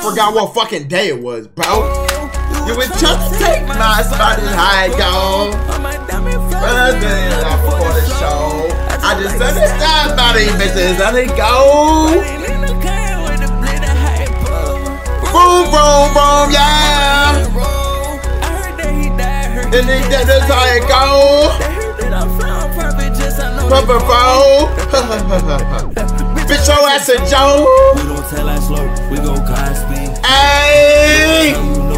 forgot what fucking day it was, bro. You would just take my spot and high go. Before the show, I just understand about these bitches. Let it go. Boom, boom, boom, yeah. And then that's how it go. Rubber bro. Bitch, your ass a Joe. We don't tell us slow. We go Cosby. Hey.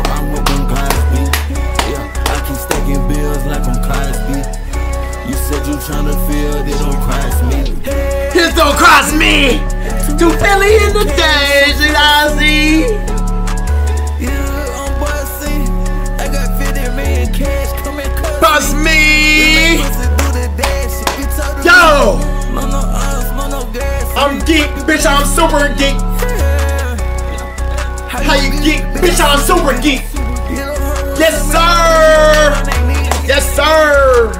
Like I'm Cosby. You said you tryna feel, they don't cross me. This don't cross me. To Philly in the days that I see. Yeah, I'm busting. I got 50 million cash coming. Bust me. Yo. I'm geek, bitch. I'm super geek. How you geek, bitch? I'm super geek. Yes, sir. Yes, sir!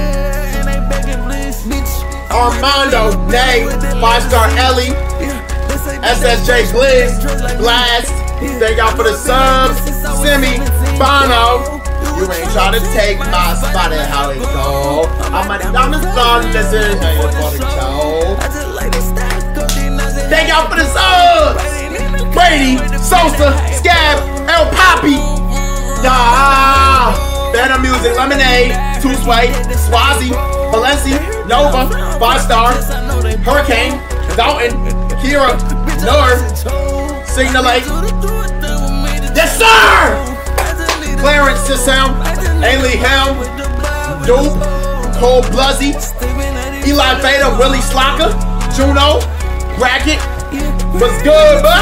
Armando, Nay, 5-star Ellie, SSJ Gliz, Blast, thank y'all for the subs, Simi, Bono, you ain't trying to take my spot and how it go. I'm a diamond star, listen, for the show. Thank y'all for the subs! Brady, Sosa, Scab, El Papi, nah. Banner Music, Lemonade, Two Sway, Swazi, Valenci, Nova, 5-star, Hurricane, Dalton, Kira, Nur, Signalate. Yes, sir! Clarence Sisam, Ainley Helm, Dupe, Cole Bluzzy, Eli Veda, Willie Slocker, Juno, Bracket. What's good, bud?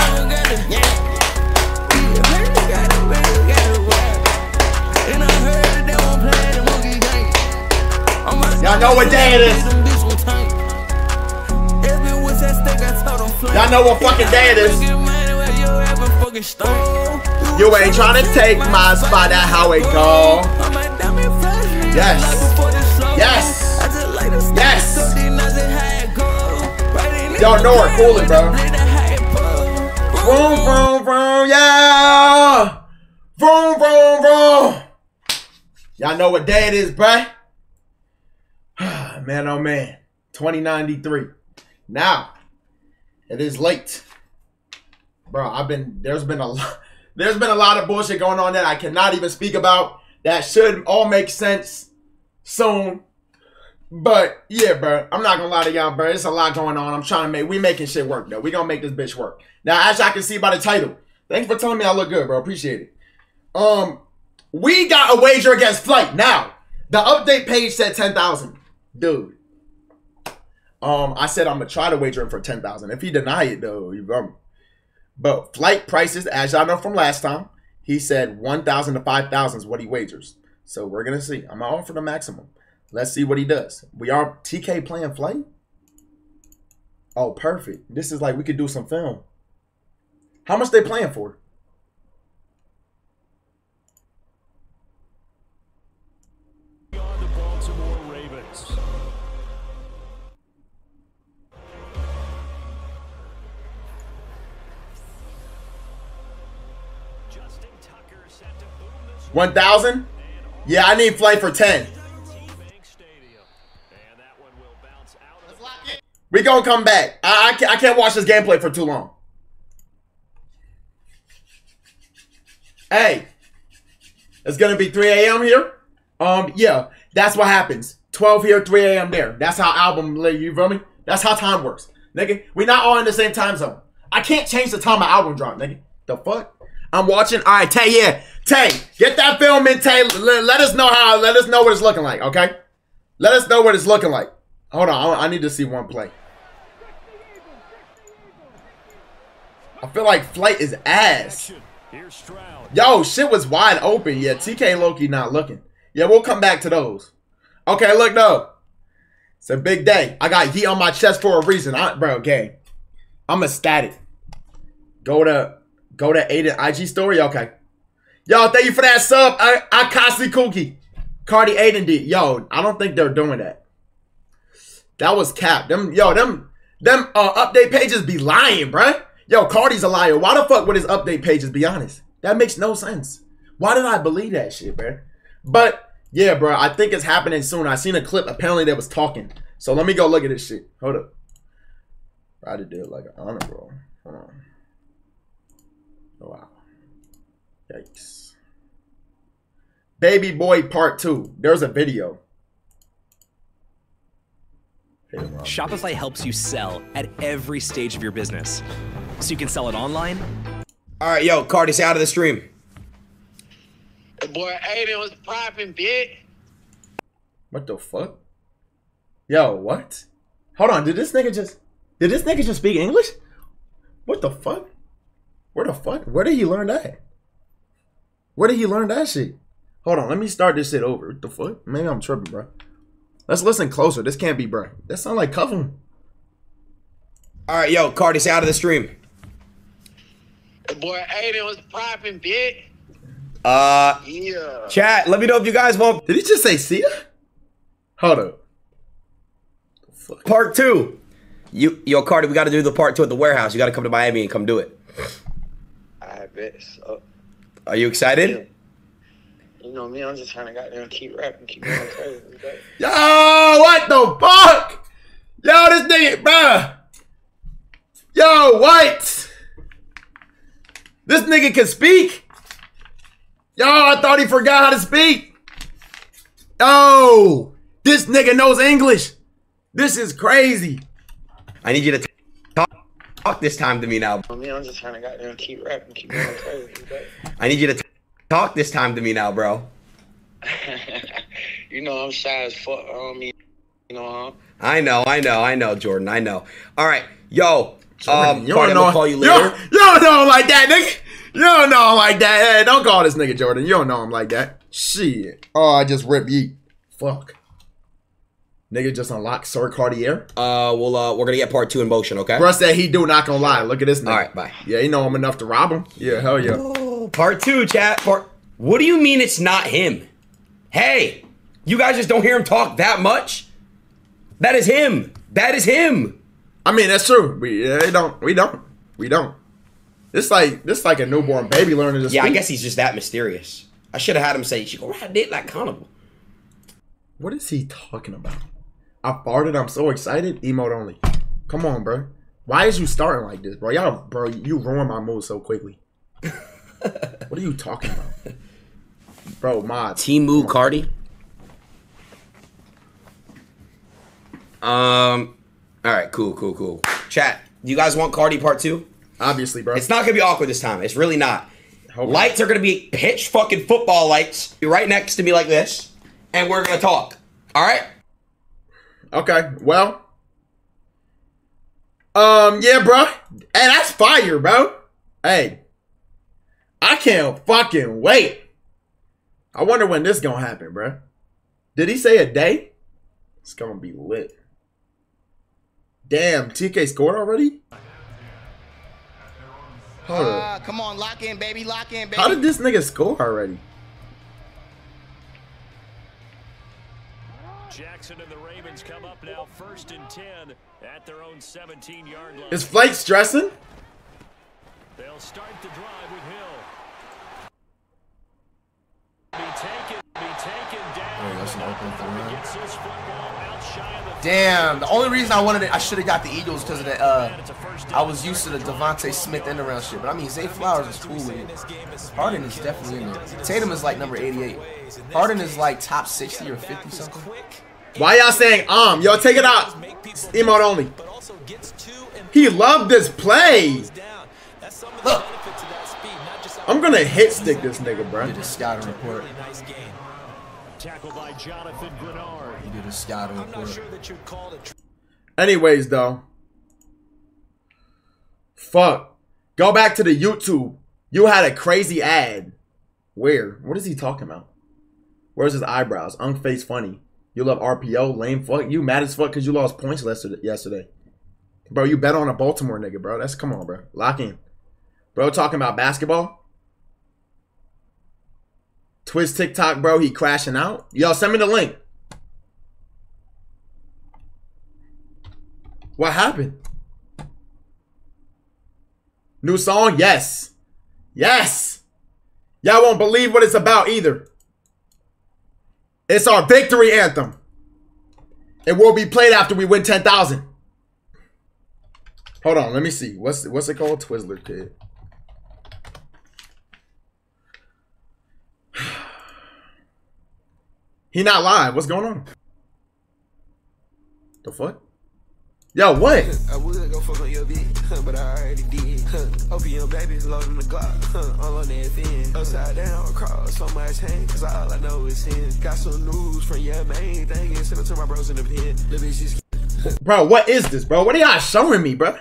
Y'all know what day it is. Y'all know what fucking day it is. You ain't trying to take my spot, that's how it go. Yes. Yes. Yes. Y'all know we're coolin', bro. Vroom, vroom, vroom, yeah. Vroom, vroom, vroom. Y'all know what day it is, bruh. Man, oh man, 2093. Now, it is late, bro. There's been a lot of bullshit going on that I cannot even speak about. That should all make sense soon. But yeah, bro, I'm not gonna lie to y'all, bro. It's a lot going on. We making shit work though. We gonna make this bitch work. Now, as y'all can see by the title, thanks for telling me I look good, bro. Appreciate it. We got a wager against Flight. Now, the update page said 10,000. Dude, I said I'm gonna try to wager him for 10,000. If he deny it though, you got me. But Flight prices, as y'all know from last time, he said 1,000 to 5,000 is what he wagers. So we're gonna see. I'm gonna offer the maximum. Let's see what he does. We are TK playing Flight. Oh, perfect. This is like we could do some film. How much they playing for? $1,000? Yeah, I need Flight for 10. We gonna come back. I can't watch this gameplay for too long. Hey, it's gonna be 3 a.m. here. Yeah, that's what happens. 12 here, 3 a.m. there. That's how album, you feel me? That's how time works, nigga. We not all in the same time zone. I can't change the time my album drop, nigga. The fuck? I'm watching. All right, Tay, yeah. Tay, get that film in, Tay. Let us know what it's looking like, okay? Let us know what it's looking like. Hold on, I need to see one play. I feel like Flight is ass. Yo, shit was wide open. Yeah, TK Loki not looking. Yeah, we'll come back to those. Okay, look, though. It's a big day. I got Yeet on my chest for a reason. Bro, gang. I'm ecstatic. Go to Aiden IG story? Okay. Yo, thank you for that sub. Akasi Cookie. Cardi Aiden did. Yo, I don't think they're doing that. That was cap. Them update pages be lying, bruh. Yo, Cardi's a liar. Why the fuck would his update pages be honest? That makes no sense. Why did I believe that shit, bro? But yeah, bro, I think it's happening soon. I seen a clip apparently that was talking. So let me go look at this shit. Hold up. I did it like an honor roll. Hold on. Oh, wow. Yikes. Baby Boy Part 2. There's a video. Shopify helps you sell at every stage of your business. So you can sell it online. All right, yo, Cardi, say out of the stream. The boy Aiden was popping, bitch. What the fuck? Yo, what? Hold on, did this nigga just speak English? What the fuck? Where the fuck? Where did he learn that? Where did he learn that shit? Hold on, let me start this shit over. What the fuck? Maybe I'm tripping, bro. Let's listen closer. This can't be, bro. That sound like Cuffin. All right, yo, Cardi, say out of the stream. The boy Aiden was popping, bitch. Yeah. Chat, let me know if you guys want Did he just say see ya? Hold up. Fuck. part 2. Yo, Cardi, we got to do the part 2 at the warehouse. You got to come to Miami and come do it. I bet so. Are you excited? You know me, I'm just trying to goddamn keep rapping, keep going crazy. Yo, what the fuck? Yo, this nigga, bruh. Yo, what? This nigga can speak? Yo, I thought he forgot how to speak. Yo, this nigga knows English. This is crazy. I need you to talk this time to me now. You know me, I'm just trying to goddamn keep rapping, keep going crazy. I need you to talk this time to me now, bro. You know I'm shy as fuck. You know, huh? I know, Jordan. I know. All right, yo, Jordan, Cardi, I'm gonna call you later. You don't know him like that, nigga. You don't know him like that. Hey, don't call this nigga Jordan. You don't know him like that. Shit. Oh, I just ripped Yeet. Fuck. Nigga just unlocked Sir Cartier. We're gonna get part 2 in motion, okay? Bruh said he do, not gonna lie. Look at this nigga. All right, bye. Yeah, you know him enough to rob him. Yeah, hell yeah. Oh, part 2, chat. What do you mean it's not him? Hey, you guys just don't hear him talk that much? That is him. That is him. I mean, that's true. We don't. This like a newborn baby learning to speak. Yeah, I guess he's just that mysterious. I should have had him say, "She go ride it like carnival." What is he talking about? I farted. I'm so excited. Emote only. Come on, bro. Why is you starting like this, bro? You ruined my mood so quickly. What are you talking about, bro? Mods. Timu Cardi. All right, cool. Chat, do you guys want Cardi part 2? Obviously, bro. It's not gonna be awkward this time. It's really not. Hope Lights are gonna be pitch fucking football lights. You're right next to me like this, and we're gonna talk. All right? Okay. Well. Yeah, bro. Hey, that's fire, bro. Hey, I can't fucking wait. I wonder when this gonna happen, bro. Did he say a day? It's gonna be lit. Damn, TK scored already? Hold up. Come on, lock in, baby. Lock in, baby. How did this nigga score already? Jackson and the Ravens come up now 1st and 10 at their own 17-yard line. Is Flake stressing? They'll start the drive with Hill. Be taken down. that's an open throw. Gets his football out shy of the Damn, the only reason I wanted it, I should have got the Eagles because of that. I was used to the Devontae Smith end around shit, but I mean Zay Flowers is cool with it. Harden is definitely in there. Tatum is like number 88. Harden is like top 60 or 50 something. Why y'all saying Yo, take it out. Emote only. He loved this play. Look. I'm gonna hit stick this nigga, bro. He did a scouting report. tackle by Jonathan Grenard. He did a scouting report. Anyways, though. Fuck. Go back to the YouTube. You had a crazy ad. Where? What is he talking about? Where's his eyebrows? Unface funny. You love RPO, lame fuck. You mad as fuck because you lost points yesterday. Bro, you bet on a Baltimore nigga, bro. Come on, bro. Lock in. Bro, talking about basketball. Twist TikTok, bro. He crashing out. Yo, send me the link. What happened? New song? Yes. Yes. Y'all won't believe what it's about either. It's our victory anthem. It will be played after we win 10,000. Hold on, let me see. What's it called? Twizzler Kid. He not live. What's going on? The fuck? Yo, what? I would go fuck on your bitch, but I already did. Open your baby, load on the Glock, all on that fin. Upside down, across so much hang, cause all I know is sin. Got some news from your main thing and send it to my bros in the pen. The bitch is Bro, what is this, bro? What are y'all showing me, bro?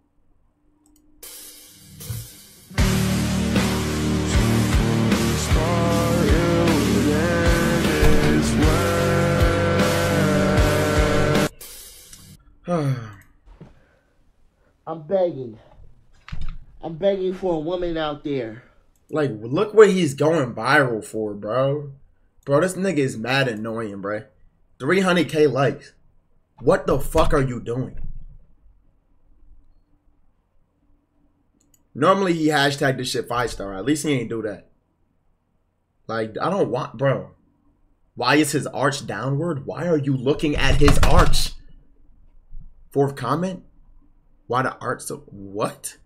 I'm begging. I'm begging for a woman out there. Like, look what he's going viral for, bro. Bro, this nigga is mad annoying, bro. 300K likes. What the fuck are you doing? Normally he hashtagged this shit 5-star. At least he ain't do that. Like, I don't want, bro. Why is his arch downward? Why are you looking at his arch? Fourth comment? Why the arch so, what?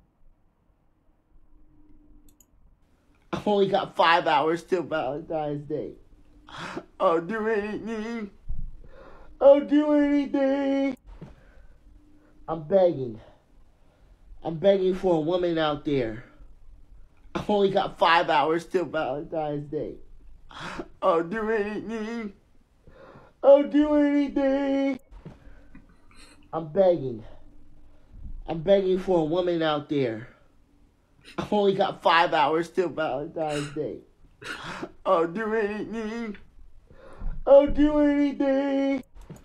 I've only got 5 hours till Valentine's Day. I'll do anything. I'll do anything. I'm begging. I'm begging for a woman out there. I've only got 5 hours till Valentine's Day. I'll do anything. I'll do anything. I'm begging. I'm begging for a woman out there. I've only got 5 hours till Valentine's Day. I'll do anything. I'll do anything.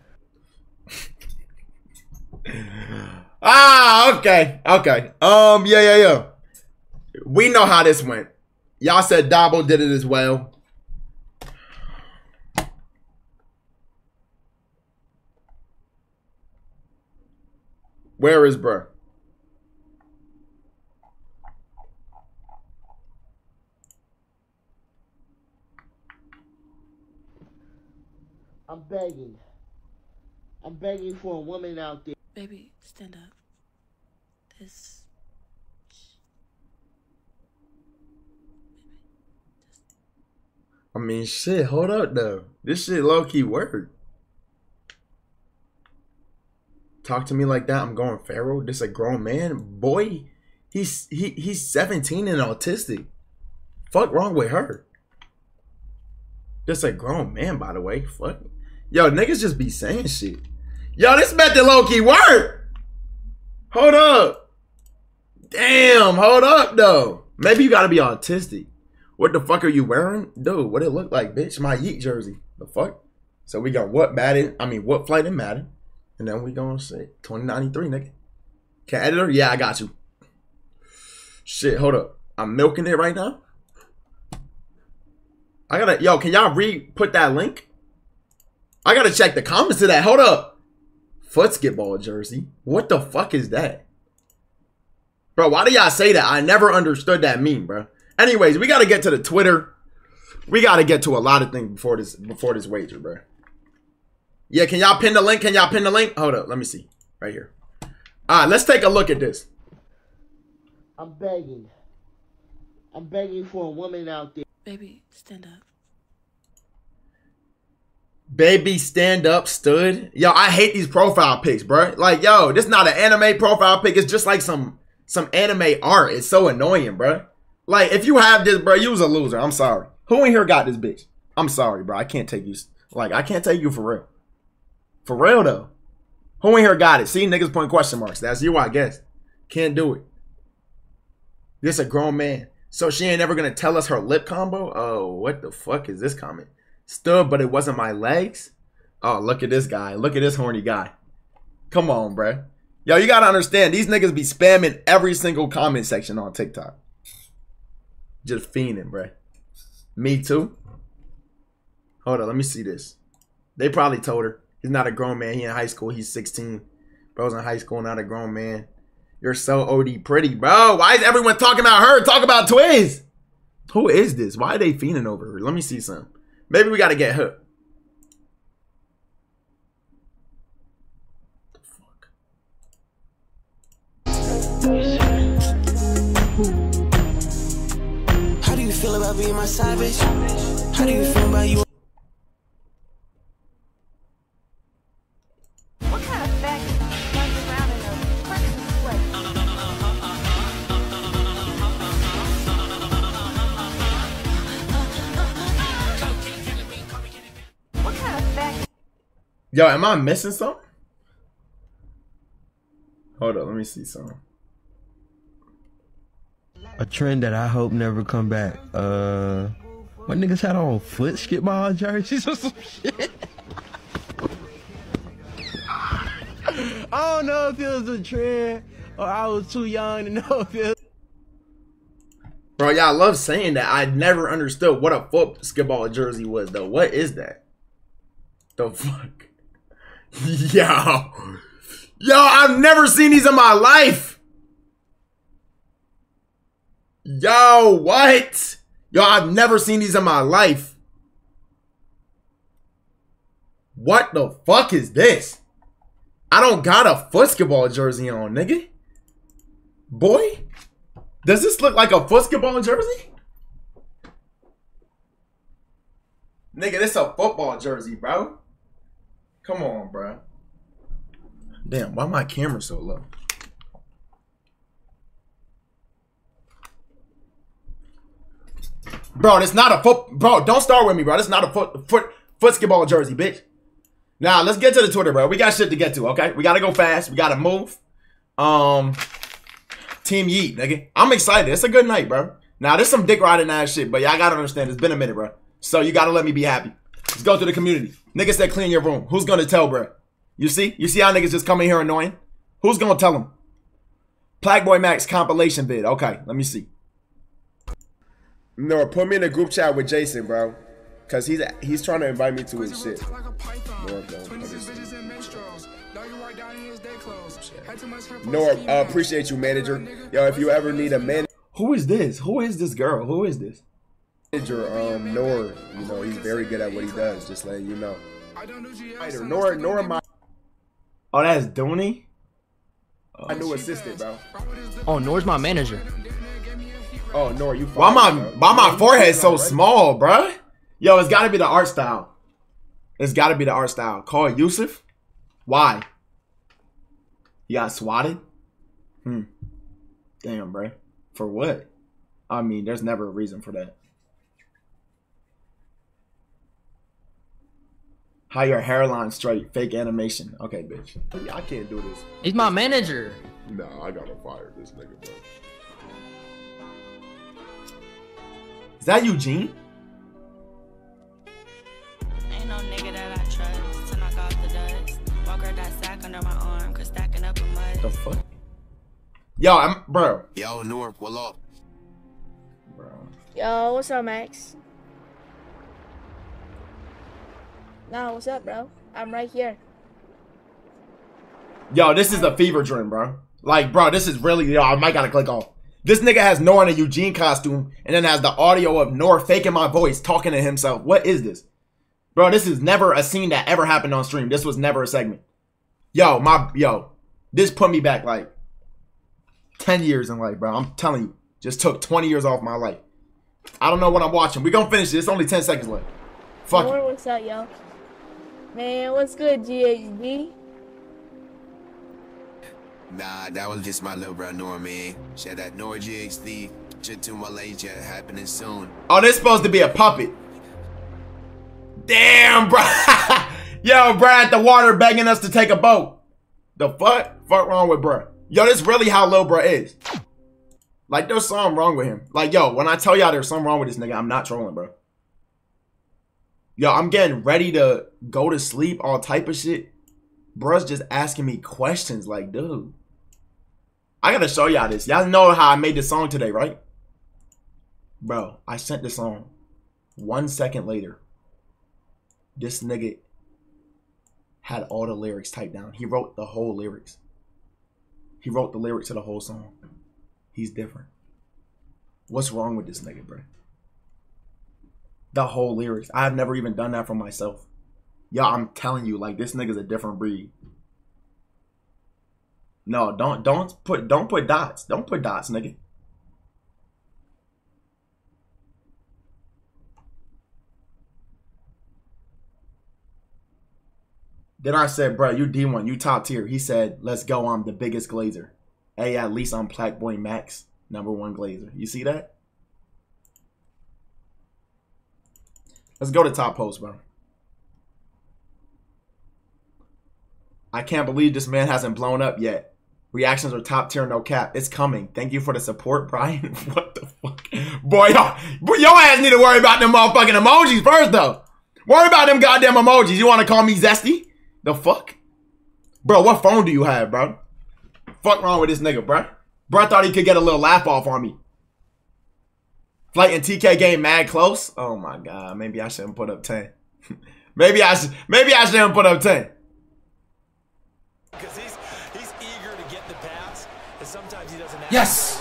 Ah, okay. Okay. Yeah. We know how this went. Y'all said Dabo did it as well. Where is bruh? I'm begging. I'm begging for a woman out there. Baby, stand up. This. I mean, shit, hold up, though. This shit low-key worked. Talk to me like that, I'm going feral. This a grown man? Boy, he's 17 and autistic. Fuck wrong with her? This a grown man, by the way. Fuck. Yo, niggas just be saying shit. Yo, this method low-key work. Hold up. Damn, hold up, though. Maybe you gotta be autistic. What the fuck are you wearing? Dude, what it look like, bitch? My Yeet jersey. The fuck? So we got what Madden? I mean, what flight in Madden? And then we gonna say 2093, nigga. Okay, editor? Yeah, I got you. Shit, hold up. I'm milking it right now. I gotta, yo, can y'all put that link? I gotta check the comments to that. Hold up. Footsketball jersey. What the fuck is that? Bro, why do y'all say that? I never understood that meme, bro. Anyways, we gotta get to the Twitter. We gotta get to a lot of things before this wager, bro. Yeah, can y'all pin the link? Can y'all pin the link? Hold up, let me see. Right here. All right, let's take a look at this. I'm begging. I'm begging for a woman out there. Baby, stand up. Baby, stand up, stood. Yo, I hate these profile pics, bro. Like, yo, this not an anime profile pic. It's just like some anime art. It's so annoying, bro. Like, if you have this, bro, you's a loser. I'm sorry. Who in here got this bitch? I'm sorry, bro. I can't take you. Like, I can't take you for real. For real, though. Who in here got it? See, niggas putting question marks. That's you, I guess. Can't do it. This a grown man. So she ain't never going to tell us her lip combo? Oh, what the fuck is this comment? Stood, but it wasn't my legs? Oh, look at this guy. Look at this horny guy. Come on, bruh. Yo, you got to understand. These niggas be spamming every single comment section on TikTok. Just fiending, bruh. Me too? Hold on, let me see this. They probably told her. He's not a grown man. He in high school. He's 16. Bro's in high school, not a grown man. You're so OD pretty, bro. Why is everyone talking about her? Talk about Twiz. Who is this? Why are they fiending over her? Let me see some. Maybe we got to get her. How do you feel about being my savage? How do you feel about you? What kind of faggot runs around in a person sweat? What kind of faggot? Yo, am I missing something? Hold up, let me see something. A trend that I hope never come back. My niggas had on foot skitball jerseys or some shit. I don't know if it was a trend or I was too young to know if it was. Bro, y'all love saying that. I never understood what a foot skitball jersey was, though. What is that? The fuck? Yo. Yo, I've never seen these in my life. Yo, what? Yo, I've never seen these in my life. What the fuck is this? I don't got a football jersey on, nigga. Boy, does this look like a football jersey? Nigga, this a football jersey, bro. Come on, bro. Damn, why my camera so low? Bro, it's not a foot. Bro, don't start with me, bro. This not a football jersey, bitch. Now, let's get to the Twitter, bro. We got shit to get to, okay? We got to go fast. We got to move. Team Yeet, nigga. I'm excited. It's a good night, bro. Now, there's some dick riding ass shit, but y'all got to understand. It's been a minute, bro. So, you got to let me be happy. Let's go to the community. Niggas said clean your room. Who's going to tell, bro? You see? You see how niggas just come in here annoying? Who's going to tell them? Plague Boy Max compilation vid. Okay, let me see. No, put me in a group chat with Jason, bro. Cause he's trying to invite me to his shit. Nora, appreciate you, manager. Yo, if you ever need a manager. Who is this? Who is this girl? Who is this? Manager, Nora. You know, he's very good at what he does. Just letting you know. Nora, my. Oh, that's Dooney? My new assistant, bro. Oh, Nora's my manager. Oh, Nora, you. Why my forehead so small, bruh? Yo, it's gotta be the art style. It's gotta be the art style. Call Yusuf? Why? You got swatted? Damn, bruh. For what? I mean, there's never a reason for that. How your hairline straight. Fake animation. Okay, bitch. I can't do this. He's my manager. Nah, I gotta fire this nigga, bro. Is that Eugene? Ain't no nigga that I trust to knock off the dust. Walk her that sack under my arm, cause stacking up a mud. The fuck? Yo, bro. Yo, North, what up? Bro. Yo, what's up, Max? Nah, what's up, bro? I'm right here. Yo, this is a fever dream, bro. Like, bro, this is really, yo, I might gotta click off. This nigga has Nora in a Eugene costume and then has the audio of Nora faking my voice, talking to himself. What is this? Bro, this is never a scene that ever happened on stream. This was never a segment. Yo, this put me back like 10 years in life, bro. I'm telling you. Just took 20 years off my life. I don't know what I'm watching. We're gonna finish this. It's only 10 seconds left. Fuck Nora, what's up, yo? Man, what's good, GHD? Nah, that was just my little bro Nora, man. Shout out Nora GXD. Shit to Malaysia happening soon. Oh, this supposed to be a puppet. Damn, bro. Yo, bro, at the water begging us to take a boat. The fuck? Fuck wrong with bro? Yo, this really how Lil Bro is. Like, there's something wrong with him. Like, yo, when I tell y'all there's something wrong with this nigga, I'm not trolling, bro. Yo, I'm getting ready to go to sleep, all type of shit. Bruh's just asking me questions like, dude. I gotta show y'all this. Y'all know how I made this song today, right? Bro, I sent this song. 1 second later, this nigga had all the lyrics typed down. He wrote the whole lyrics. He wrote the lyrics to the whole song. He's different. What's wrong with this nigga, bro? The whole lyrics. I've never even done that for myself. Yo, I'm telling you, like, this nigga's a different breed. No, don't put dots. Don't put dots, nigga. Then I said, bro, you D1, you top tier. He said, let's go, I'm the biggest Glazer. Hey, at least I'm Plaque Boy Max, #1 Glazer. You see that? Let's go to top post, bro. I can't believe this man hasn't blown up yet. Reactions are top tier, no cap. It's coming. Thank you for the support, Brian. What the fuck? Boy, your ass need to worry about them motherfucking emojis first, though. Worry about them goddamn emojis. You want to call me zesty? The fuck? Bro, what phone do you have, bro? Fuck wrong with this nigga, bro? Bro thought he could get a little laugh off on me. Flight and TK game mad close. Oh my god, maybe I shouldn't put up 10. maybe I shouldn't put up 10. Because he's eager to get the pass, and sometimes he doesn't have Yes!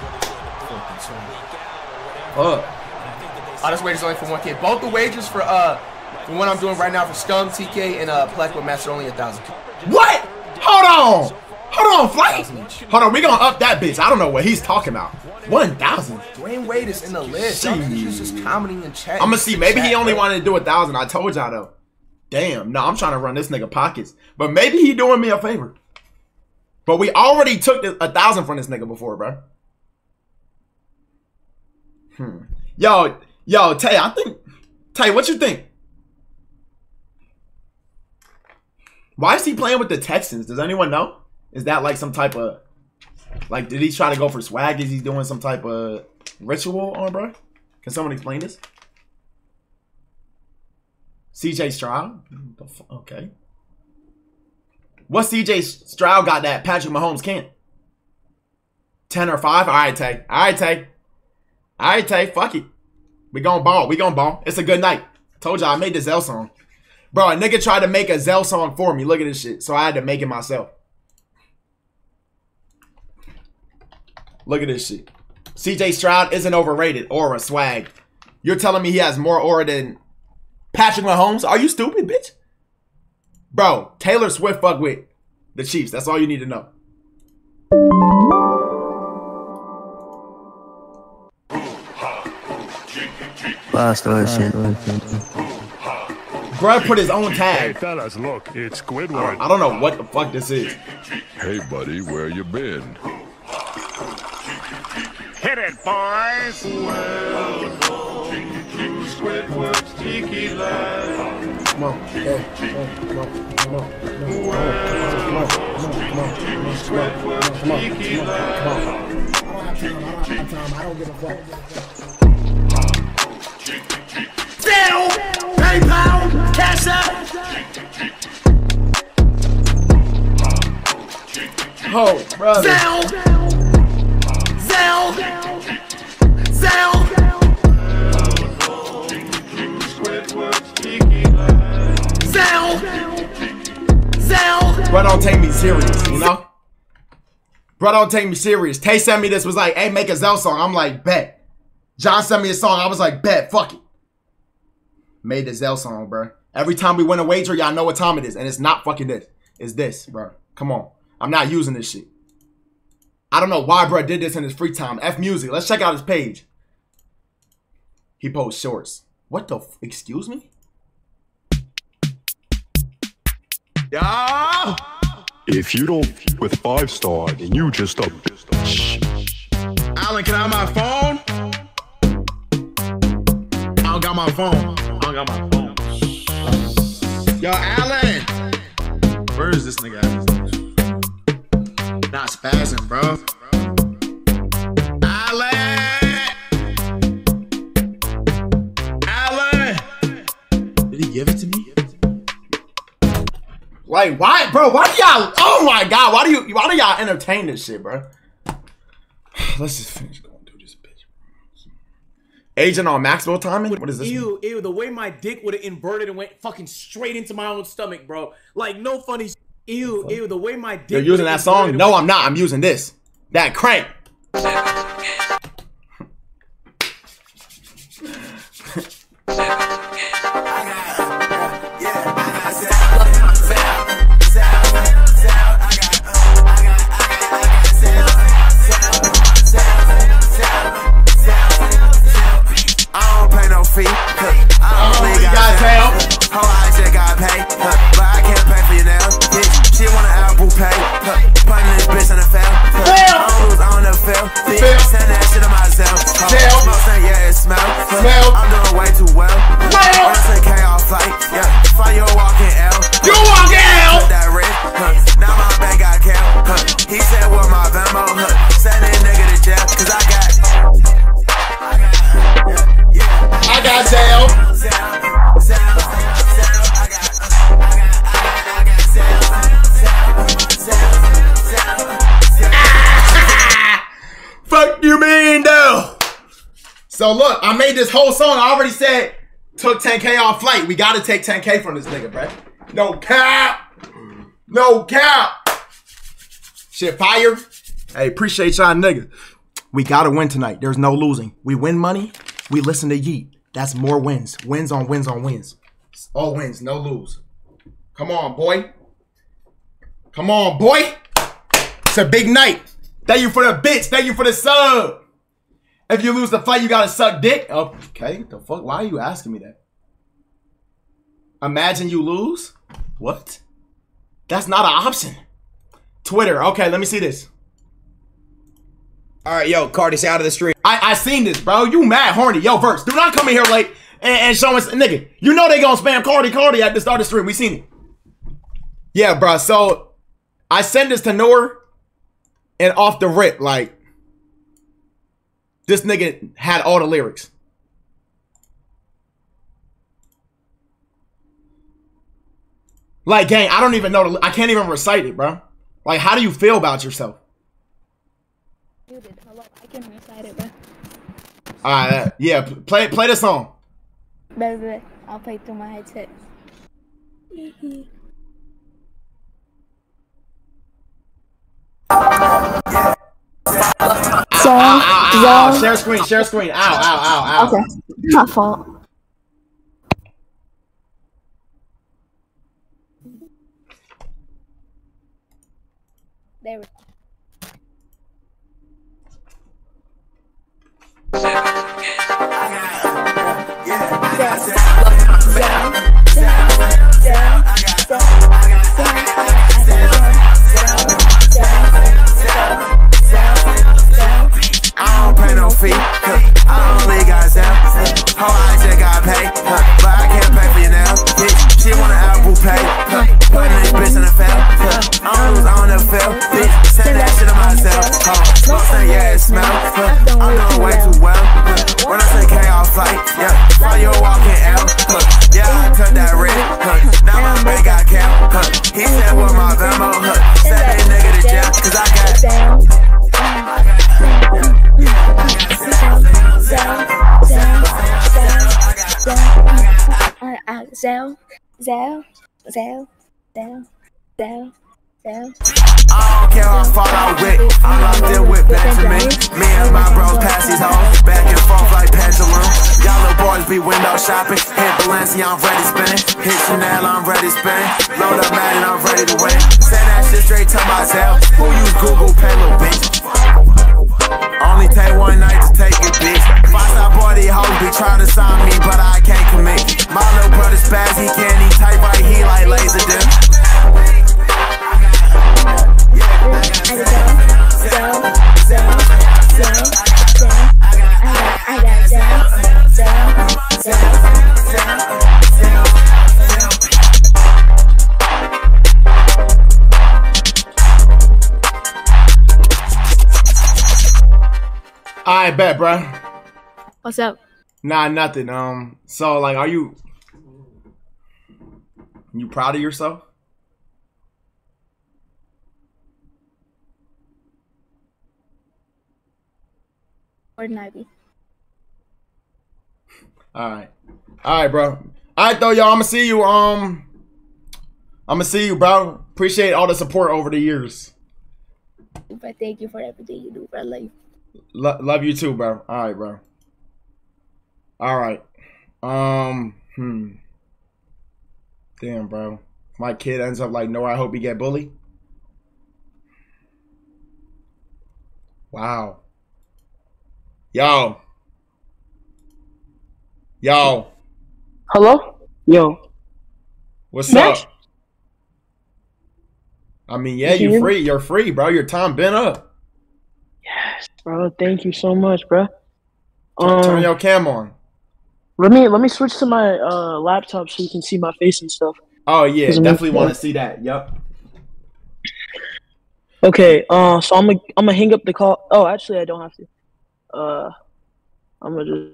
Oh, this wager's only for 1K. Both the wagers for what I'm doing right now for Scum, TK, and Plaque Boy Max are only 1,000. What? Hold on, Flight. Hold on, we gonna up that bitch. I don't know what he's talking about. 1,000. Dwayne Wade is in the list. He's just commenting in chat. I'm gonna see. Maybe he only wanted to do 1,000. I told y'all though. Damn. No, I'm trying to run this nigga pockets. But maybe he doing me a favor. But we already took 1,000 from this nigga before, bro. Yo, Tay, Tay, what you think? Why is he playing with the Texans? Does anyone know? Is that like some type of, like, did he try to go for swag? Is he doing some type of ritual on, bro? Can someone explain this? CJ Stroud? Okay. What CJ Stroud got that Patrick Mahomes can't? 10 or 5? All right, Tay. All right, Tay. Fuck it. We gon' ball. It's a good night. Told y'all I made the Zell song. Bro, a nigga tried to make a Zell song for me. Look at this shit. So I had to make it myself. Look at this shit. CJ Stroud isn't overrated. Aura, swag. You're telling me he has more aura than Patrick Mahomes? Are you stupid, bitch? Bro, Taylor Swift fuck with the Chiefs. That's all you need to know. Bro put his own tag. Hey fellas, look, it's Squidward. I don't know what the fuck this is. Hey buddy, where you been? Hit it, boys! Squidward's Tiki Land. Come on. Hey, come on. I don't give a fuck. Zell! PayPal! Cash App! Oh, brother. Zell! Bro, don't take me serious, you know? Bro, don't take me serious. Tay sent me this, was like, hey, make a Zell song. I'm like, bet. John sent me a song. I was like, bet, fuck it. Made the Zell song, bro. Every time we win a wager, y'all know what time it is. And it's not fucking this. It's this, bro. Come on. I'm not using this shit. I don't know why bro did this in his free time. F Music. Let's check out his page. He posts shorts. What the excuse me? Yeah. If you don't with 5-star, then you just a shh. Alan, can I have my phone? I don't got my phone. Yo, Alan! Where is this nigga at? Not spazzing, bro. Alan! Did he give it to me? Like, why, bro? Why do y'all? Oh my god! Why do y'all entertain this shit, bro? Let's just finish going through this bitch. Agent on Maxwell timing? What is this? Ew, the way my dick would have inverted and went fucking straight into my own stomach, bro. Like, no funny. Ew, the way my dick. You're using that song? No, I'm not. I'm using this. That crank. So look, I made this whole song. I already said took 10K off flight. We gotta take 10K from this nigga, bruh. No cap. No cap. Shit fire. Hey, appreciate y'all niggas. We gotta win tonight. There's no losing. We win money. We listen to Yeet. That's more wins. Wins on wins on wins. All wins, no lose. Come on, boy. Come on, boy. It's a big night. Thank you for the bits. Thank you for the sub. If you lose the fight, you gotta suck dick. Okay, the fuck? Why are you asking me that? Imagine you lose? What? That's not an option. Twitter. Okay, let me see this. All right, yo, Cardi, say out of the stream. I seen this, bro. You mad horny. Yo, Verse, do not come in here late and show us. Nigga, you know they gonna spam Cardi at the start of the stream. We seen it. Yeah, bro. So, I sent this to Noor and off the rip, like, this nigga had all the lyrics. Like, gang, I don't even know. I can't even recite it, bro. Like, how do you feel about yourself? Hold up, I can recite it, bro. Alright, yeah, play the song. Baby, I'll play through my headset. Share screen. Ow. Okay, my fault. There we go. I don't pay no fee, I only got Zell. Oh, I just got paid, but I can't pay for your nails. She want an Apple Pay, putting this bitch in the fail. I don't lose on the field, bitch. Send that shit to myself. Smoke say yeah, it smell. I'm doing way too well. When I say K off flight, yeah, fly your walking L. Yeah, I took that red. Now my bank got count. He said with my Venmo, send that nigga to jail, cause I got I don't care how far I'm with, I'm locked in with Benjamin. Me and my bros pass these hoes, back and forth like pendulum. Y'all little boys be window shopping, hit Balenciaga, I'm ready spinning. Hit Chanel, I'm ready spinning. Load up Madden, I'm ready to win. Send that shit straight to myself. Who use Google Pay, little bitch? Only take one night to take it, bitch. Five-star boy, these hoes be trying to sign me, but I can't commit. My little brother's spaz, he can't eat tight right, he like laser dim. I bet, bro. What's up? Nah, nothing. So like, are you proud of yourself? Wouldn't I be? All right, bro. All right, though, y'all. I'm gonna see you. I'm gonna see you, bro. Appreciate all the support over the years. But thank you for everything you do for life. Love you too, bro. All right, bro. All right. Damn, bro. My kid ends up like, no, I hope he get bullied. Wow. Yo. Hello? Yo. What's Max? up? I mean, yeah, you free. You're free, bro. Your time been up. Yes, bro. Thank you so much, bro. Turn your cam on. Let me switch to my laptop so you can see my face and stuff. Oh yeah, definitely want to see that. Yep. Okay. So I'm gonna hang up the call. Oh, actually, I don't have to. I'm gonna just.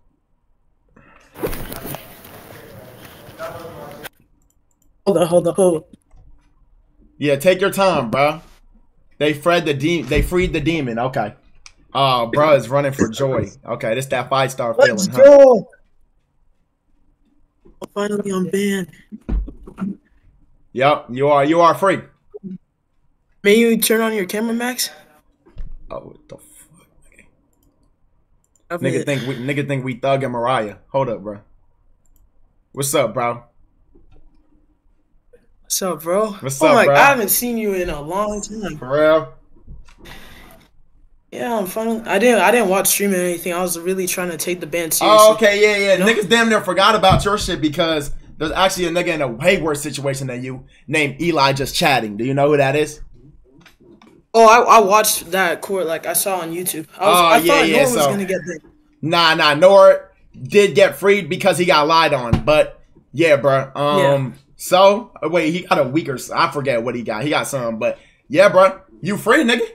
Hold on. Yeah, take your time, bro. They freed the demon. Okay. Oh, bro is running for joy. Okay, this that 5-star feeling. Let's huh? go. Finally, I'm banned. Yep, you are free. May you turn on your camera, Max? Oh, what the fuck? Nigga think we Thug and Mariah. Hold up, bro. What's up, bro? What's up, bro? What's up, bro? I haven't seen you in a long time. For real? Yeah, I'm finally. I didn't watch streaming or anything. I was really trying to take the band seriously. Oh, okay, yeah. You know? Niggas damn near forgot about your shit because there's actually a nigga in a way worse situation than you named Eli just chatting. Do you know who that is? Oh, I watched that court. Like I saw on YouTube. I thought Noah was gonna get banned. Nah. Noah did get freed because he got lied on. But yeah, bro. Yeah. So wait, he got a weaker. I forget what he got. He got some, but yeah, bro, you free, nigga.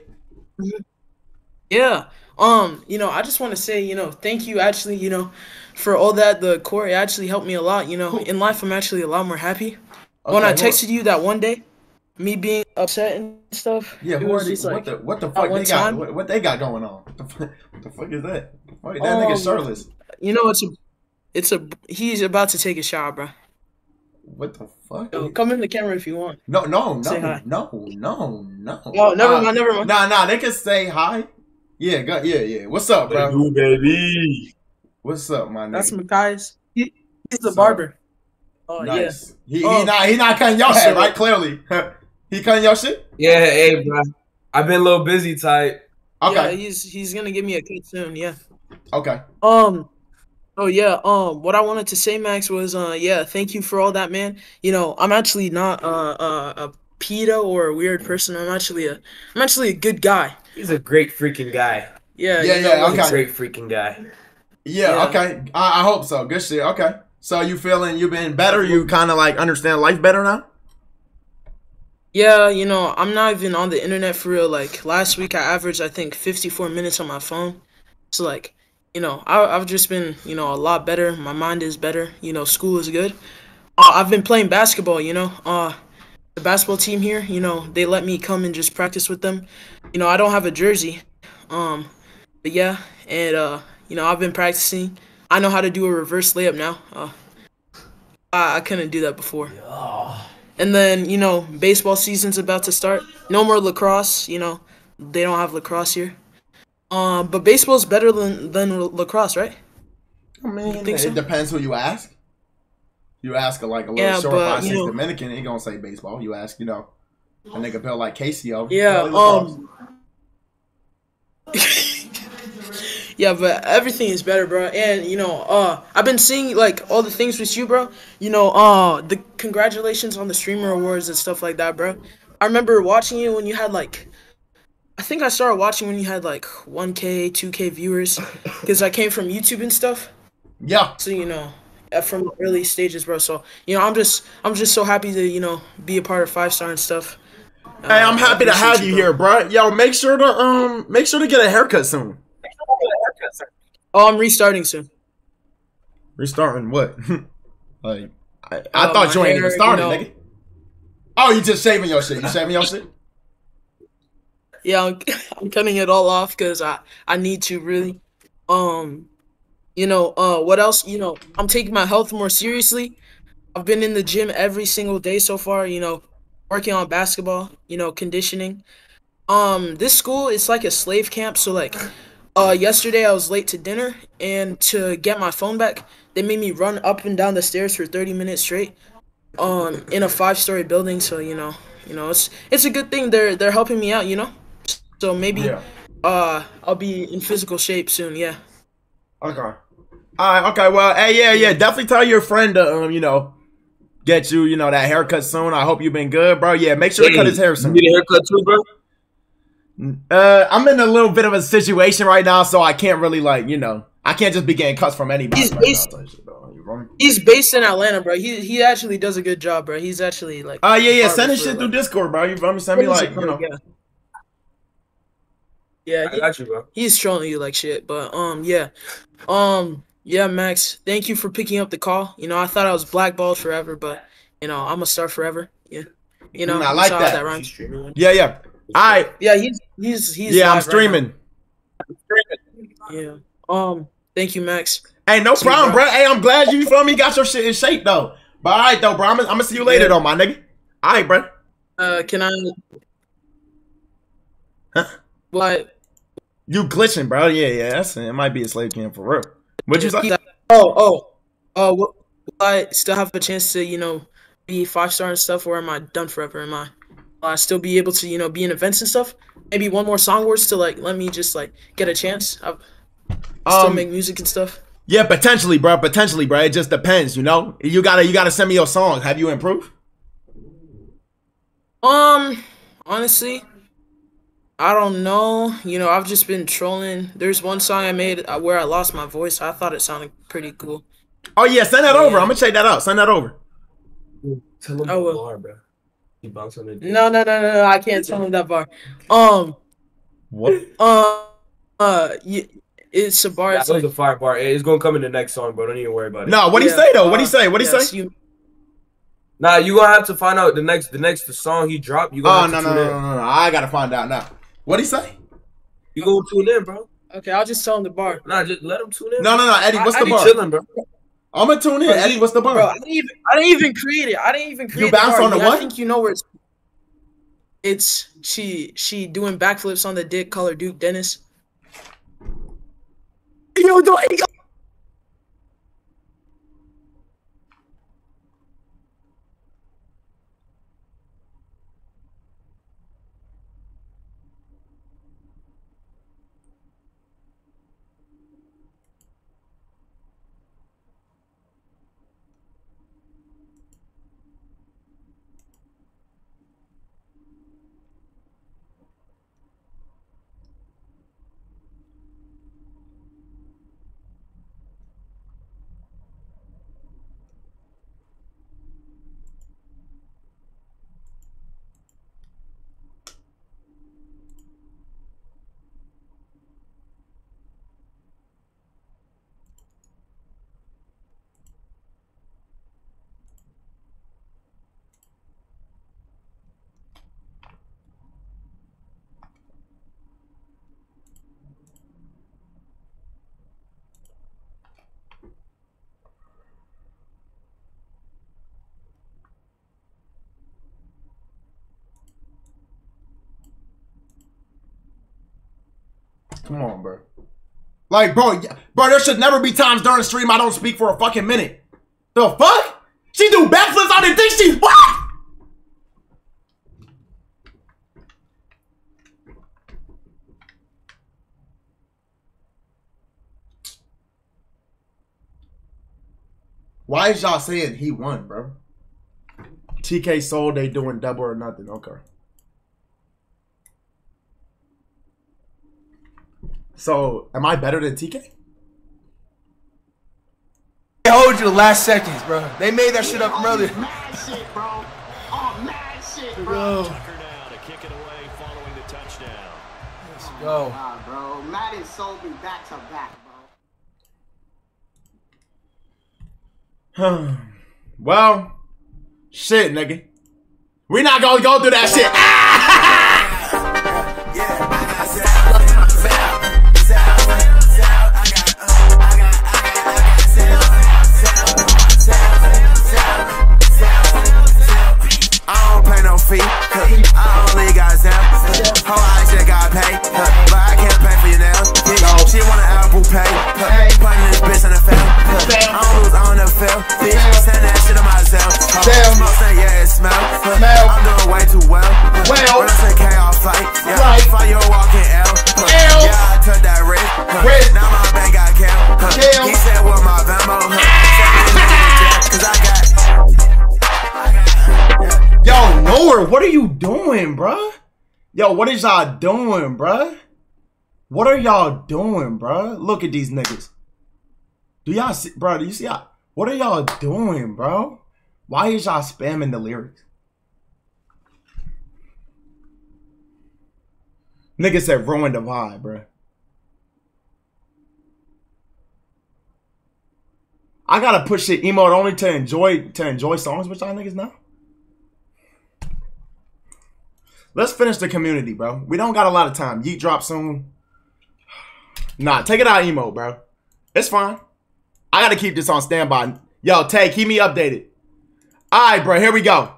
Yeah. I just want to say, thank you actually, for all that. The court actually helped me a lot. In life, I'm actually a lot more happy. Okay, when I texted you that one day, me being upset and stuff. Yeah, it was just like, what the fuck they got? What they got going on? What the fuck is that? That nigga shirtless. He's about to take a shower, bro. What the fuck? Yo, come in the camera if you want. No. Say hi. No. Oh, never mind. Nah. They can say hi. Yeah, yeah. What's up, bro? Hey, baby. What's up, my nigga? That's Mackay's. He's the barber. Oh, nice. Yeah. He not cutting your hair, right? Clearly. He cutting your shit? Yeah, hey, bro. I've been a little busy, type. Okay. Yeah, he's gonna give me a cut soon. Yeah. Okay. Oh yeah. What I wanted to say, Max, was thank you for all that, man. I'm actually not a pedo or a weird person. I'm actually a good guy. He's a great freaking guy. Yeah. Okay. He's a great freaking guy. Yeah. Okay. I hope so. Good shit. Okay. So you feeling you've been better? You kind of like understand life better now? Yeah, I'm not even on the internet for real. Like last week, I averaged I think 54 minutes on my phone. So like, I've just been a lot better. My mind is better. School is good. I've been playing basketball. The basketball team here. They let me come and just practice with them. I don't have a jersey. But yeah, and I've been practicing. I know how to do a reverse layup now. I couldn't do that before. And then, baseball season's about to start. No more lacrosse, they don't have lacrosse here. But baseball's better than lacrosse, right? I mean, You think it so? depends who you ask. You ask a little short 5'6" Dominican, he gonna say baseball. You ask, a nigga built like Casey. Yeah, yeah, but everything is better, bro. And I've been seeing like all the things with you, bro. The congratulations on the streamer awards and stuff like that, bro. I remember watching you when you had like, I think I started watching when you had like 1K, 2K viewers, because I came from YouTube and stuff. Yeah. So from the early stages, bro. So I'm just so happy to be a part of 5-star and stuff. Hey, I'm happy to have you here, bro. Yo, make sure to get a haircut soon. Oh, I'm restarting soon. Restarting what? Like I thought you ain't even started, nigga. Oh, you just shaving your shit. You shaving your shit? Yeah, I'm cutting it all off because I need to really. What else? I'm taking my health more seriously. I've been in the gym every single day so far, you know, working on basketball, you know, conditioning. This school is like a slave camp, so like yesterday I was late to dinner, and to get my phone back, they made me run up and down the stairs for 30 minutes straight. In a 5-story building, so you know, it's a good thing they're helping me out, you know. So maybe I'll be in physical shape soon, yeah. Okay. All right, okay, well, hey, yeah, definitely tell your friend to, you know, get you, you know, that haircut soon. I hope you've been good, bro. Yeah, make sure to cut his hair soon. You need a haircut too, bro? I'm in a little bit of a situation right now, so I can't really, like, you know, I can't just be getting cuts from anybody. He's based in Atlanta, bro. He actually does a good job, bro. He's actually, like... yeah, send his shit through Discord, bro. You feel me? Send me, like, you know... Yeah, I got you, bro. He's trolling you like shit, but yeah, Max, thank you for picking up the call. You know, I thought I was blackballed forever, but you know, I'm a star forever. Yeah, you know, I like that. Rhymes. Yeah. All right. Yeah, he's. Yeah, I'm streaming. Yeah. Thank you, Max. Hey, no problem, bro. Hey, I'm glad you feel me. Got your shit in shape though. But all right, though, bro. I'm gonna see you later, though, my nigga. All right, bro. Can I? Huh? What? You glitching, bro? Yeah. It might be a slave camp for real. What'd you say? Will I still have a chance to, you know, be 5-star and stuff, or am I done forever? Will I still be able to, you know, be in events and stuff? Maybe one more Song Wars to, like, let me just, like, get a chance. Still make music and stuff. Yeah, potentially, bro. It just depends, you know. You gotta send me your song. Have you improved? Honestly, I don't know. You know, I've just been trolling. There's one song I made where I lost my voice. I thought it sounded pretty cool. Oh yeah, send that over. I'm gonna check that out. Send that over. Tell him the bar, bro. He bounced on the dick. No. I can't tell him that bar. What? It's a bar. That was a fire bar. It's gonna come in the next song, bro. Don't even worry about it. No, what'd he say though? What'd he say? What'd he say? Nah, you gonna have to find out the next song he dropped. You gonna have to tune in. No. I gotta find out now. What'd he say? You gonna tune in, bro? Okay, I'll just tell him the bar. Nah, just let him tune in. No, Eddie, what's the bar? Chilling, bro. I'm gonna tune in. Eddie, what's the bar? Bro, I didn't even create it. You bounce on the what? I think you know where it's she doing backflips on the dick. Color Duke Dennis. Yo, Come on, bro. Like, bro, there should never be times during the stream I don't speak for a fucking minute. The fuck? She do backflips on the dick. She's what? Why is y'all saying he won, bro? TK Soul, they doing double or nothing. Okay. So, am I better than TK? They hold you the last seconds, bro. They made that shit up from earlier. Mad shit, bro. Oh, mad shit, bro. Tucker now to kick it away following the touchdown. Let's go. Nah, bro. Madden sold me back to back, bro. Well, shit, nigga. We not gonna go through that shit. free. I only got Zell. Oh, I just got paid. But I can't pay for your nails. She want an Apple Pay. Putting this bitch in the film. I don't lose on the film. Send that shit to myself. Smoke saying, yeah, it smell. I'm doing way too well. When I say K, I'll fight. Yeah, fight your walking L. Yeah, I took that risk. Now my bank got killed. He said, what my Venmo? Cause I got. Yo, Noor, what are you doing, bruh? Yo, what is y'all doing, bruh? What are y'all doing, bruh? Look at these niggas. Do y'all see, bro? Do you see y'all? What are y'all doing, bro? Why is y'all spamming the lyrics? Nigga said ruin the vibe, bruh. I gotta push shit emote only to enjoy songs with y'all niggas now. Let's finish the community, bro. We don't got a lot of time. Yeet drop soon. Nah, take it out emote, bro. It's fine. I gotta keep this on standby. Yo, Tay, keep me updated. Alright, bro, here we go.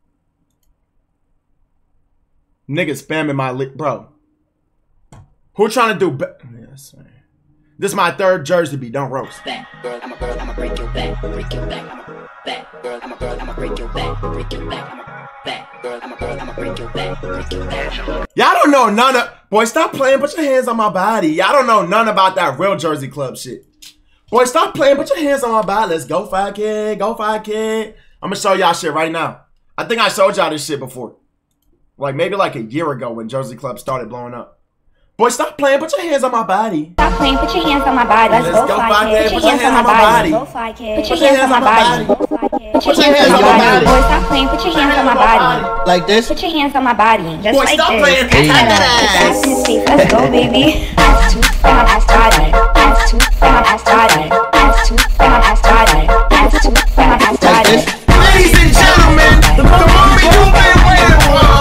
Niggas spamming my bro. Who trying to do yes, this is my third jersey beat, don't roast. Back, girl, I'm a girl, I'ma break your back, break your back, I'm a back, girl, I'm a girl, I'ma break your back, break your back, I'm a back, girl, I'm a girl, I'ma break your back, break your back. Y'all don't know none of boy, stop playing, put your hands on my body. Y'all don't know none about that real Jersey Club shit. Boy, stop playing, put your hands on my body. Let's go, fire kid, go, fire kid. I'm gonna show y'all shit right now. I think I showed y'all this shit before. Like maybe like a year ago when Jersey Club started blowing up. Boy, stop playing, put your hands on my body. Stop playing, put your hands on my body. Let's go, fly kid. Put your hands on my body. Go, fly kid. Put your hands on my body. Put your hands on my body. Boy, stop playing, put your hands on my body. Like this? Put your hands on my body. Just Boy, like stop this. playing. Hey. Ass in his face. Let's go, baby. Ass 2 from my ass body. Ass 2 from my ass body. Ass 2 from my ass body. Ass 2 from my ass body. Ladies and gentlemen, the moment you've been waiting for.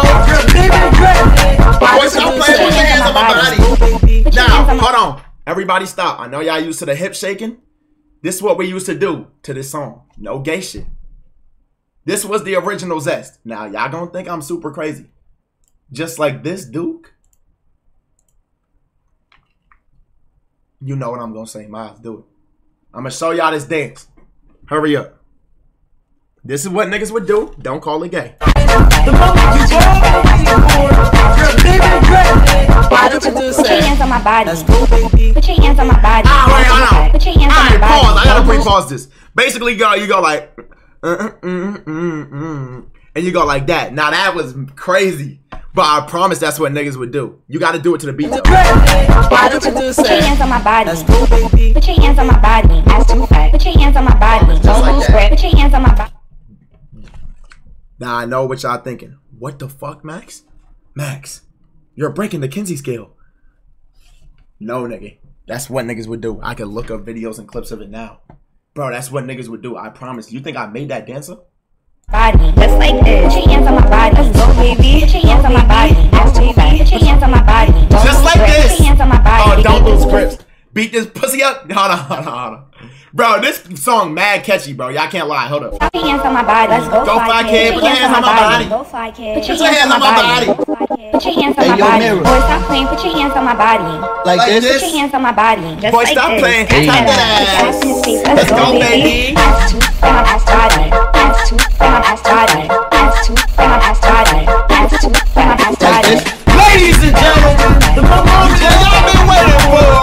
Boy, stop playing, put your hands on my body. Now, hold on. Everybody stop. I know y'all used to the hip shaking. This is what we used to do to this song. No gay shit. This was the original Zest. Now, y'all gonna think I'm super crazy. Just like this, Duke. You know what I'm gonna say. Miles, do it. I'm gonna show y'all this dance. Hurry up. This is what niggas would do. Don't call it gay. Put your hands on my body. Put your hands on my body. Put your hands on my body. Pause. I gotta pre-pause this. Basically, you go like, and you go like that. Now that was crazy, but I promise that's what niggas would do. You got to do it to the beat. Put your hands on my body. Put your hands on my body. That's too fat. Put your hands on my body. Don't lose grip. Put your hands on my body. Now I know what y'all thinking. What the fuck, Max? Max, you're breaking the Kinsey scale. No, nigga. That's what niggas would do. I could look up videos and clips of it now. Bro, that's what niggas would do. I promise. You think I made that dancer? Body, just like this. Put your hands on my body. Let's go, baby. Put your hands on my body. That's too fat. Put your hands on my body. Just like this. Put your hands on my body. Oh, don't lose grips. Beat this pussy up. Hold on. Bro, this song mad catchy, bro. Y'all can't lie. Hold up. Put your hands on my body. Let's go, fly kid. Put your hands on my body. Go, fly kid. Put your hands on my body. Put your hands on my body. Boy, stop playing. Put your hands on my body. Like this? Put your hands on my body. Just Boy, like stop this. playing. Clap that ass. Let's go, baby. Ass 2 from my ass body. Ass 2 from my ass body. Ass 2 from my ass body. Ass 2 from my ass body. Ladies and gentlemen, the moment y'all been waiting for.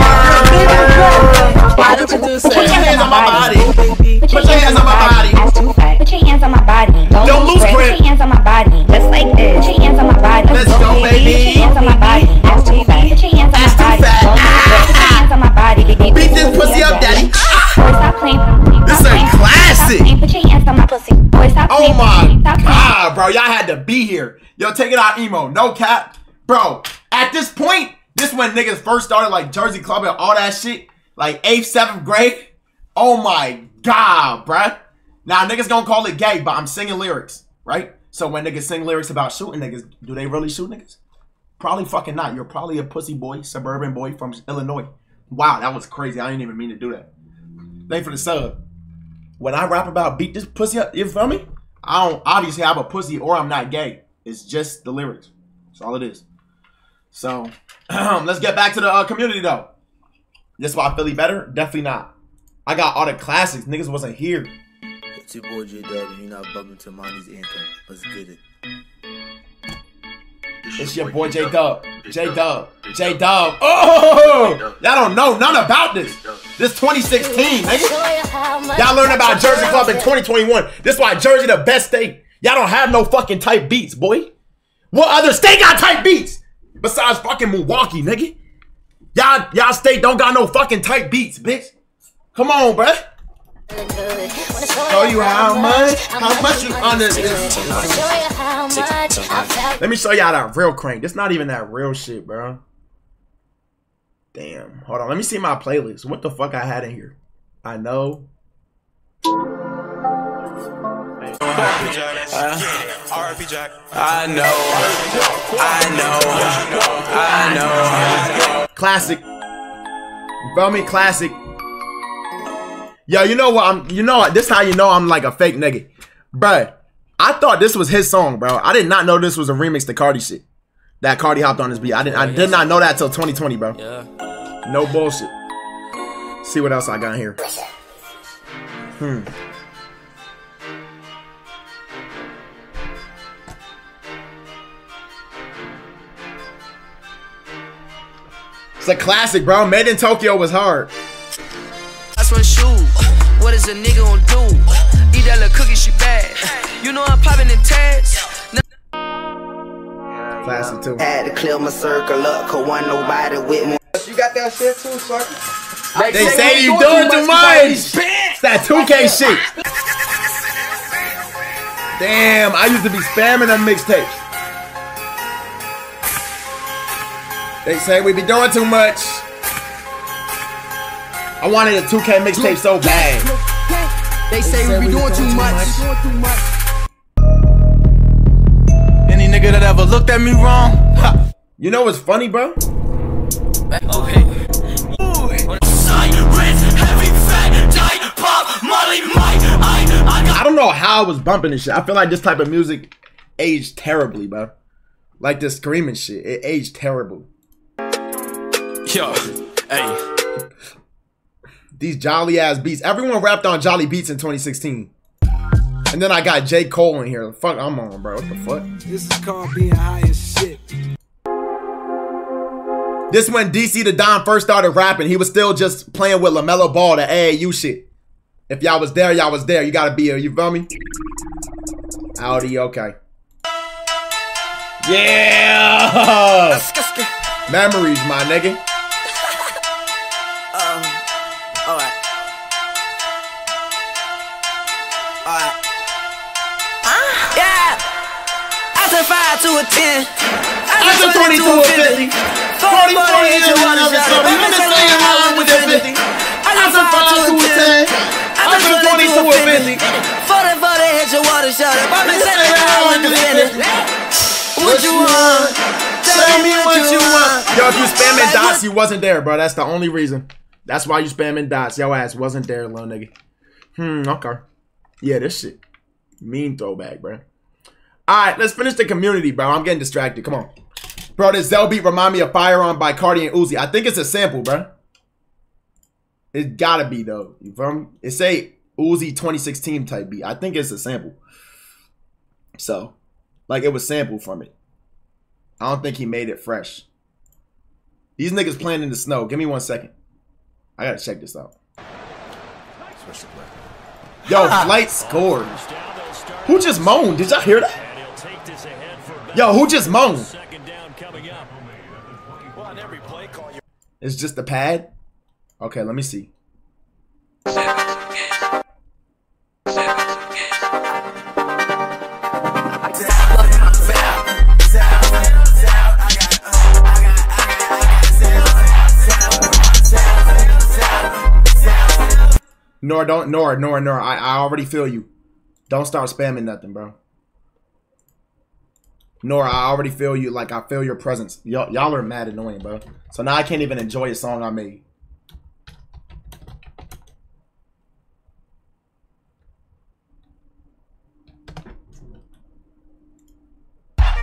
Put your hands on my body. Put your hands on my body. Put your hands on my body. Don't lose grip. Put your hands on my body. Just like this. Put your hands on my body. Let's go, baby. Put your hands on my body. That's too fat. Put your hands on my body. Put your hands on my body. Beat this pussy up, daddy. Boy, stop playing. This is a classic. Put your hands on my pussy. Boy, stop Oh playing. my god, bro. Y'all had to be here. Yo, take it out, emo. No cap. Bro, at this point, this when niggas first started like Jersey Club and all that shit. Like 8th, 7th grade. Oh my god, bruh. Now niggas gonna call it gay, but I'm singing lyrics, right? So when niggas sing lyrics about shooting niggas, do they really shoot niggas? Probably fucking not. You're probably a pussy boy, suburban boy from Illinois. Wow, that was crazy. I didn't even mean to do that. Thanks for the sub. When I rap about beat this pussy up, you feel me? I don't obviously have a pussy or I'm not gay. It's just the lyrics. That's all it is. So, let's get back to the community, though. This why Philly better? Definitely not. I got all the classics. Niggas wasn't here. It's your boy J Dub, and you're not bumping to Monty's anthem. Let's get it. It's your boy J Dub. J Dub. J Dub. Oh! Y'all don't know none about this. This 2016, nigga. Y'all learned about Jersey Club in 2021. This why Jersey the best state. Y'all don't have no fucking type beats, boy. What other state got type beats? Besides fucking Milwaukee, nigga. Y'all state don't got no fucking type beats, bitch. Come on, bruh. Show you how much you under this. Let me show y'all that real crank. This not even that real shit, bro. Damn. Hold on. Let me see my playlist. What the fuck I had in here? I know. I know. Classic. You feel me? Classic. Yo, you know what? This how you know I'm like a fake nigga. Bruh, I thought this was his song, bro. I did not know this was a remix to Cardi shit. That Cardi hopped on his beat. I did not know that till 2020, bro. Yeah. No bullshit. See what else I got here. It's a classic, bro. Made in Tokyo was hard. That's one shoe. What is a nigga gonna do? Eat that little cookie, she bad. You know I'm popping in tags. Classic too. Had to clear my circle up, cause one nobody with me. You got that shit too, sucker. They say you doing too much. It's that 2K shit. Damn, I used to be spamming them mixtapes. They say we be doing too much. I wanted a 2K mixtape so bad. They say we be doing too much. Any nigga that ever looked at me wrong. Ha. You know what's funny, bro? Okay. I don't know how I was bumping this shit. I feel like this type of music aged terribly, bro. Like this screaming shit. It aged terrible. Yo, hey. These jolly ass beats. Everyone rapped on jolly beats in 2016. And then I got J. Cole in here. Fuck, I'm on, bro. What the fuck? This is called being high as shit. This when DC the Don first started rapping. He was still just playing with LaMelo Ball, the AAU shit. If y'all was there, y'all was there. You gotta be here. You feel me? Audi, okay. Yeah! Memories, my nigga. Alright. Yeah. After 5 to a 10. After 20 to a 50. 40 hit your water shot. I'm in the same line with the 50. After 5 to a 10. After 20 to a 50. 40 hit your water shot. I'm in the same line with the 50. What you want? Tell me what you want. Yo, if you spamming dots, you wasn't there, bro. That's the only reason. That's why you spamming dots. Your ass wasn't there, little nigga. Okay. Yeah, this shit. Mean throwback, bro. Alright, let's finish the community, bro. I'm getting distracted. Come on. Bro, this Zell beat remind me of Firearm by Cardi and Uzi. I think it's a sample, bro. It gotta be, though. You feel me? It say Uzi 2016 type beat. I think it's a sample. So, like, it was sampled from it. I don't think he made it fresh. These niggas playing in the snow. Give me 1 second. I gotta check this out. Yo, Flight scored. Who just moaned? Did y'all hear that? Yo, who just moaned? It's just the pad? Okay, let me see. Nora, I already feel you. Don't start spamming nothing, bro. Nora, I already feel you. Like, I feel your presence. Y'all are mad annoying, bro. So now I can't even enjoy a song I made.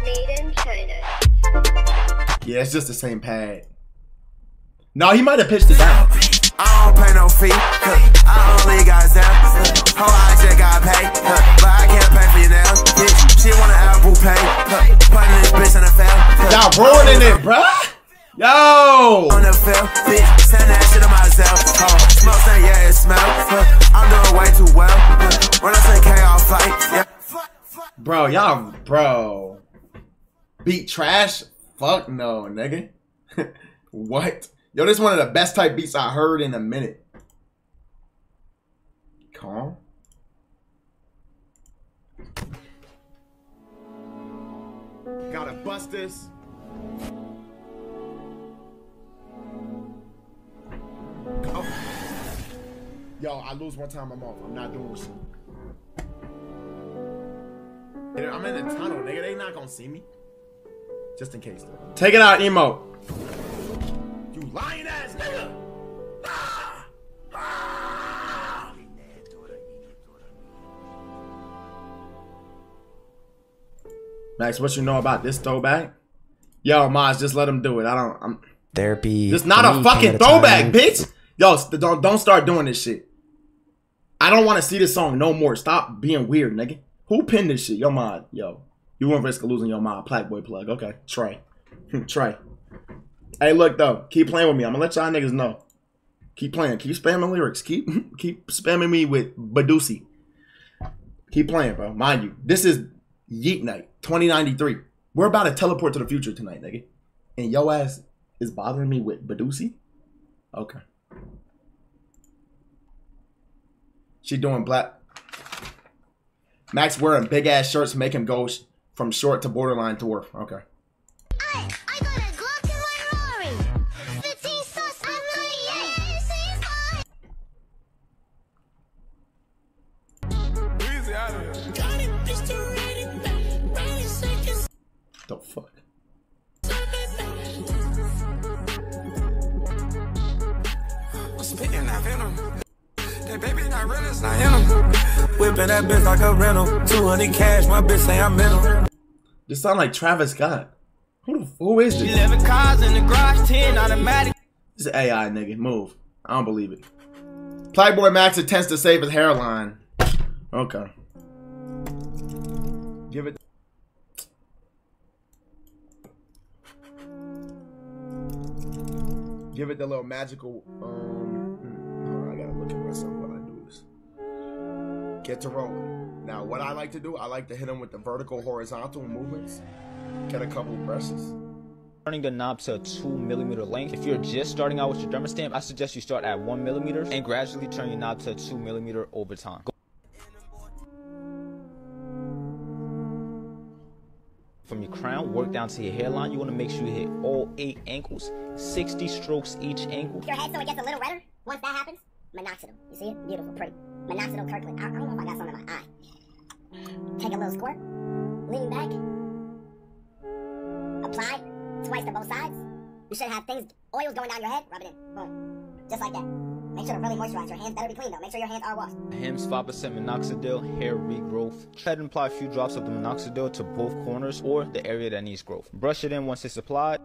Made in China. Yeah, it's just the same pad. No, he might have pitched it down. I don't pay no fee. I only got Zell. Oh, I just got paid. But I can't pay for you now. She want an Apple Pay. Putting this bitch in the fail. Y'all ruining it, bruh. Yo! On the field, bitch, send that shit to myself. Smoke saying, yeah, it smells. I'm doing way too well. When I say K, I'll fight. Yeah. Bro, y'all, bro. Beat trash? Fuck no, nigga. What? Yo, this is one of the best type beats I heard in a minute. Calm. Gotta bust this. Oh. Yo, I lose one time, I'm off. I'm not doing shit. I'm in the tunnel, nigga. They not gonna see me. Just in case, though. Take it out, emote. You lying ass nigga. Max, what you know about this throwback? Yo, Maz, just let him do it. I'm therapy. This not a fucking throwback, bitch. Yo, don't start doing this shit. I don't want to see this song no more. Stop being weird, nigga. Who pinned this shit? Yo, Mod. Yo, you won't risk losing your Mod. Blackboy plug. Okay, Trey. Trey. Hey, look though. Keep playing with me. I'm gonna let y'all niggas know. Keep playing. Keep spamming lyrics. Keep spamming me with Badusi. Keep playing, bro. Mind you, this is Yeet Night 2093. We're about to teleport to the future tonight, nigga. And yo ass is bothering me with Badusi? Okay. She doing black. Max wearing big ass shirts make him go from short to borderline dwarf. Okay. I got a Glock in my Rari. 15 sauce, I'm The fuck? Whipping that bitch like a rental. 200 cash, my bitch say I'm mental. This sound like Travis Scott. Who is this? 11 cars in the garage, 10 automatic. This is AI, nigga. Move. I don't believe it. Playboy Max attempts to save his hairline. Okay. Give it. Give it the little magical. I gotta look at myself while I do this. Get to rolling. Now, what I like to do, I like to hit him with the vertical, horizontal movements. Get a couple brushes. Turning the knob to a 2mm length. If you're just starting out with your drummer stamp, I suggest you start at 1mm and gradually turn your knob to a 2mm over time. From your crown, work down to your hairline. You want to make sure you hit all 8 ankles, 60 strokes each ankle. Your head so it gets a little redder. Once that happens, minoxidil. You see it? Beautiful, pretty. Minoxidil Kirkland. I don't know if I got something in my eye. Take a little squirt, lean back, apply twice to both sides. You should have things, oils going down your head. Rub it in. Boom. Just like that. Make sure to really moisturize. Your hands better be clean though. Make sure your hands are washed. Hims 5% minoxidil, hair regrowth. Try to apply a few drops of the minoxidil to both corners or the area that needs growth. Brush it in once it's applied.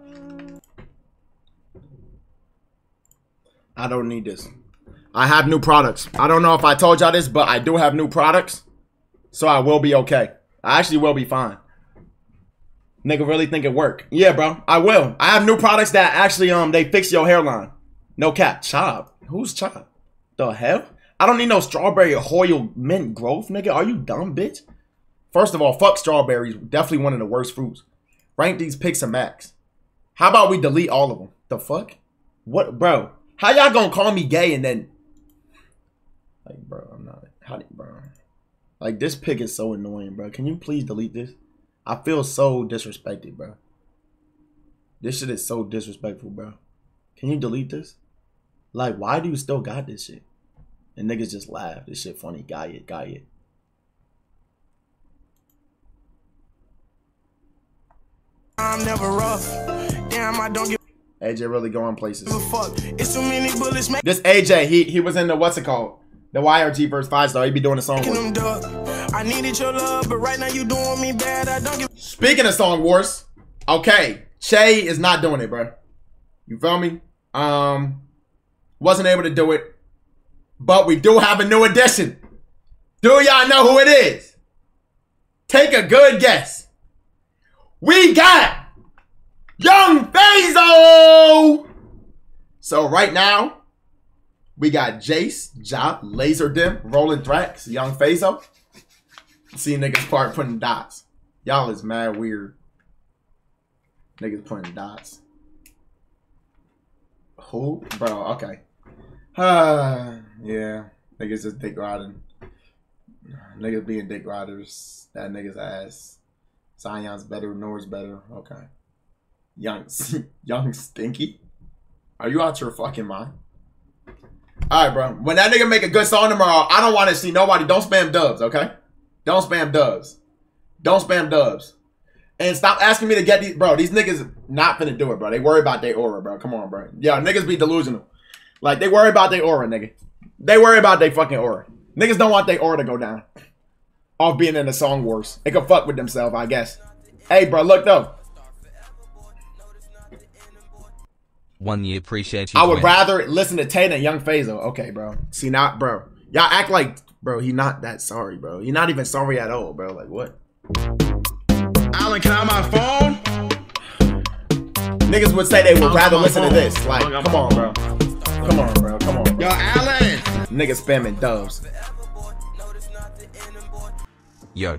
I don't need this. I have new products. I don't know if I told y'all this, but I do have new products. So I will be okay. I actually will be fine. Nigga really think it work. Yeah, bro. I will. I have new products that actually they fix your hairline. No cap. Chop. Who's Chop? The hell? I don't need no strawberry Hoyle mint growth, nigga. Are you dumb, bitch? First of all, fuck strawberries. Definitely one of the worst fruits. Rank these picks a max. How about we delete all of them? The fuck? What, bro? How y'all gonna call me gay and then... Like, bro, I'm not... bro? Like, this pick is so annoying, bro. Can you please delete this? I feel so disrespected, bro. This shit is so disrespectful, bro. Can you delete this? Like, why do you still got this shit? And niggas just laugh. This shit funny. Got it. I'm never rough. Damn, I don't give AJ really going places. a fuck. It's too many bullets making This AJ, he was in the what's it called? The YRG verse 5 star. He be doing a song with them duck. I needed your love, but right now you doing me bad. I don't give. Speaking of Song Wars, okay, Che is not doing it, bro. You feel me? Wasn't able to do it, but we do have a new addition. Do y'all know who it is? Take a good guess. We got Young Fazo. So right now, we got Jace, Ja, Laser Dim, Rolling Thrax, Young Fazo. See niggas part putting dots. Y'all is mad weird. Niggas putting dots. Who? Bro, okay. Yeah. Niggas just dick riding. Niggas being dick riders. That nigga's ass. Zion's better, Nor's better. Okay. Young Stinky? Are you out your fucking mind? Alright, bro. When that nigga make a good song tomorrow, I don't want to see nobody. Don't spam dubs, okay? Don't spam dubs. Don't spam dubs. And stop asking me to get these. Bro, these niggas not finna do it, bro. They worry about their aura, bro. Come on, bro. Yeah, niggas be delusional. Like, they worry about their aura, nigga. They worry about their fucking aura. Niggas don't want their aura to go down. Off being in the Song Wars. They can fuck with themselves, I guess. Hey, bro, look, though. 1 year, appreciate you. I would rather listen to Tay than Young Fazo. Okay, bro. See, not, bro. Y'all act like, bro, he not that sorry, bro. He not even sorry at all, bro. Like, what? Alan, can I have my phone? Niggas would say they would rather listen to this. Like, come on, bro. Come on, bro. Come on, bro. Yo, Alan! Niggas spamming dubs. Yo.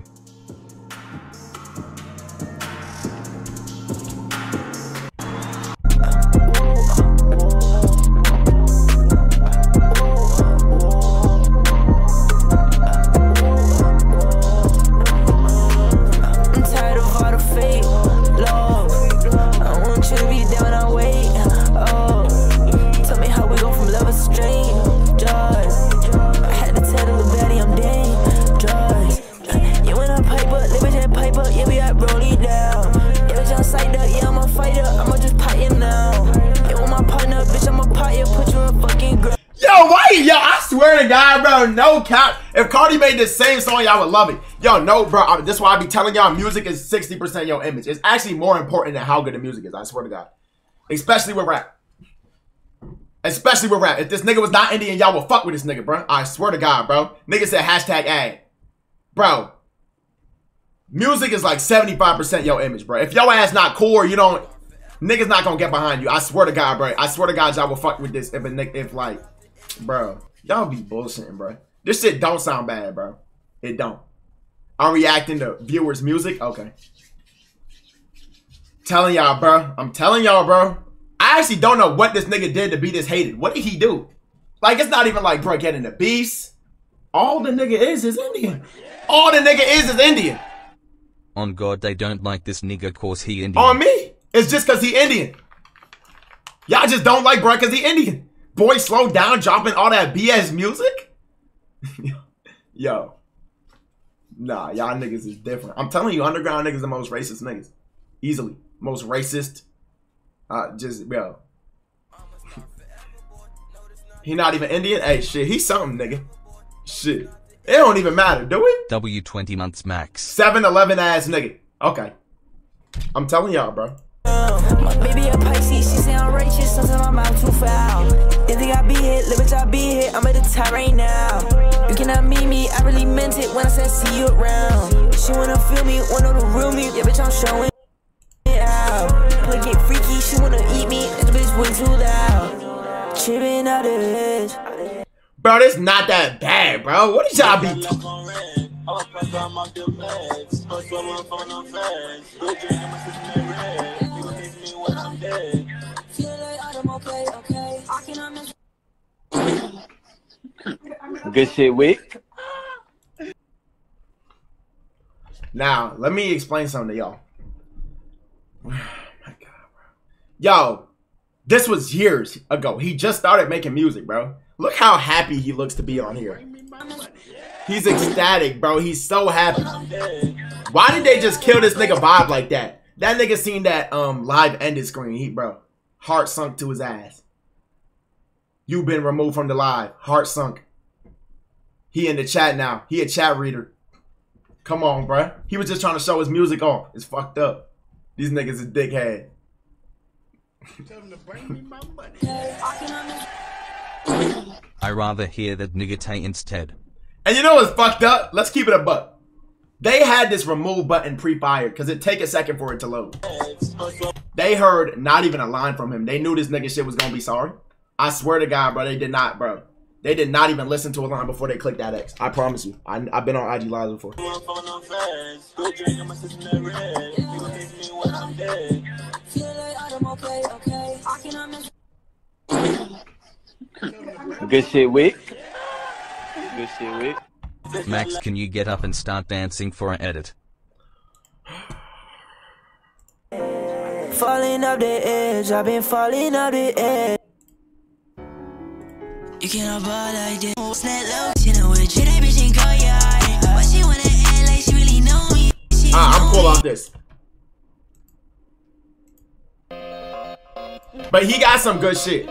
Yo, I swear to God, bro, no cap. If Cardi made the same song, y'all would love it. Yo, no, bro, this is why I be telling y'all music is 60% your image. It's actually more important than how good the music is, I swear to God. Especially with rap. Especially with rap. If this nigga was not Indian, y'all will fuck with this nigga, bro. I swear to God, bro. Nigga said hashtag ad. Bro, music is like 75% your image, bro. If your ass not cool or you don't, niggas not gonna get behind you. I swear to God, bro. I swear to God, y'all will fuck with this if like, bro, y'all be bullshitting, bro. This shit don't sound bad, bro. It don't. I'm reacting to viewers' music. Okay. Telling y'all, bro. I'm telling y'all, bro. I actually don't know what this nigga did to be this hated. What did he do? Like, it's not even like, bro, getting the beast. All the nigga is Indian. All the nigga is Indian. On God, they don't like this nigga cause he Indian. On me. It's just cause he Indian. Y'all just don't like bro cause he Indian. Boy, slow down, dropping all that BS music. Yo. Nah, y'all niggas is different. I'm telling you, underground niggas the most racist niggas. Easily. Most racist. Yo. He not even Indian? Hey, shit, he's something, nigga. Shit. It don't even matter, do it? W20 months max. 7-11 ass nigga. Okay. I'm telling y'all, bro. My baby a Pisces, she say I'm righteous, sometimes my mouth too foul. They think I be hit, little bitch I be hit, I'm at the top right now. You cannot meet me, I really meant it when I said see you around. She wanna feel me, wanna know the real me, yeah bitch I'm showing it out. Play get freaky, she wanna eat me, this bitch way too loud. Tripping out of this. Bro, this not that bad, bro. What did y'all be Good shit, Wick. Now, let me explain something to y'all. Oh my God, bro. Yo, this was years ago. He just started making music, bro. Look how happy he looks to be on here. He's ecstatic, bro. He's so happy. Why did they just kill this nigga vibe like that? That nigga seen that live ended screen. Bro, heart sunk to his ass. You've been removed from the live. Heart sunk. He in the chat now. He a chat reader. Come on, bruh. He was just trying to show his music off. It's fucked up. These niggas is dickhead. I rather hear that nigga Tay instead. And you know what's fucked up? Let's keep it a buck. They had this remove button pre-fired because it take a second for it to load. They heard not even a line from him. They knew this nigga shit was gonna be sorry. I swear to God, bro, they did not, bro. They did not even listen to a line before they clicked that X. I promise you. I've been on IG Live before. Good shit, Wick. Good shit, Wick. Max, can you get up and start dancing for an edit? Falling up the edge, I've been falling up the edge. You cannot ball like this. Snap low, chillin' with you. That bitch ain't go yard. But she wanna act like she really know me. I'm cool off this. But he got some good shit.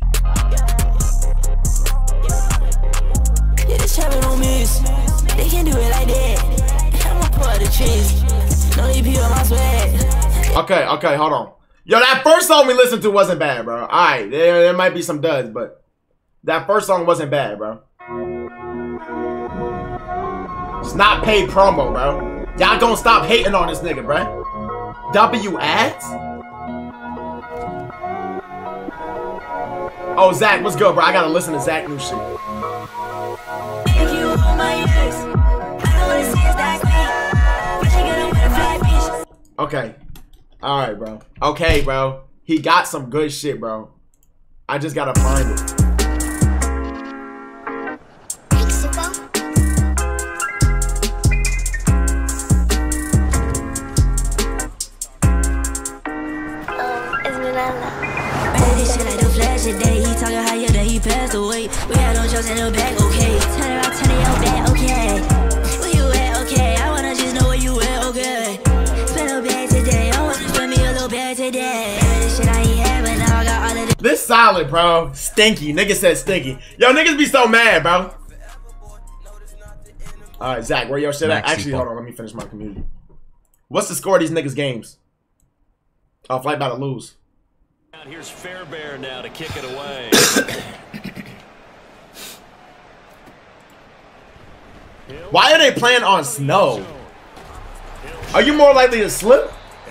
Yeah, this chopper don't miss. They can do it like that. I'm a part of the trees. No EP on my swag. Okay, hold on. Yo, that first song we listened to wasn't bad, bro. Alright, there might be some duds, but that first song wasn't bad, bro. It's not paid promo, bro. Y'all gonna stop hating on this nigga, bro. W ads? Oh, Zach, what's good, bro? I gotta listen to Zach new shit. Okay. Alright, bro. Okay, bro. He got some good shit, bro. I just gotta find it. Today, he talking how your day he passed away. We had no jokes in the back, okay. Turn around, turn it your back, okay. Where you at, okay? I wanna just know where you at, okay. Spend a bag today, I wanna spend me a little bag today. This shit I ain't had, but now I got all of this solid, bro. Stinky. Nigga said stinky. Yo, niggas be so mad, bro. Alright, Zach, where your shit at? Actually, hold on, let me finish my community. What's the score of these niggas' games? Oh, Flight about to lose. Here's Fairbairn now to kick it away. Why are they playing on snow? Are you more likely to slip?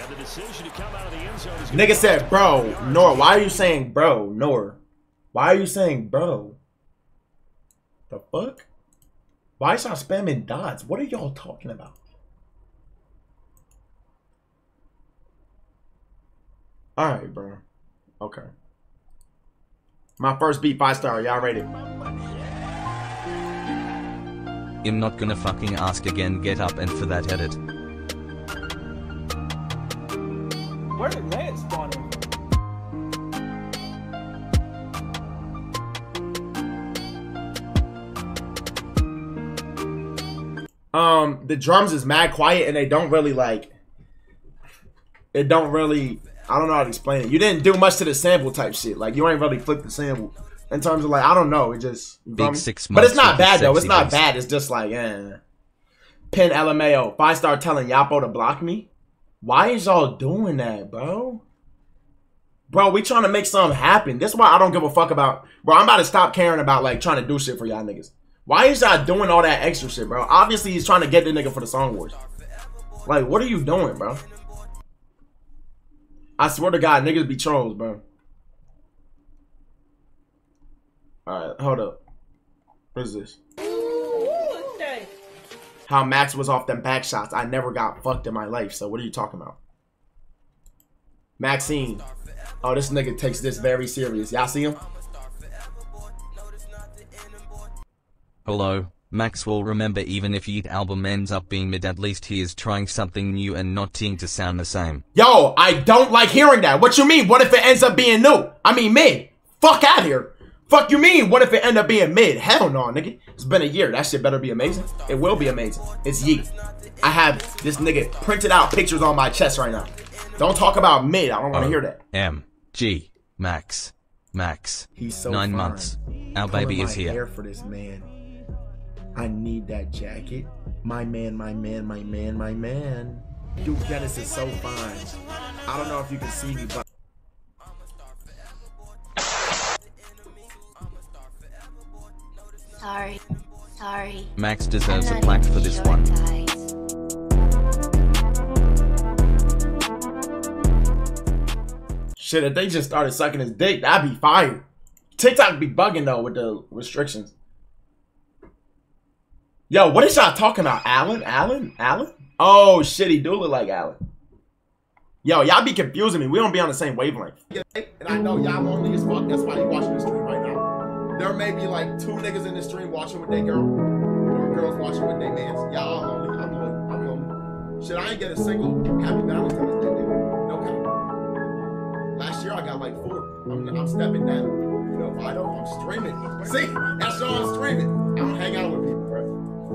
Nigga said, bro, Nor. Why are you saying bro, Nor? Why are you saying bro? The fuck? Why is y'all spamming dots? What are y'all talking about? Alright, bro. Okay. My first beat 5-star. Y'all ready? I'm not gonna fucking ask again. Get up and for that edit. Where did Lance spawn in? The drums is mad quiet and they don't really like. It don't really. I don't know how to explain it. You didn't do much to the sample type shit. Like, you ain't really flipped the sample. In terms of, like, I don't know. It just... Big 6 months. But it's not bad, though. It's not bad. It's just like, eh. Pin LMAO. 5-star telling Yapo to block me? Why is y'all doing that, bro? Bro, we trying to make something happen. This is why I don't give a fuck about... Bro, I'm about to stop caring about, like, trying to do shit for y'all niggas. Why is y'all doing all that extra shit, bro? Obviously, he's trying to get the nigga for the Song Wars. Like, what are you doing, bro? I swear to God, niggas be trolls, bro. Alright, hold up. What is this? How Max was off them back shots. I never got fucked in my life, so what are you talking about? Maxine. Oh, this nigga takes this very serious. Y'all see him? Hello. Max will remember even if Yeet album ends up being mid, at least he is trying something new and not trying to sound the same. Yo, I don't like hearing that. What you mean? What if it ends up being new? I mean mid. Fuck out here. Fuck you mean? What if it end up being mid? Hell no, nigga. It's been a year. That shit better be amazing. It will be amazing. It's Yeet. I have this nigga printed out pictures on my chest right now. Don't talk about mid. I don't want to hear that. M.G. Max. Max. He's so 9 fine. months. Our baby is here. Hair for this man. I need that jacket. My man, my man, my man, my man. Dude, Dennis is so fine. I don't know if you can see me, but Sorry. Max deserves a plaque for this one. shit, if they just started sucking his dick, that'd be fire. TikTok be bugging though with the restrictions. Yo, what is y'all talking about? Alan? Oh shit, he do look like Alan. Yo, y'all be confusing me. We don't be on the same wavelength. And I know y'all lonely as fuck. That's why you watching the stream right now. There may be like 2 niggas in the stream watching with their girl, or girls watching with their mans. Y'all lonely. I'm lonely. Shit, I ain't get a single Happy Valentine's Day, nigga. No cap. Last year I got like 4. I'm stepping down. You know, if I don't, I'm streaming. See, that's all I'm streaming. I don't hang out with people, bro.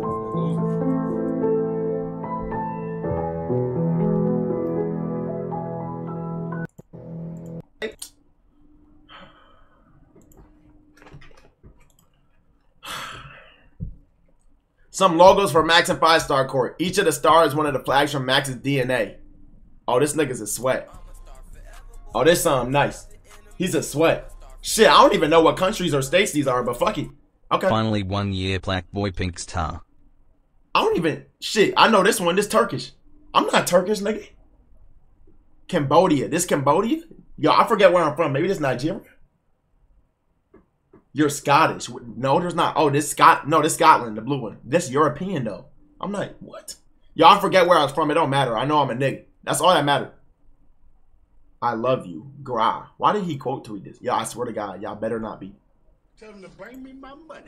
Some logos for Max and 5-Star Court. Each of the stars is one of the flags from Max's DNA. Oh, this nigga's a sweat. Oh, this something nice. He's a sweat. Shit, I don't even know what countries or states these are, but fuck it. Okay. Finally 1 year Black Boy Pink Star. I don't even... Shit, I know this one. This Turkish. I'm not Turkish, nigga. Cambodia. This Cambodia? Yo, I forget where I'm from. Maybe this Nigeria? You're Scottish. No, there's not. Oh, this Scotland, the blue one. This European, though. I'm like, what? Yo, I forget where I was from. It don't matter. I know I'm a nigga. That's all that matters. I love you. Gra. Why did he quote tweet this? Yo, I swear to God, y'all better not be. Tell him to bring me my money.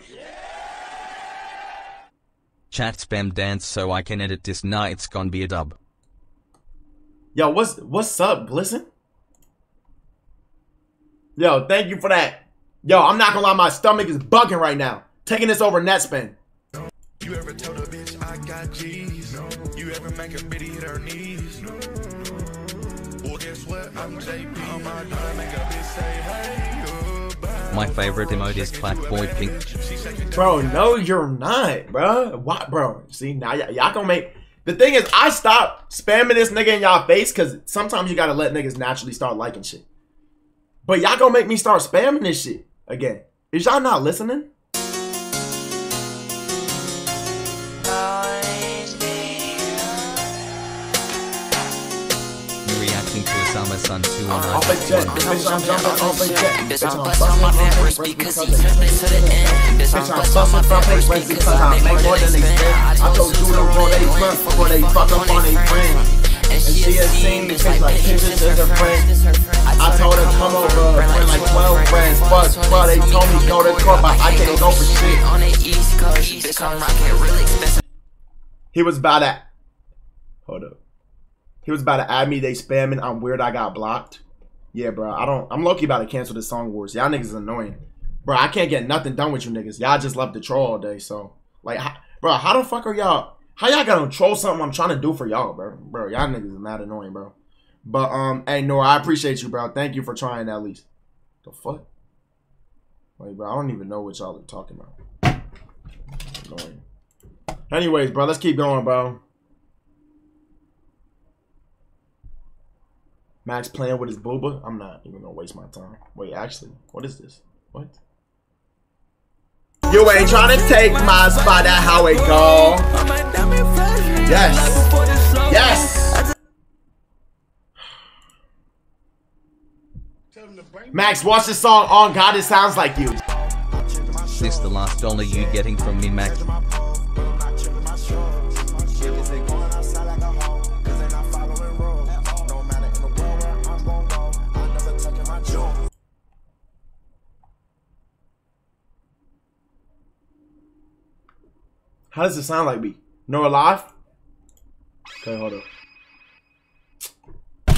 Chat spam dance so I can edit this. Nah, it's gonna be a dub. Yo, what's up, Glisten? Yo, thank you for that. Yo, I'm not gonna lie, my stomach is bugging right now. Taking this over Netspin. You ever told a bitch I got G's? No. You ever make a bitty hit her knees? No. Well, guess what? I'm JP. On my dime, make a bitch say, hey, goodbye. My favorite emote is Black Boy Pink. Bro, no, you're not, bro. What, bro? See, now y'all gonna make... The thing is, I stopped spamming this nigga in y'all face because sometimes you gotta let niggas naturally start liking shit. But y'all gonna make me start spamming this shit again. Is y'all not listening? You reacting to Osama Sun 2 on off a jet. Bitch, I'm jumping off a jet. Bitch, I'm busting my first because he jumping to the end. Bitch, I'm busting from his waist because I make more than they spend. I told you to roll they flirt before they fuck up on they friends. And she has seen me take like pictures as her friend. I told her come over, bring like 12 friends. Fuck, well, they told me go to court, but I can't go for shit. On the East Coast, bitch, I'm rocking really expensive. He was about to... Hold up. He was about to add me, they spamming, I'm weird, I got blocked. Yeah, bro, I'm low-key about to cancel this Song Wars. Y'all niggas is annoying. Bro, I can't get nothing done with you niggas. Y'all just love to troll all day, so... Like, bro, how the fuck are y'all... How y'all gonna troll something I'm trying to do for y'all, bro? Bro, y'all niggas is mad annoying, bro. But, hey, Nora, I appreciate you, bro. Thank you for trying at least. The fuck? Wait, bro, I don't even know what y'all are talking about. Annoying. Anyways, bro, let's keep going, bro. Max playing with his booba? I'm not even gonna waste my time. Wait, actually, what is this? What? You ain't trying to take my spot, that's how it go. Yes. Yes. Max, watch this song on God, it sounds like you. This the last dollar you getting from me, Max? How does it sound like me? Nora live? Okay, hold up.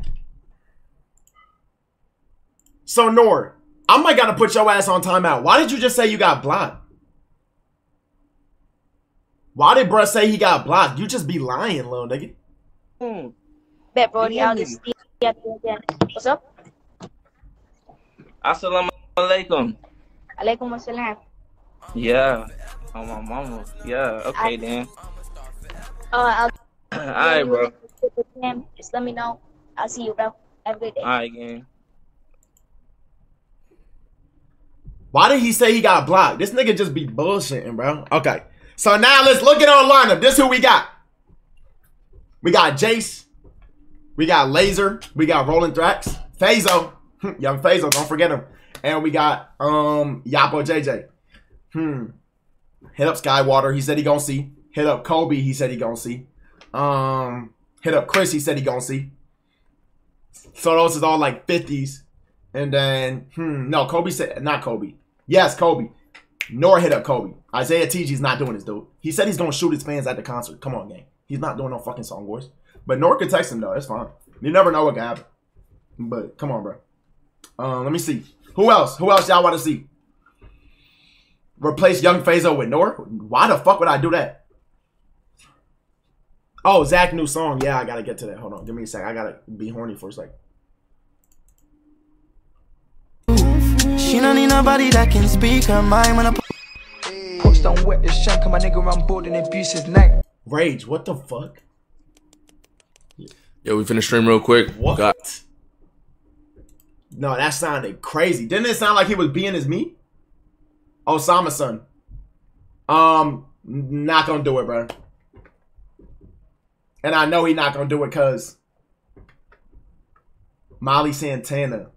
So Nora, I might gotta put your ass on timeout. Why did you just say you got blocked? Why did bruh say he got blocked? You just be lying, little nigga. Bet, Brody, I'll just see you again. What's up? Assalamu alaikum. Alaikum assalam. Yeah. Oh, my mama. Yeah, okay, then. I'll Alright, bro. just let me know. I'll see you, bro. Have a good day. Alright, gang. Why did he say he got blocked? This nigga just be bullshitting, bro. Okay. So now let's look at our lineup. This who we got. We got Jace. We got Laser. We got Rolling Thrax. Fazo. Young Fazo, don't forget him. And we got Yapo JJ. Hit up Skywater. He said he gonna see. Hit up Kobe. He said he gonna see. Hit up Chris. He said he gonna see. So those is all like 50s. And then, no, Kobe said, not Kobe. Yes, Kobe. Nor hit up Kobe. Isaiah TG's not doing this, dude. He said he's going to shoot his fans at the concert. Come on, gang. He's not doing no fucking Song Wars. But Nor could text him, though. It's fine. You never know what can happen. But, come on, bro. Let me see. Who else? Who else y'all want to see? Replace Young Fazo with Nor? Why the fuck would I do that? Oh, Zach new song. Yeah, I got to get to that. Hold on. Give me a sec. I got to be horny for a sec. She don't need nobody that can speak her mind when I post on wet as shank on my nigga on board and abuse his neck. Rage, what the fuck? Yo, we finna stream real quick. What? No, that sounded crazy. Didn't it sound like he was being his me? Osama son. Not gonna do it, bro. And I know he not gonna do it cause Molly Santana.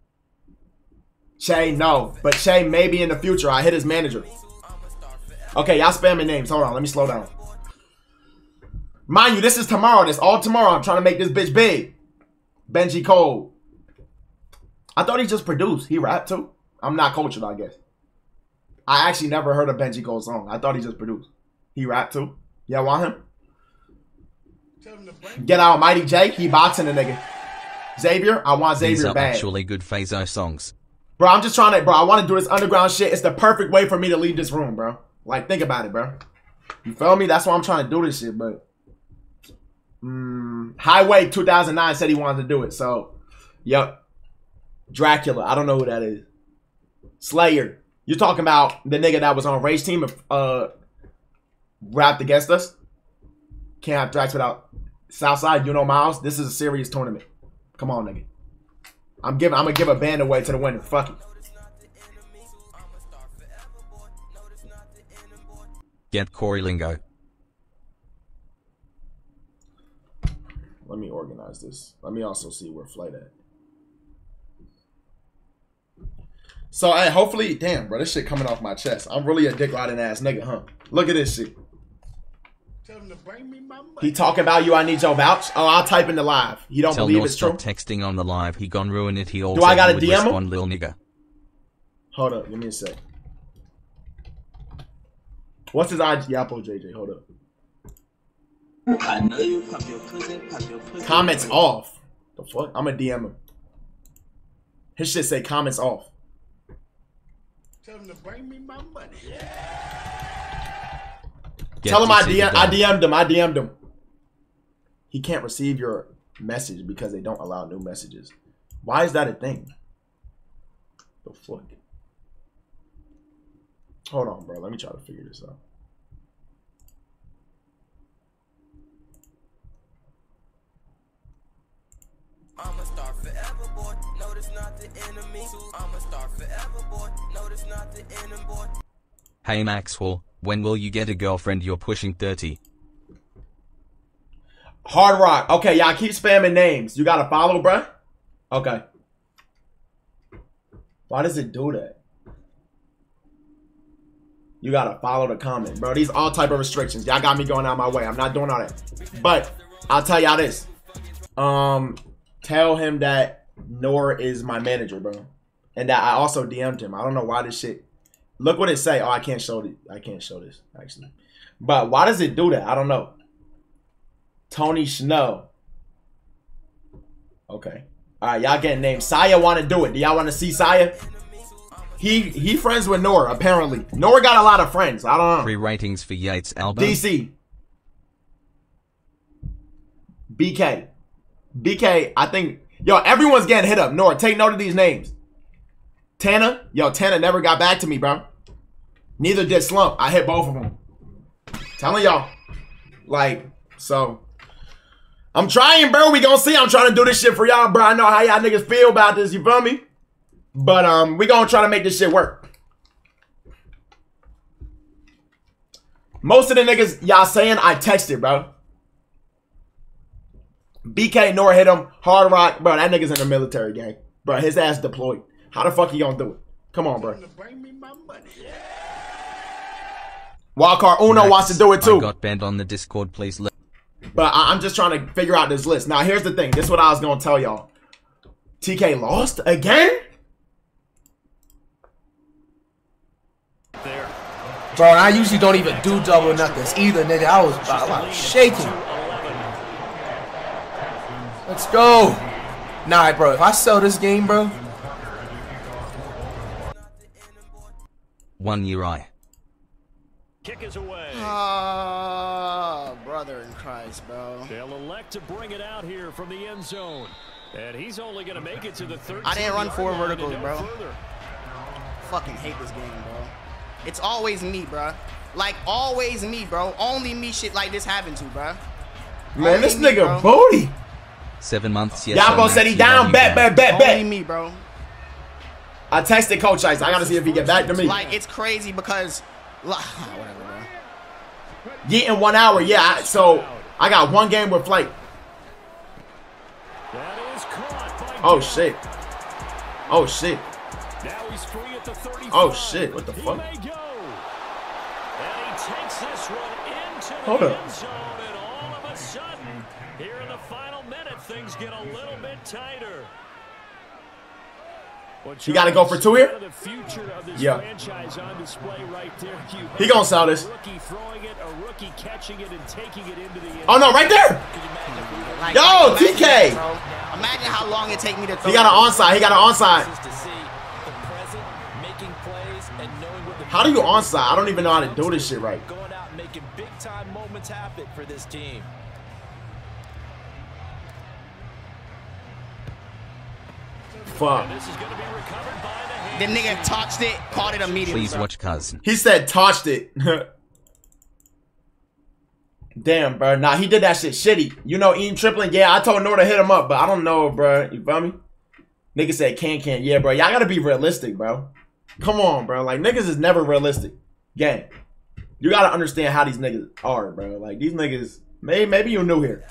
Che, no. But Che, maybe in the future. I hit his manager. Okay, y'all spamming names. Hold on. Let me slow down. Mind you, this is tomorrow. This all tomorrow. I'm trying to make this bitch big. Benji Cole. I thought he just produced. He rapped too. I'm not cultured, I guess. I actually never heard a Benji Cole song. I thought he just produced. He rapped too. Y'all want him? Get out, Mighty J. He boxing the nigga. Xavier. I want Xavier These are bad. actually good Fazo songs. Bro, I'm just trying to, bro, I want to do this underground shit. It's the perfect way for me to leave this room, bro. Like, think about it, bro. You feel me? That's why I'm trying to do this shit, but Highway 2009 said he wanted to do it, so, yep. Dracula, I don't know who that is. Slayer, you're talking about the nigga that was on Rage Team rapped against us? Can't have Drax without Southside, you know Miles. This is a serious tournament. Come on, nigga. I'm gonna give a band away to the winner. Fuck it. Get Corey Lingo. Let me organize this. Let me also see where Flight at. So, hey, hopefully, damn, bro, this shit coming off my chest. I'm really a dick riding ass nigga, huh? Look at this shit. He talking about you, I need your vouch. Oh, I'll type in the live. He don't believe it's true. Tell North stop texting on the live. He gon' ruin it. He also Do I gotta would DM him? respond, lil nigga. Hold up, give me a sec. What's his IG? Yapo JJ, hold up. I know you pop your pussy, Comments off. The fuck? I'm gonna DM him. His shit say comments off. Tell him to bring me my money. Tell him I DM'd him. I DM'd him. He can't receive your message because they don't allow new messages. Why is that a thing? The fuck? Hold on, bro. Let me try to figure this out. I'ma start forever, boy. No, that's not the enemy. I'ma start forever, boy. No, that's not the enemy, boy. Hey Maxwell, when will you get a girlfriend? You're pushing 30. Hard Rock. Okay, y'all keep spamming names. You gotta follow, bruh? Okay. Why does it do that? You gotta follow the comment, bro. These all type of restrictions. Y'all got me going out my way. I'm not doing all that. But I'll tell y'all this. Tell him that Nor is my manager, bro. And that I also DM'd him. I don't know why this shit. Look what it say. Oh, I can't show it. I can't show this, actually. But why does it do that? I don't know. Tony Snow. Okay. All right, y'all getting named. Saya want to do it. Do y'all want to see Saya? He friends with Nor, apparently. Nor got a lot of friends. I don't know. 3 ratings for Yates album. DC. BK. BK, I think. Yo, everyone's getting hit up. Nor, take note of these names. Tana. Yo, Tana never got back to me, bro. Neither did Slump. I hit both of them. Telling y'all. Like, so. I'm trying, bro. We gonna see. I'm trying to do this shit for y'all, bro. I know how y'all niggas feel about this. You feel me? But we gonna try to make this shit work. Most of the niggas y'all saying I texted, bro. BK Nor hit him. Hard Rock, bro. That nigga's in the military, gang. Bro, his ass deployed. How the fuck he gonna do it? Come on, bro. Wildcard Uno Max, wants to do it too. I got banned on the Discord, please. But I'm just trying to figure out this list. Now, here's the thing. This is what I was gonna tell y'all. TK lost again? Bro, I usually don't even do double nothings either, nigga. I was shaking. Let's go. Nah, bro. If I sell this game, bro. 1 year I. Kick is away. Oh, brother in Christ, bro. They'll elect to bring it out here from the end zone. And he's only going to make it to the 13. I didn't run 4 verticals, no bro. further. Fucking hate this game, bro. It's always me, bro. Like, always me, bro. Only me shit like this happen to, bro. Man, Only this me, nigga bro. booty. 7 months, yes. Y'all both said he down. Bet. Only me, bro. I texted Coach Ice. I gotta see if he get back to me. Like, it's crazy because... Whatever, bro. Yeah, in 1 hour. Yeah, so I got 1 game with Flight. Oh, shit. Oh, shit. Now he's free at the 35. Oh, shit. What the fuck? And he takes this one into Hold the up. end zone, and all of a sudden, here in the final minute, things get a little bit tighter. You gotta go for 2 here? The future of this Yeah. franchise on display right there. He gonna sell this. A rookie throwing it, a rookie catching it, and taking it into the end. Oh, no, right there. Like, Yo, imagine TK. that, bro. Imagine how long it take me to throw He got an onside. He got an onside. How do you onside? I don't even know how to do this shit right. Going out and making big time moments happen for this team. Fuck. The nigga touched it, caught it immediately. Please bro. watch cousin. He said touched it. Damn, bro. Nah, he did that shit shitty. You know, Ian Tripling, yeah, I told Nor to hit him up, but I don't know, bro. You feel me? Nigga said can. Yeah, bro. Y'all gotta be realistic, bro. Come on, bro. Like, niggas is never realistic. Gang. You gotta understand how these niggas are, bro. Like, these niggas, maybe you new here.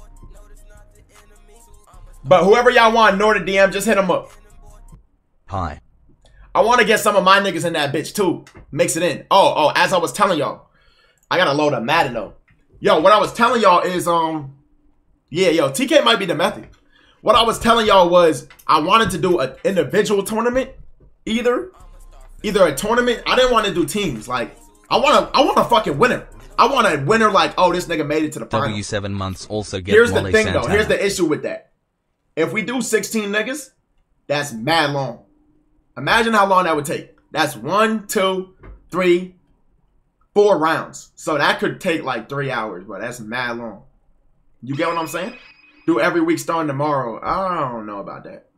But whoever y'all want, Nor to DM, just hit him up. Hi. I want to get some of my niggas in that bitch, too. Mix it in. Oh, as I was telling y'all. I gotta load up Madden, though. Yo, what I was telling y'all is, yeah, yo, TK might be the method. What I was telling y'all was I wanted to do an individual tournament, either a tournament. I didn't want to do teams. Like, I want a fucking winner. I want a winner like, oh, this nigga made it to the final. W7 months also get Here's the Molly thing, though. Santana. Here's the issue with that. If we do 16 niggas, that's mad long. Imagine how long that would take. That's 1, 2, 3, 4 rounds. So that could take like 3 hours, but that's mad long. You get what I'm saying? Do every week starting tomorrow. I don't know about that.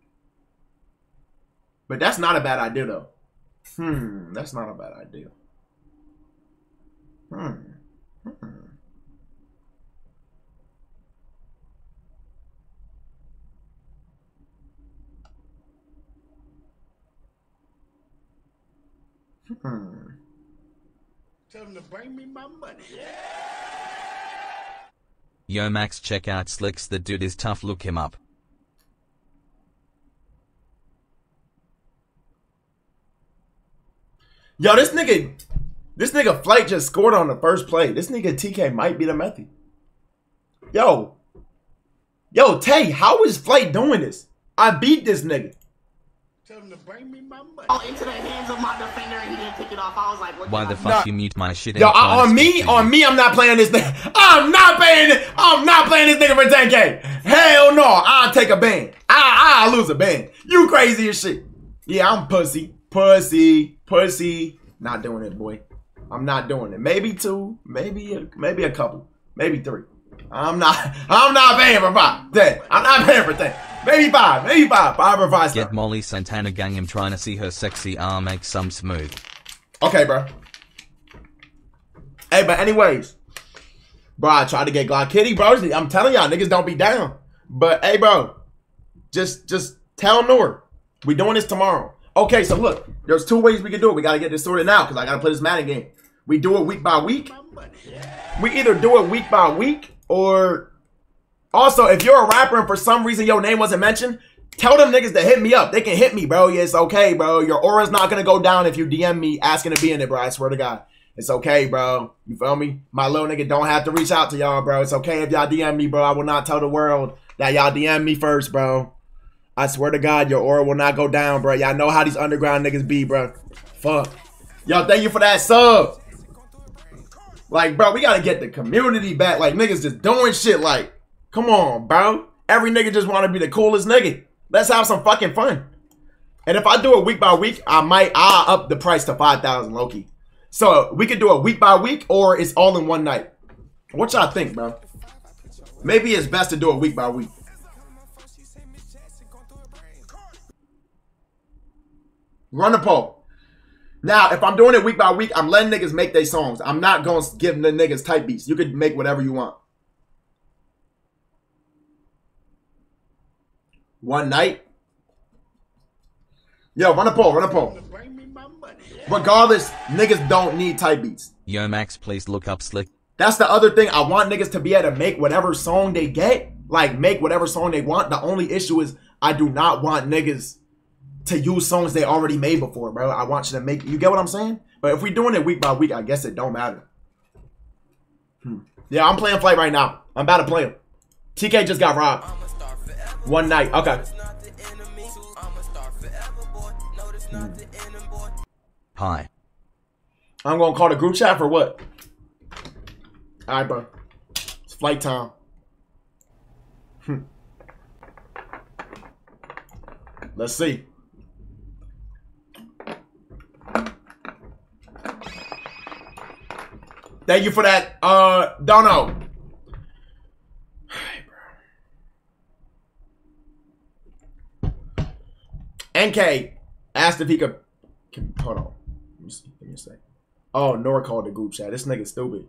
But that's not a bad idea, though. That's not a bad idea. Tell them to bring me my money. Yo Max, check out Slicks, the dude is tough, look him up. Yo, this nigga Flight just scored on the first play. This nigga TK might be the method. Yo, Tay, how is Flight doing this? I beat this nigga. Tell them to bring me my money. Oh, into the hands of my defender, and he didn't pick it off. I was like, what? Why the fuck you mute my shit? Yo, on me, I'm not playing this nigga. I'm not playing this nigga for 10K. Hell no, I'll take a ban. I'll lose a ban. You crazy as shit. Yeah, I'm pussy. Not doing it, boy. I'm not doing it. Maybe 2, maybe a couple, maybe 3. I'm not paying for 5. 10. I'm not paying for 10. Maybe 5. 5 or 5. Get Molly Santana gang, I'm trying to see her sexy arm make some smooth. Okay, bro. Hey, but anyways, bro, I tried to get Glock Kitty, bro. I'm telling y'all, niggas don't be down. But hey, bro, just tell Noor we doing this tomorrow. Okay, so look, there's 2 ways we can do it. We gotta get this sorted now because I gotta play this Madden game. We do it week by week. We either do it week by week or also if you're a rapper and for some reason your name wasn't mentioned, tell them niggas to hit me up. They can hit me, bro. Yeah, it's okay, bro. Your aura's not gonna go down if you DM me asking to be in it, bro. I swear to God. It's okay, bro. You feel me? My little nigga don't have to reach out to y'all, bro. It's okay if y'all DM me, bro. I will not tell the world that y'all DM me first, bro. I swear to God, your aura will not go down, bro. Y'all know how these underground niggas be, bro. Fuck. Yo, thank you for that sub. Like, bro, we gotta get the community back. Like, niggas just doing shit like, come on, bro. Every nigga just want to be the coolest nigga. Let's have some fucking fun. And if I do it week by week, I'll up the price to 5,000, low-key. So we could do it week by week or it's all in one night. What y'all think, bro? Maybe it's best to do it week by week. Run a poll. Now, if I'm doing it week by week, I'm letting niggas make their songs. I'm not going to give the niggas type beats. You could make whatever you want. One night. Yo, run a poll, run a poll. Regardless, niggas don't need type beats. Yo, Max, please look up Slick. That's the other thing. I want niggas to be able to make whatever song they get. Like, make whatever song they want. The only issue is I do not want niggas to use songs they already made before, bro. I want you to make... You get what I'm saying? But if we're doing it week by week, I guess it don't matter. Yeah, I'm playing Flight right now. I'm about to play him. TK just got robbed. One night. Okay. Hi. I'm going to call the group chat for what? All right, bro. It's flight time. Let's see. Thank you for that, Dono. NK asked if he could hold on. Let me say. Oh, Nora called the group chat. This nigga stupid.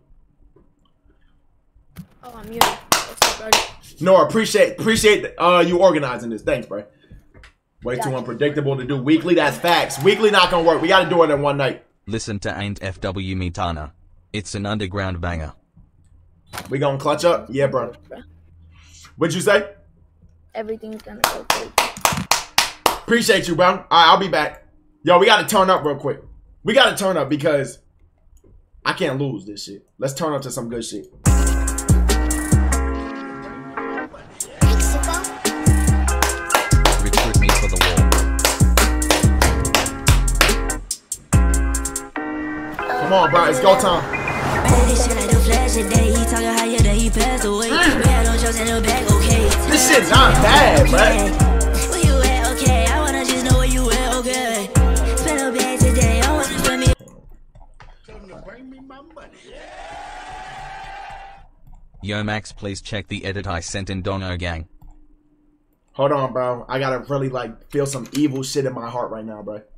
Oh, I'm muted. What's up, bro? Nora, appreciate you organizing this. Thanks, bro. Way too unpredictable to do weekly. That's facts. Weekly not gonna work. We gotta do it in one night. Listen to Ain't FW Mitana. It's an underground banger. We gonna clutch up? Yeah, bro. What'd you say? Everything's gonna go good. Appreciate you, bro. All right, I'll be back. Yo, we gotta turn up real quick. We gotta turn up because I can't lose this shit. Let's turn up to some good shit. Recruit me for the war. Come on, bro. It's go time. This shit's not bad, bro. Yo, Max, please check the edit I sent in Dono Gang. Hold on, bro. I gotta really, like, feel some evil shit in my heart right now, bro.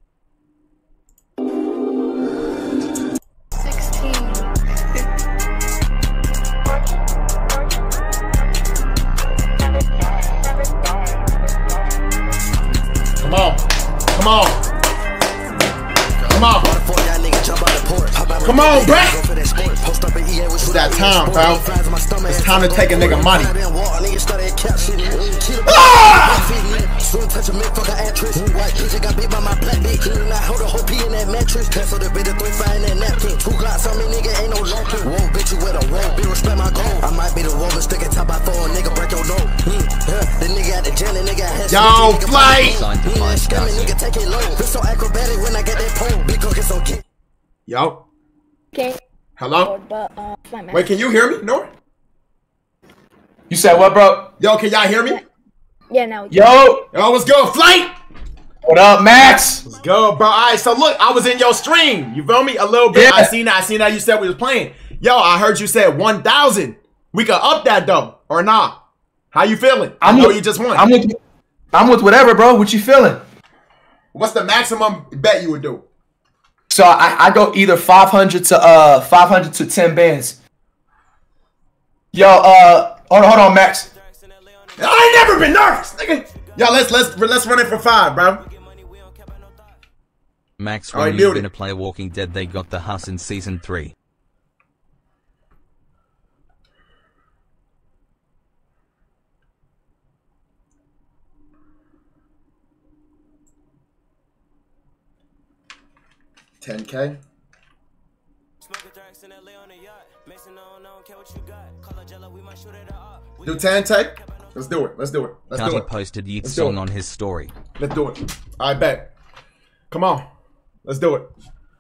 16. Come on. Come on. Come on. Come on, bruh. It's that time, bro. It's time to take a nigga money. Ah! Yo, Flight! Yo. Okay. Hello? But, wait, can you hear me, Nora? You said what, bro? Yo, can y'all hear me? Yeah, now we can. Yo! Yo, let's go, Flight! What up, Max? Let's go, bro. All right, so look, I was in your stream. You feel me? A little bit. Yeah. I seen that you said we was playing. Yo, I heard you said 1,000. We could up that, though, or not? How you feeling? I know you just won. I'm with whatever, bro. What you feeling? What's the maximum bet you would do? So I go either 500 to 10 bands. Yo, hold on, Max. I ain't never been nervous, nigga. Yo, let's run it for 5, bro. Max, when you're gonna play Walking Dead, they got the Huss in season 3. $10K. Do 10 take? Let's do it. Let's do it. Let's do it. Posted Yeats song on his story. Let's do it. I bet. Come on. Let's do it.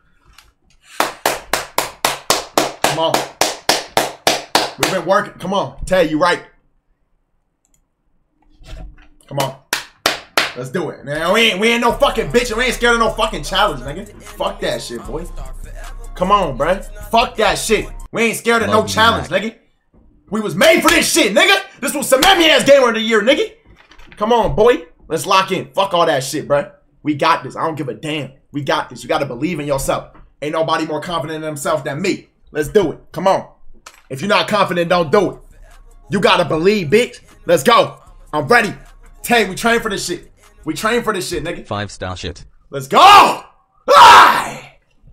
Come on. We've been working. Come on. Tay, you right. Come on. Let's do it. Now, we ain't no fucking bitch. We ain't scared of no fucking challenge, nigga. Fuck that shit, boy. Come on, bruh. Fuck that shit. We ain't scared of no challenge, nigga. We was made for this shit, nigga. This was some ass Gamer of the Year, nigga. Come on, boy. Let's lock in. Fuck all that shit, bruh. We got this. I don't give a damn. We got this. You gotta believe in yourself. Ain't nobody more confident in himself than me. Let's do it. Come on. If you're not confident, don't do it. You gotta believe, bitch. Let's go. I'm ready. Tay, we train for this shit. We train for this shit, nigga. 5-star shit. Let's go! Ah!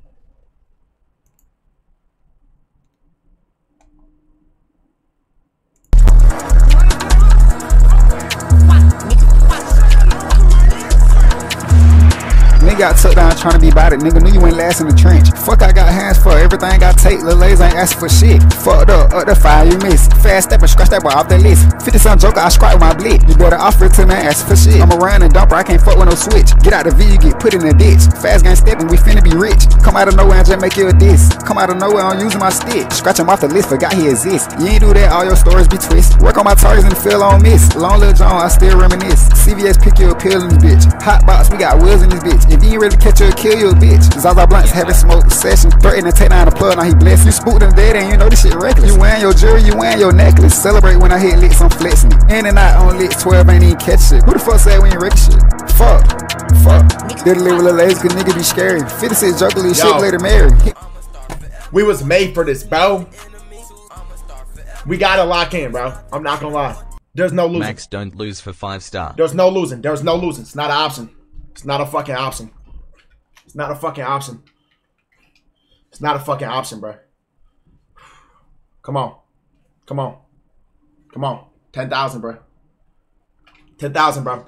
Nigga, I took down trying to be about it. Nigga knew you ain't last in the trench. Fuck, I got hands for everything I take. Lil' Lays ain't asking for shit. Fucked up the fire you miss. Fast step and scratch that boy off the list. 50-some joker, I scrap with my blick. You better offer it to me, ask for shit. I'm a run and dumper, I can't fuck with no switch. Get out the V, you get put in the ditch. Fast gang stepping, we finna be rich. Come out of nowhere and just make you a diss. Come out of nowhere, I'm using my stick. Scratch him off the list, forgot he exists. You ain't do that, all your stories be twist. Work on my targets and feel on miss. Long Lil John, I still reminisce. CVS pick you a pill in this bitch. Hot box, we got wheels in this bitch. If you ain't ready to catch you, kill you a bitch. Zaza Blunts having smoke session. Threatening to take down the plug, now he blessed. You spooked him dead and you know this shit reckless. You wearing your jewelry, you wearing your necklace. Celebrate when I hit licks, I'm flexing it. In and out on licks, 12 ain't even catch shit. Who the fuck said we ain't wreck shit? Fuck. Did live with Lil' Lays, good nigga be scary. 56 joker, leave shit later marry. We was made for this, bro. We gotta lock in, bro. I'm not gonna lie. There's no losing. Max, don't lose for 5-star. There's no losing. There's no losing. It's not an option. It's not a fucking option. It's not a fucking option. It's not a fucking option, bro. Come on. Come on. Come on. 10,000, bro. 10,000, bro.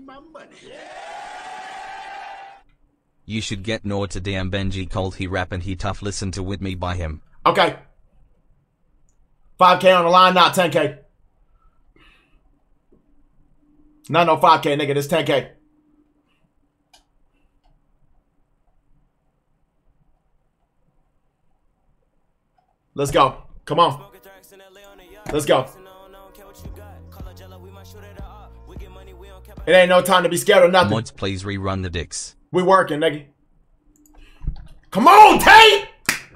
You should get Nord to DM Benji Cold. He rap and he tough. Listen to With Me by him. Okay. 5K on the line, not 10K. Not no 5K, nigga. This 10K. Let's go. Come on. Let's go. It ain't no time to be scared of nothing. Mods, please rerun the dicks. We working, nigga. Come on, Tay!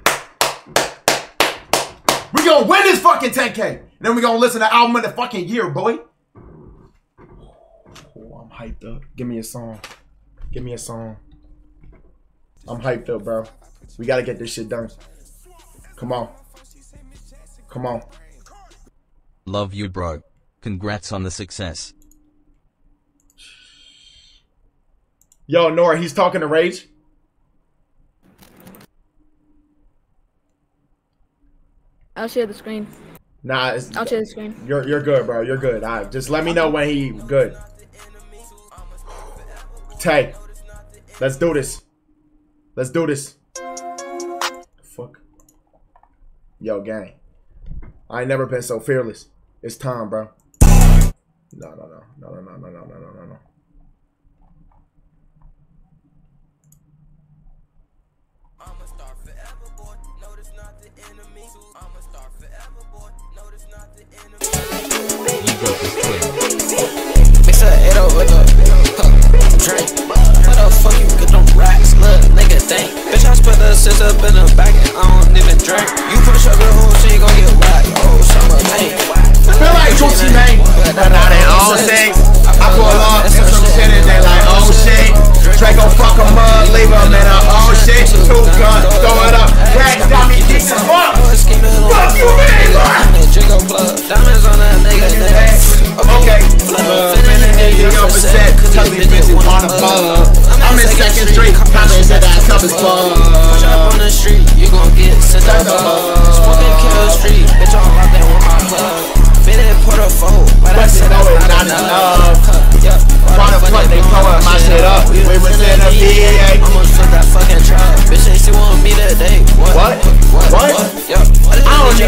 We gonna win this fucking 10K. And then we gonna listen to album of the fucking year, boy. Oh, I'm hyped up. Give me a song. Give me a song. I'm hyped up, bro. We gotta get this shit done. Come on. Come on. Love you, bro. Congrats on the success. Yo, Nora, he's talking to Rage. I'll share the screen. Nah, I'll share the screen. You're good, bro. You're good. All right, just let me know when he good. Tay, let's do this. Let's do this. Fuck. Yo, gang. I ain't never been so fearless. It's time, bro. No. Mix a 8 with a drink. What the fuck you get them racks, little nigga think? Bitch, I spent the sis up in the back and I don't even drink. You push up your hole, she gon' get whacked. Oh, summer paint. Feel like Gucci Mane, but now they all sick. I pull up and some shit and they like, oh shit. Draco fuck 'em up, leave 'em in a oh shit. Too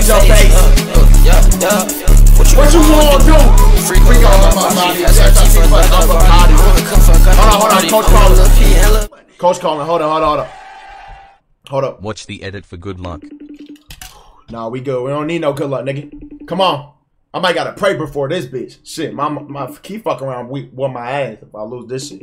Please don't pay. What you want to do? Free on my body. Hold on. Coach calling. Hold up. Watch the edit for good luck. Nah, we good. We don't need no good luck, nigga. Come on. I might gotta pray before this bitch. Shit, my keep fucking around with my ass if I lose this shit.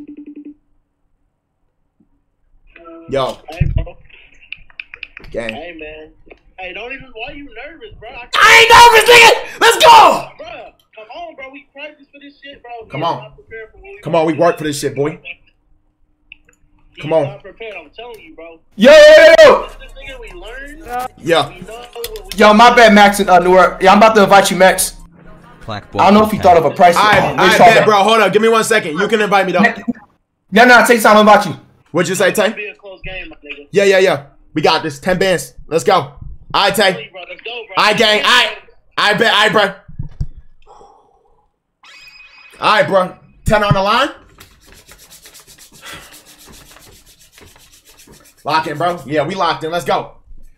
Yo. Hey, bro. Gang. Hey, man. Hey, don't even. Why you nervous, bro? I ain't nervous, nigga. Let's go. Bro, come on, bro. We practice for this shit, bro. Come on. We work for this shit, boy. Come on. Not prepared, I'm telling you, bro. Yo. Yeah. Yo, my bad, Max and Newark. Yeah, I'm about to invite you, Max. I don't know if you thought of a price. I bet, bro. Hold up. Give me 1 second. You can invite me, though. No. Take time. I'm about you. What'd you say, Tay? It'll be a close game, my nigga. Yeah. We got this. 10 bands. Let's go. All right, Tay. Let's go, bro. All right, gang. I bet. All right, bro. All right, bro. 10 on the line. Lock in, bro. Yeah, we locked in. Let's go.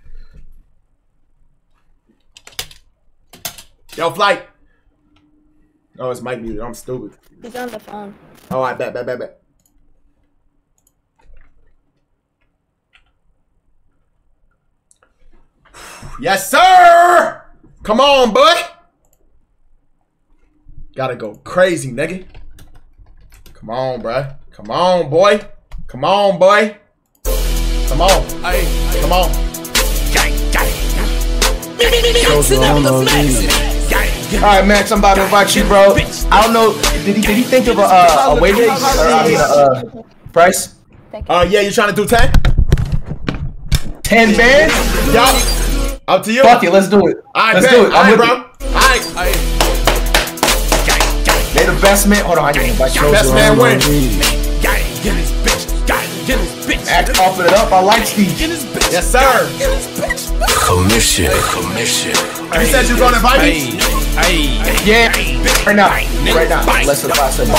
Yo, flight. Oh, it's Mike muted. I'm stupid. He's on the phone. Oh, I bet. Yes, sir. Come on, boy. Gotta go crazy, nigga. Come on, bruh. Come on, boy. Come on. Hey. Come on. Alright, Max, I'm about to invite you, bro. I don't know. Did he think of a waiver? Price? Yeah, you trying to do 10? 10 bands? Yup. Up to you. Fuck it, let's do it. Let's do it. I'm with bro. Alright. They the best man. Hold on, I need to invite you. Best man win. Act off it up. I like Steve. Yes, sir. Commission. You said you gonna invite me? Yeah. Right now. Less than 5 seconds.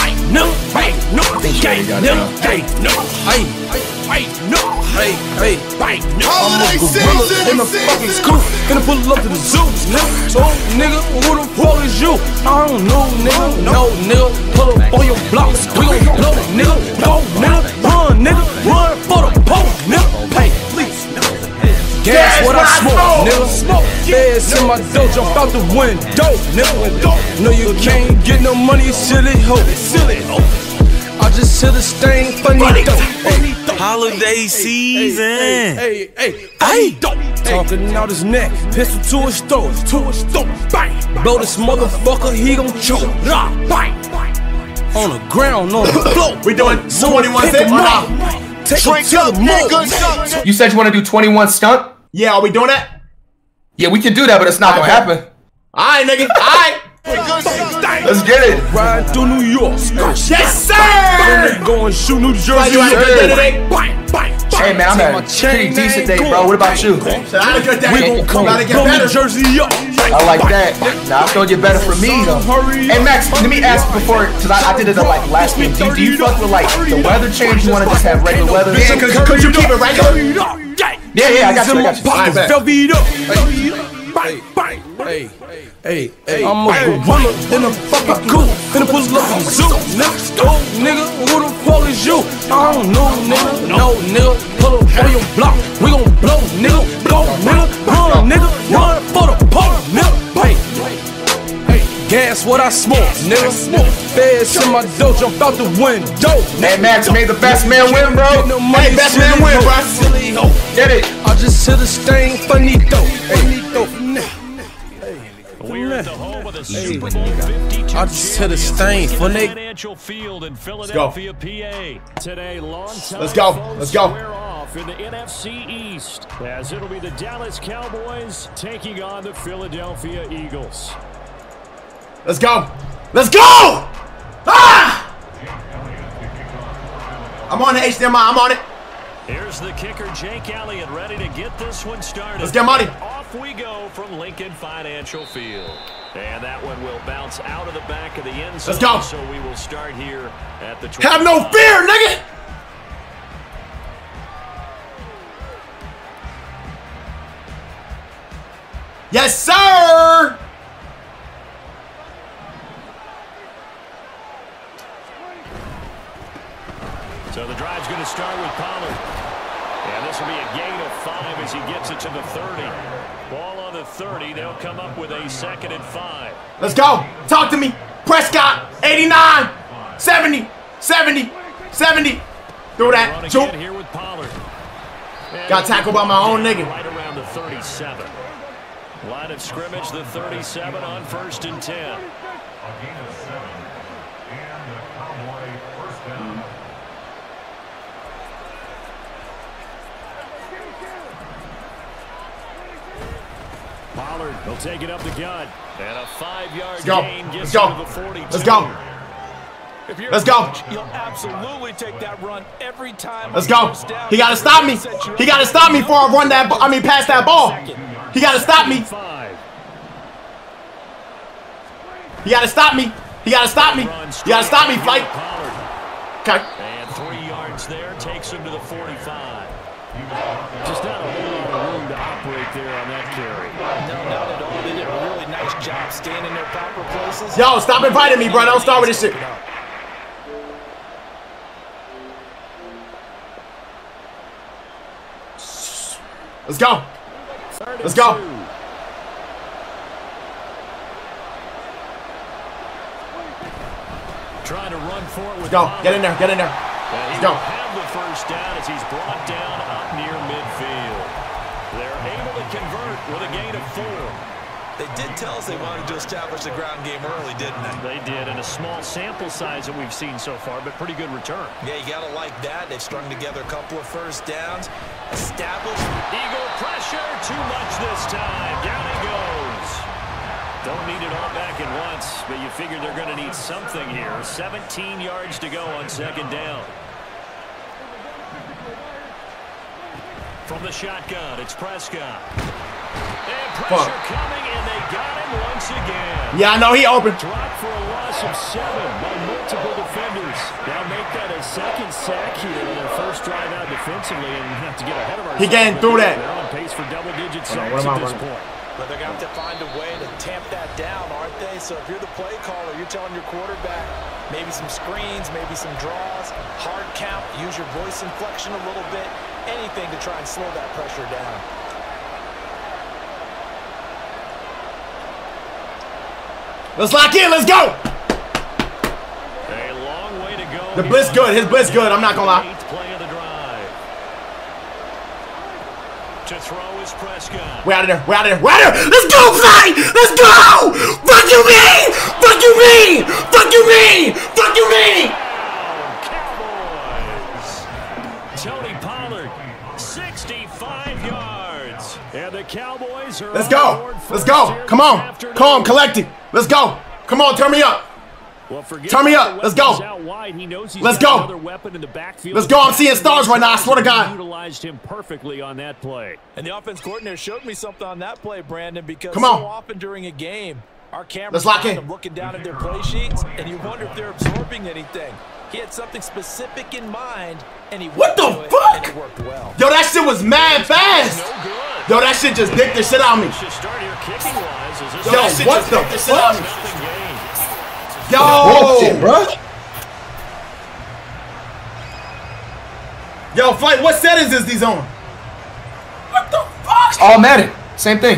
I'm a gorilla in the fucking school. Gonna pull up to the zoo, nigga. Oh, nigga, who the fuck is you? I don't know, nigga. No, nigga. Pull up on your blocks. We gon' blow, nigga. Go, nigga. Run, nigga. Run for the pole, nigga. Hey, please. Gas what I smoke, nigga. Feds in my dough, jump out the window, nigga. No, you can't get no money, silly hoe. I just hit a stain, funny dope. Holiday season. Hey, talking out his neck, pistol to his throat, bang. Blow this motherfucker, he gon' choke. Bang. On the ground, on the floor. We doing 21 cents or not? Take to the moon. You said you want to do 21 stunt? Yeah, are we doing that? Yeah, we can do that, but it's not gonna happen. Alright, nigga. Alright. Let's get it. Ride through New York. Yes, sir. Go and shoot New Jersey. Hey, man, I'm having a pretty decent day, bro. What about you? I had a good day. We gon' come Gotta get better. Jersey up. I like that. Nah, it's gonna get better for me, though. Hey, Max, let me ask before, because I did it like last week. Do you fuck with like the weather change? You want to just have regular weather? Yeah, could you keep it regular? Yeah, I got you. Hey, I'm a gorilla in a fucking coop. Finna pull up in the zoo, nigga. Oh, nigga, who the fuck is you? I don't know, nigga. No, nigga, pull up on your block. We gon' blow, nigga. Go, nigga. Run, nigga. Run for the pole, nigga. Hey, gas what I smoke, nigga. Feds in my dough, jump out the window. Hey, Max, made the best man win, bro. Hey, best man win, bro. Get it. I just hit a stain, funny dope. We're at the home of the Super Bowl 52 I just hit a stain, funny. Financial Field in Philadelphia, PA. Today, long-time Let's go. square off in the NFC East, as it'll be the Dallas Cowboys taking on the Philadelphia Eagles. Let's go. Ah! I'm on the HDMI. I'm on it. Here's the kicker, Jake Elliott, ready to get this one started. Let's get money. Off we go from Lincoln Financial Field. And that one will bounce out of the back of the end zone. Let's go. So we will start here at the 20. Have no fear, nigga. Yes, sir! So the drive's going to start with Pollard. And this will be a gain of 5 as he gets it to the 30. Ball on the 30. They'll come up with a 2nd and 5. Let's go. Talk to me. Prescott, 89, 70, 70, 70. Throw that. Choke. Here with Pollard. Got tackled by my own nigga. Right around the 37. Line of scrimmage, the 37 on 1st and 10. Pollard will take it up the gut. And a 5-yard gain gets to the 42. Let's go. Let's go. You'll absolutely take that run every time. Let's go. He got to stop me. He got to stop me before I run that. Pass that ball. He got to stop me. He got to stop me. He got to stop me. You got to stop me, Flight. Okay. And 3 yards there takes him to the 45. Just not a whole lot of room to operate there on that carry. No, not at all. They did a really nice job staying in their proper places. Yo, stop inviting me, bro. Don't start with this shit. Let's go. Let's go. Trying to run for it with Let's go. Get in there. Get in there. Let's go. Have the first down as he's brought down up near midfield. They're able to convert with a gain of 4. They did tell us they wanted to establish the ground game early, didn't they? They did, and a small sample size that we've seen so far, but pretty good return. Yeah, you gotta like that. They've strung together a couple of first downs. Established. Eagle pressure, too much this time. Down he goes. Don't need it all back at once, but you figure they're going to need something here. 17 yards to go on 2nd down. From the shotgun, it's Prescott. And pressure coming, and they got him once again. Yeah, I know he open. Dropped for a loss of 7 by multiple defenders. Now make that a 2nd sack here in their first drive out defensively, and have to get ahead of ourselves. He getting through that. They're on pace for double-digit sacks at this point. But they're going to have to find a way to tamp that down, aren't they? So if you're the play caller, you're telling your quarterback maybe some screens, maybe some draws, hard count, use your voice inflection a little bit, anything to try and slow that pressure down. Let's lock in. Let's go. A long way to go. The blitz good. His blitz good. I'm not going to lie. 8th play of the drive. To throw is Prescott. We're out of there. We're out of there. We're out of there. Let's go, Fly. Let's go. Fuck you, me. Fuck you, me. Fuck you, me. Fuck you, me. Cowboys. Tony Pollard, 65 yards. And the Cowboys are Let's go. Let's go. Come on. Come on, collective. Let's go. Come on, turn me up. Well, turn me up. Let's go. Let's go. Let's go. I'm seeing stars right now. I swear to God. Utilized him perfectly on that play. And the offense coordinator showed me something on that play, Brandon, because Come on. so often during a game, our cameras Let's lock find in. them looking down at their play sheets, and you wonder if they're absorbing anything. He had something specific in mind, and he What the went to it, fuck? and it worked well. Yo, that shit was mad fast. Yo, that shit just dicked the shit out of me. Yo, what the fuck? Yo, bullshit, bro. Yo, Flight, what settings is these on? What the fuck? All Madden, same thing.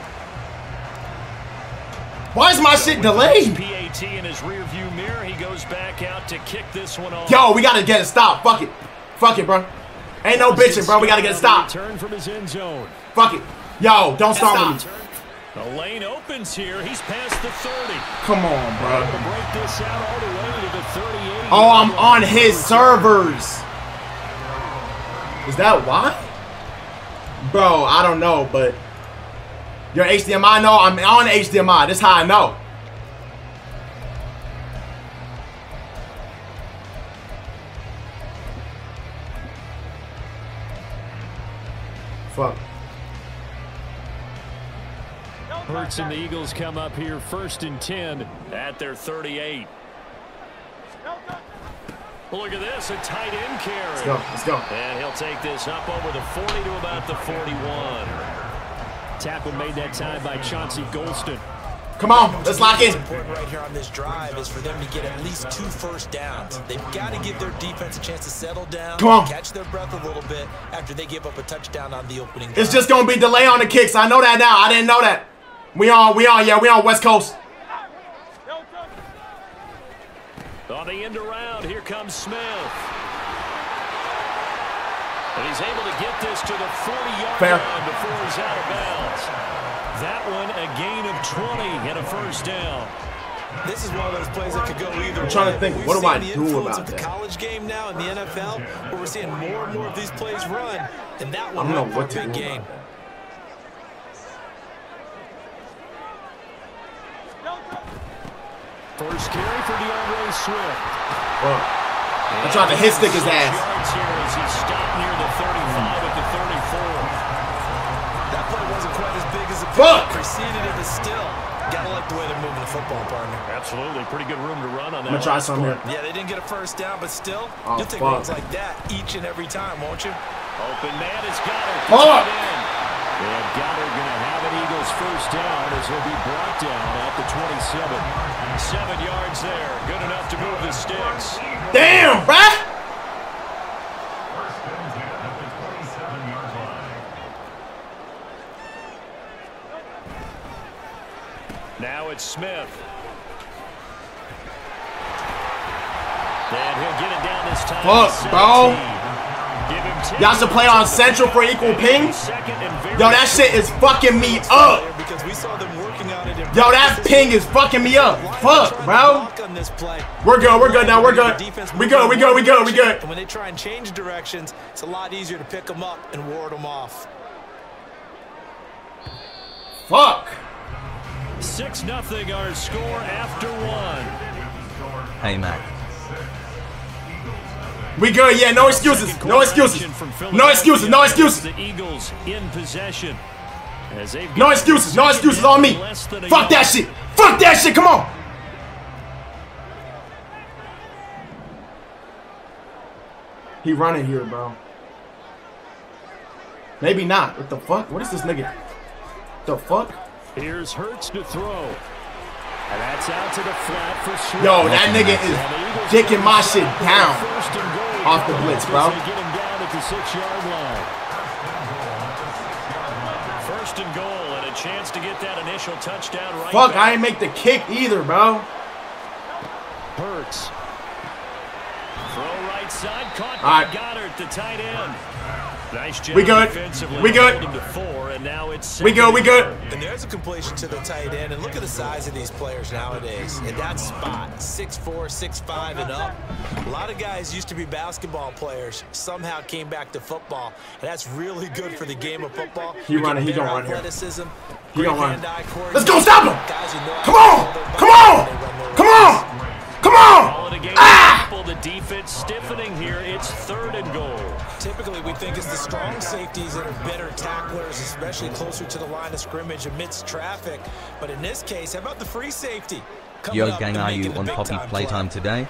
Why is my shit delayed? PAT in his rearview mirror. He goes back out to kick this one off. Yo, we gotta get it stopped. Fuck it. Fuck it, bro. Ain't no bitching, bro. We gotta get it stopped. Turn from his end zone. Fuck it. Yo, don't start with me. The lane opens here. He's past the 30. Come on, bro. Able to break this out all the way to the 38. Oh, I'm on his servers. Is that why? Bro, I don't know, but your HDMI, no, I'm on HDMI. That's how I know. Fuck. Hurts and the Eagles come up here 1st and 10 at their 38. Look at this, a tight end carry. Let's go, let's go. And he'll take this up over the 40 to about the 41. Tackle made that time by Chauncey Golston. Come on, let's lock in. What's important right here on this drive is for them to get at least 2 first downs. They've got to give their defense a chance to settle down, Come on. catch their breath a little bit after they give up a touchdown on the opening drive. It's just gonna be delay on the kicks. I know that now. I didn't know that. We on West Coast. On the end around, here comes Smith. And he's able to get this to the 40-yard line before he's out of bounds. That one a gain of 20 and a first down. This is one of those plays that could go either way. I'm trying to think, what do I do about the that? college game now in the NFL, where we're seeing more and more of these plays run, and that one I don't know for what a to big do gain. First carry for DeAndre Swift. Well, I tried to hit stick his ass. Yards here as he stopped near the 35 at the 34. That play wasn't quite as big as the Fuck! Preceded it, but still. Gotta like the way they're moving the football, partner. Absolutely. Pretty good room to run on that. I'm gonna try some here. Yeah, they didn't get a first down, but still, Oh, you'll take fuck. runs like that each and every time, won't you? Open man has got it. Fuck! And Goddard going to have an Eagles first down as he'll be brought down at the 27. 7 yards there. Good enough to move the sticks. Damn, bruh! Now it's Smith. And he'll get it down this time. Fuck, bro. Y'all should play on Central for equal ping. Yo, that shit is fucking me up. Yo, that ping is fucking me up. Fuck, bro. We're good now. We're good. We good. And when they try and change directions, it's a lot easier to pick them up and ward them off. Fuck. 6-0 our score after 1. Hey, Mac. We good, yeah, no excuses. No excuses. No excuses. No excuses. The Eagles in possession. No excuses. No excuses on me. Fuck that shit. Fuck that shit. Come on. He running here, bro. Maybe not. What the fuck? What is this nigga? The fuck? Here's Hurts to throw. And that's out to the flat for Swift. Yo, that nigga is dicking my shit down off the blitz, bro. Get him down at the 6-yard line. First and goal and a chance to get that initial touchdown right Fuck, back. I ain't make the kick either, bro. Hurts. Throw right side, caught All by right. Goddard, the tight end. Nice job We good. defensively. We good. Him to 4, and now it's We good. And there's a completion to the tight end. And look at the size of these players nowadays. In that spot, 6'4", 6'5", and up. A lot of guys used to be basketball players. Somehow came back to football. And that's really good for the game of football. He running. He gonna run here. Athleticism, He gonna run. hand-eye Let's go stop him. guys who know Come on. Come on. Come on. Come on. Ah! The defense stiffening here. It's 3rd and goal. Typically, we think it's the strong safeties that are better tacklers, especially closer to the line of scrimmage amidst traffic. But in this case, how about the free safety? Coming Yo, up gang, and are you making the on big Poppy time playtime today?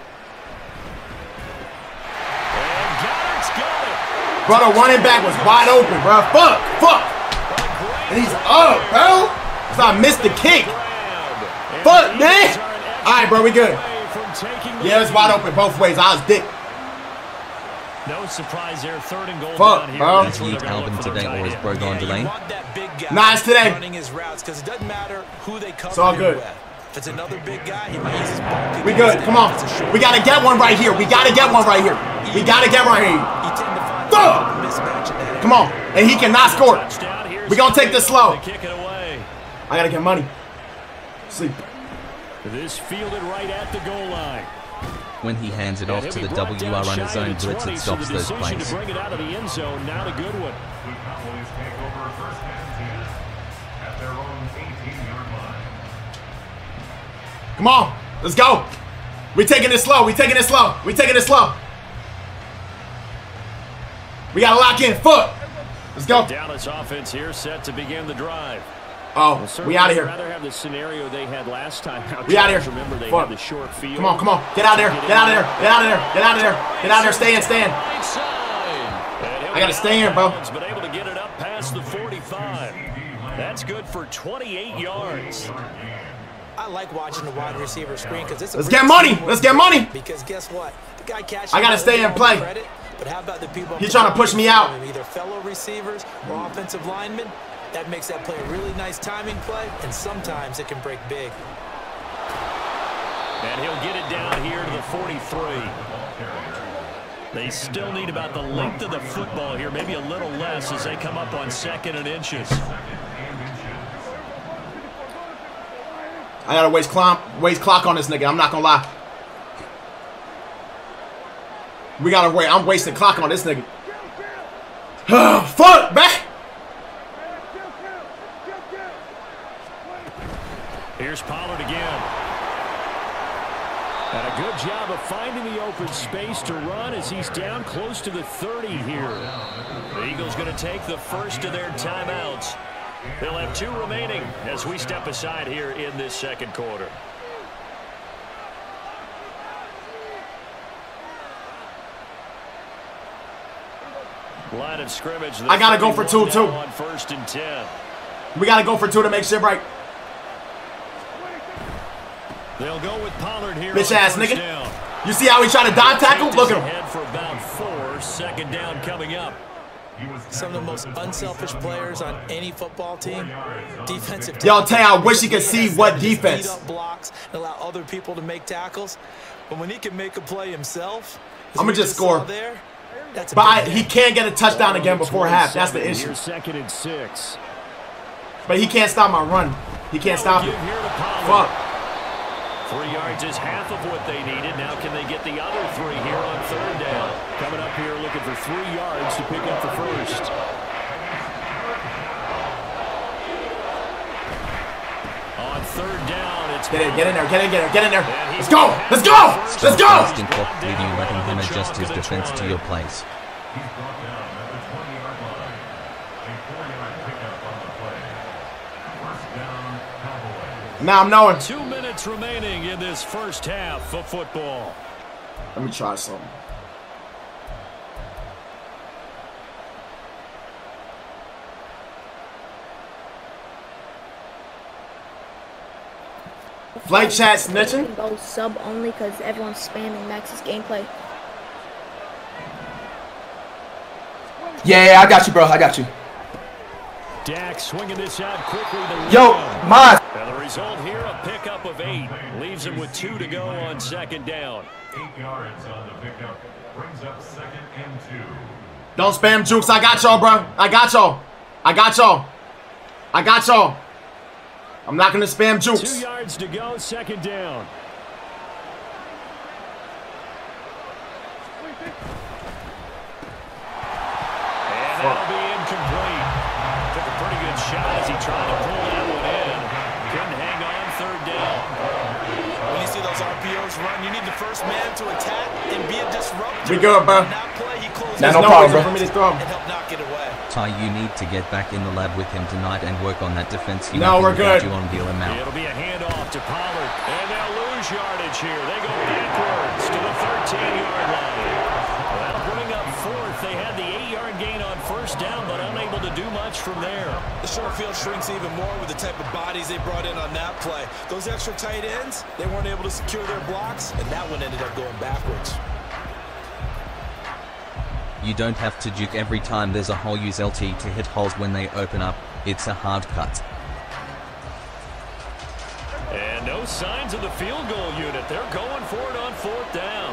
And Goddard's got it. Bro, the running back was wide open, bro. Fuck. And he's up, bro. So I missed the kick. Fuck, man. All right, bro, we good. Yeah, it's wide open both ways. I was dick. No surprise there. 3rd and goal. Fuck, down here. bro. That's where Is they're gonna album look for their today or tight is end. Bro gone delay? Nah, it's today. running his routes because it doesn't matter who they cover It's all him good. with. If it's another big guy, he might use his bulk We against good. him. Come on. If it's a short We gotta get one right here. We gotta get one right here. We gotta get right here. Fuck. Come on. And he cannot score. We gonna take this slow. Kick it away. I gotta get money. Sleep. This fielded right at the goal line. When he hands it off to the WR on his own blitz, it stops those plays. To bring it out of the end zone, not a good one. Come on. Let's go. We taking it slow. We taking it slow. We taking it slow. We gotta lock in. Foot. Let's go. Dallas offense here set to begin the drive. Oh, we out of here. Rather have the scenario they had last time. We out of here. Remember they Fuck. had the short field. Come on. Get out of there. Get out of there. Get out of there. Get out of there. Get out of there. Stay in. I gotta stay in, bro. But able to get it up past the 45. That's good for 28 yards. I like watching the wide receiver screen because it's a Let's get money. Let's get money. Because guess what? The guy catches I gotta stay and play. Credit, but how about the people He's trying to push me out. Either fellow receivers or offensive linemen. That makes that play a really nice timing play, and sometimes it can break big. And he'll get it down here to the 43. They still need about the length of the football here, maybe a little less as they come up on 2nd and inches. I gotta waste clock on this nigga. I'm not gonna lie. We gotta wait. I'm wasting clock on this nigga. Fuck, man. Here's Pollard again. And a good job of finding the open space to run as he's down close to the 30 here. The Eagles going to take the first of their timeouts. They'll have 2 remaining as we step aside here in this second quarter. Line of scrimmage. I gotta go for 2 too. On 1st and 10. We gotta go for 2 to make shit right. They'll go with Pollard here. Bitch ass nigga. Down. You see how he tried to dive tackle? Look at him. Head for about 4. 2nd down coming up. Some of the most unselfish players on any football team. Defensive. Yo, Tay, I wish you could see what defense. Up blocks and allow other people to make tackles. But when he can make a play himself, I'm gonna just score. There, that's but he can't get a touchdown again before half. That's the issue. 2nd and 6. But he can't stop my run. He can't stop it. Fuck. 3 yards is half of what they needed. Now can they get the other 3 here on 3rd down? Coming up here looking for 3 yards to pick up the first. On 3rd down, it's... Get in there, get in there. Let's go! Let's go! Let's go! With you letting him adjust his defense to your place. Now I'm knowing. 2 minutes remaining in this first half of football. Let me try something. Flight chat snitching. Go sub only because everyone's spamming Max's gameplay. Yeah, I got you, bro. I got you. Dak swinging this out quickly. Yo, mine. And the result here, a pickup of 8. Leaves him with 2 to go on 2nd down. 8 yards on the pickup. Brings up 2nd and 2. Don't spam jukes. I got y'all, bro. I got y'all. I'm not going to spam jukes. 2 yards to go, 2nd down. And that'll be incomplete. Took a pretty good shot as he tried to pull that one in. Couldn't hang on 3rd down. When you see those RPOs run, you need the first man to attack and be a disruptor. We good, bro. There's no problem, bro. For me to throw him. Ty, you need to get back in the lab with him tonight and work on that defense. No, we're good. You on deal amount. It'll be a handoff to Pollard. And they'll lose yardage here. They go backwards to the 13-yard line. That'll bring up 4th. They had the 8-yard gain on 1st down, but unable to do much from there. The short field shrinks even more with the type of bodies they brought in on that play. Those extra tight ends, they weren't able to secure their blocks, and that one ended up going backwards. You don't have to juke every time there's a hole. Use LT to hit holes when they open up. It's a hard cut. And no signs of the field goal unit. They're going for it on 4th down.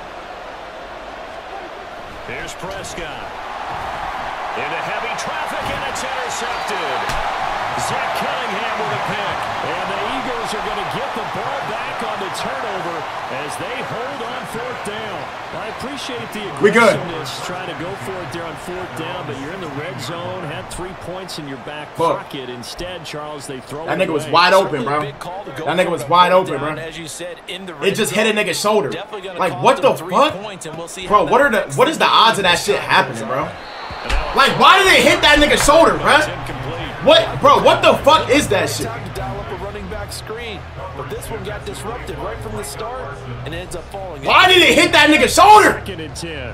Here's Prescott. Into heavy traffic, and it's intercepted. Zach Cunningham with a pick. And the Eagles are going to get the ball back on the turnover as they hold on 4th down. I appreciate the aggressiveness trying to go for it there on 4th down, but you're in the red zone, had 3 points in your back pocket. Instead, Charles, they throw that nigga was wide open, bro. That nigga was wide open, bro. It just hit a nigga's shoulder. Like, what the fuck? Bro, what is the odds of that shit happening, bro? Like, why did they hit that nigga's shoulder, bro? What, bro, what the fuck is that shit? Screen, but this one got disrupted right from the start and ends up falling. Why did it hit that nigga's shoulder? 2nd and 10.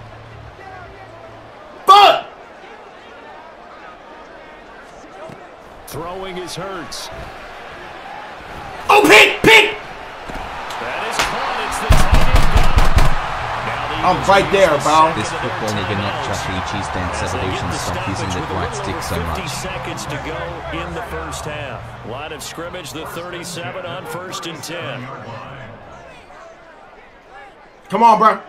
Fuck! Throwing is Hurts. Oh, pick! That is caught. It's the tight end guy. I'm right there, bro. This football nigga not Chuck E. Cheese Dance Evolution. Stop using that right stick so 50 much. seconds to go in the first half. Line of scrimmage, the 37 on 1st and 10. Come on, bro.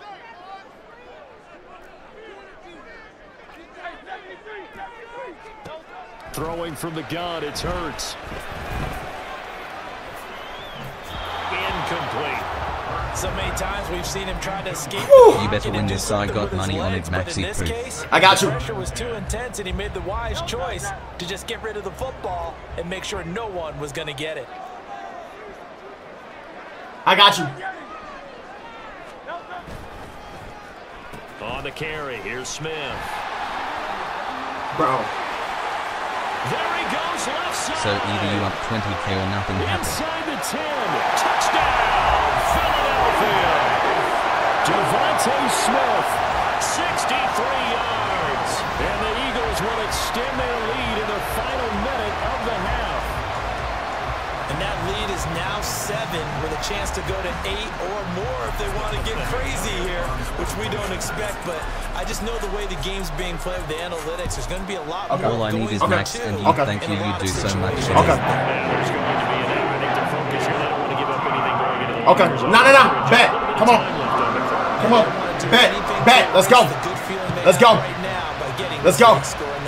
Throwing from the gun, it's Hurts. Incomplete. So many times we've seen him try to escape. You better win this. I got money on it, Maxi Proof. I got you. The pressure was too intense, and he made the wise choice to just get rid of the football and make sure no one was going to get it. I got you. On the carry, here's Smith. Bro. There he goes, left side. So either you up 20K or nothing happens. Inside the 10. Touchdown, Philadelphia. Devontae Smith, 63 yards. And the Eagles will extend their lead in the final minute of the half. And that lead is now 7 with a chance to go to 8 or more if they want to get crazy here, which we don't expect. But I just know the way the game's being played with the analytics, there's going to be a lot more. All I need is Max and you. Thank you. You do so much. There's going to be an effort to focus here. They don't want to give up anything going into the Okay. No. Bet. Come on. Bet. Let's go. Let's go. Let's go.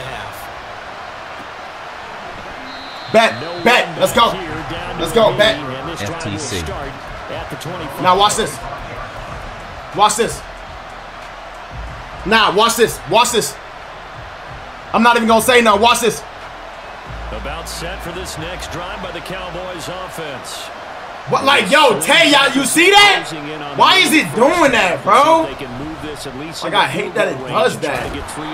Bet. Let's go. Let's go. Bet. FTC. Now watch this. Watch this. Nah, watch this. Watch this. I'm not even gonna say no. Watch this. About set for this next drive by the Cowboys offense. What, like, yo, Tay, y'all, you see that? Why is it doing that, bro? Like, I hate that it does that.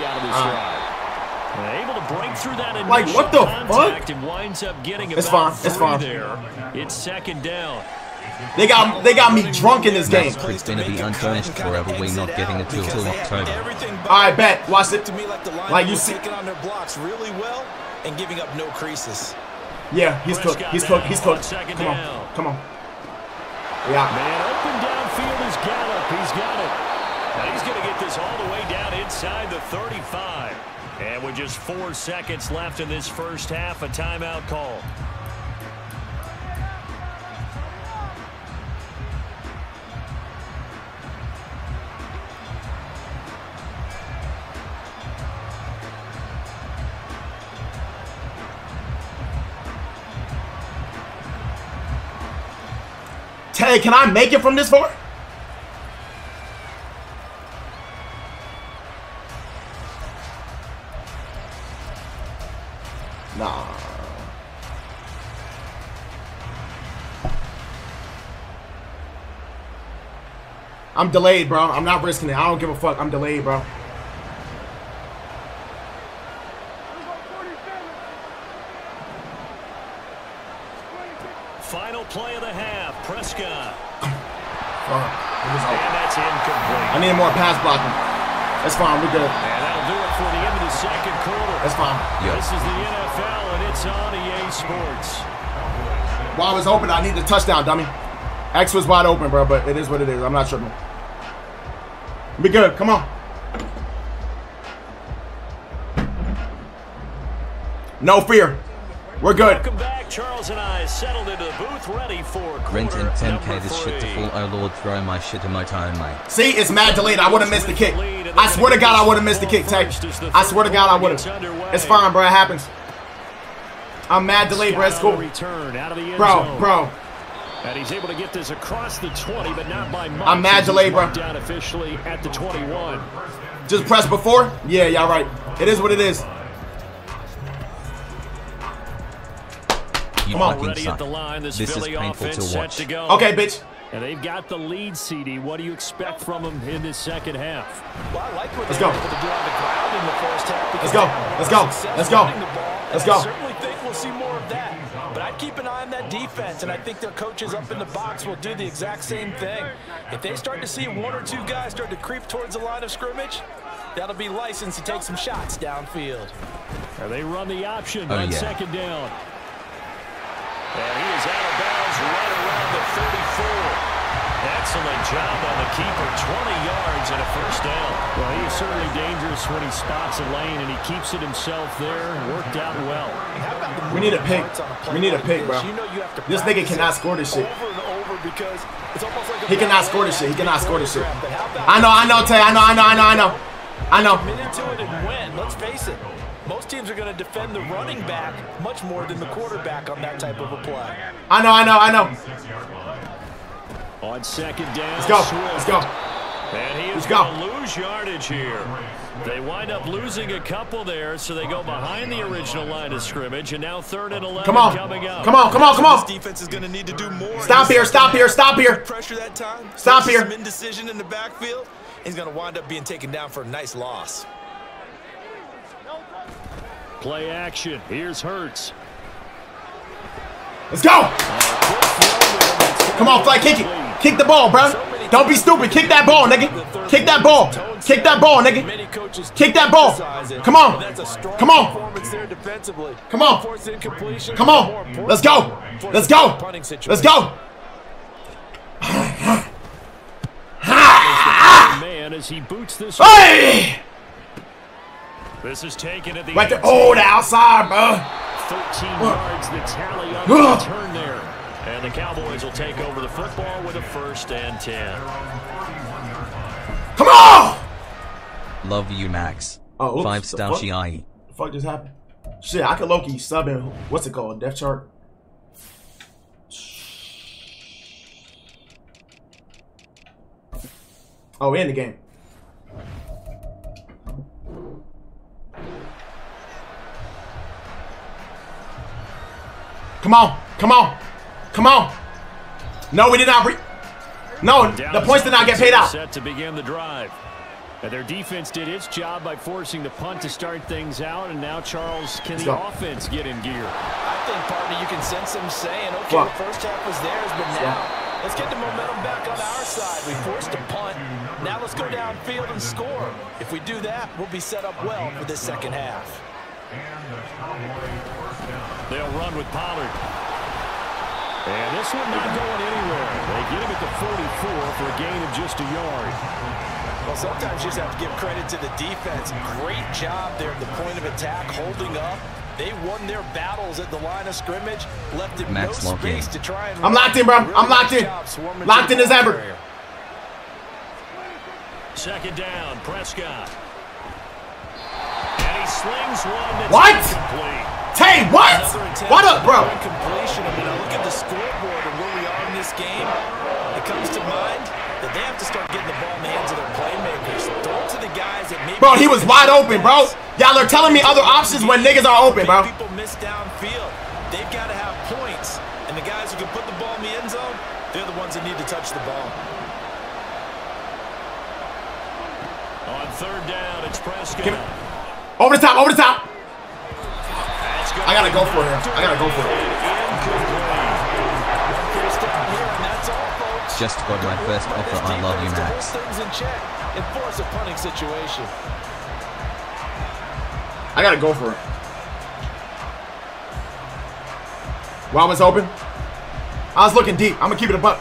Able to break through that like, what the fuck? And winds up getting it's fine. It's fine. There. It's second down. They got me drunk in this game. It's gonna be unfinished forever. We're not getting it till October. All right, bet. Watch it. Like you see. Taking on their blocks really well and giving up no creases. Yeah, he's cooked. He's cooked. He's cooked. Come on. Come on. Yeah. Man, open downfield is Gallup. He's got it. Now he's going to get this all the way down inside the 35. And with just 4 seconds left in this first half, a timeout call. Tay, can I make it from this far? Nah. I'm delayed, bro. I'm not risking it. I don't give a fuck. I'm delayed, bro. Final play of the half. Prescott. Fuck. And that's incomplete. I need more pass blocking. That's fine. We're good. And that'll do it for the end of the second quarter. That's fine. This is the NFL, and it's on EA Sports. While I was open, I need the touchdown, dummy. X was wide open, bro, but it is what it is. I'm not tripping. Be good. Come on. No fear. We're good. Welcome back. Charles and I settled into the booth, ready for Rent and 10K this shit to fall. Oh Lord, throw my shit in my time, mate. See, it's mad delayed. I would have missed the kick. I swear to God, I would have missed the kick, Tay. I swear to God, I would have. It's fine, bro. It happens. I'm mad delayed, bro. It's cool. Bro. And he's able to get this across the 20, but not by much. I'm mad delayed, bro. Down officially at the 21. Just press before? Yeah, y'all right. It is what it is. You fucking suck. This is painful to watch. Okay, bitch. And they've got the lead, CD. What do you expect from them in this second half? Well, I like what Let's they go. were able to do on the ground in the first half. Let's go. Let's go. Let's go. Let's go. I certainly think we'll see more of that. But I'd keep an eye on that defense, and I think their coaches up in the box will do the exact same thing. If they start to see 1 or 2 guys start to creep towards the line of scrimmage, that'll be licensed to take some shots downfield. And they run the option Oh, on yeah. second down. And he is out of bounds right around the 34. Excellent job on the keeper, 20 yards and a first down. Well, he is certainly dangerous when he spots a lane, and he keeps it himself there. Worked out well. We need a pick. We need a pick, bro. This nigga cannot score this shit. He cannot score this shit. He cannot score this shit. I know, Tay. I know. Committed to it and went. Let's face it. Most teams are going to defend the running back much more than the quarterback on that type of a play. I know. On second down, Let's go. And he is going to lose yardage here. They wind up losing a couple there, so they go behind the original line of scrimmage, and now 3rd and 11 coming up. Come on. This defense is going to need to do more. Stop here. Pressure that time. Stop here. Some indecision in the backfield. He's going to wind up being taken down for a nice loss. Play action. Here's Hurts. Let's go. Come on, Fly, kick it. Kick the ball, bro. Don't be stupid. Kick that ball, nigga. Kick that ball, nigga. Kick that ball. Come on. Let's go. Man, as he boots this. Hey! This is taken at the right there. Oh, the outside, bro. 13 yards, the tally on the return there. And the Cowboys will take over the football with a 1st and 10. Come on! Love you, Max. Oh, 5-star GI. What the fuck just happened? Shit, I could low-key sub in. What's it called? Depth chart? Oh, we in the game. Come on. No, we did not. No, the points did not get paid out. Set to begin the drive. And their defense did its job by forcing the punt to start things out. And now, Charles, can the offense get in gear? I think, partner, you can sense them saying, okay, the first half was theirs, but now let's get the momentum back on our side. We forced a punt. Now let's go downfield and score. If we do that, we'll be set up well for this second half. They'll run with Pollard. And this one not going anywhere. They get him at the 44 for a gain of just a yard. Well, sometimes you just have to give credit to the defense. Great job there at the point of attack, holding up. They won their battles at the line of scrimmage, left it no space to try and... I'm locked in, bro. I'm locked in. Locked in as ever. Second down, Prescott. And he slings one that's incomplete. Tay, what? What up, bro? Completion. I mean, I look at the scoreboard and where we are in this game. It comes to mind that they have to start getting the ball in the hands of their playmakers. Throw it to the guys that maybe... Bro, he was wide open, bro. Y'all are telling me other options when niggas are open, bro. People miss downfield. They've got to have points. And the guys who can put the ball in the end zone, they're the ones that need to touch the ball. On third down, it's Prescott. Over the top. I gotta go for it. Just got my first offer. I love you, Max. Things in check and force a punting situation. I gotta go for it. While it's open, I was looking deep. I'm gonna keep it a buck.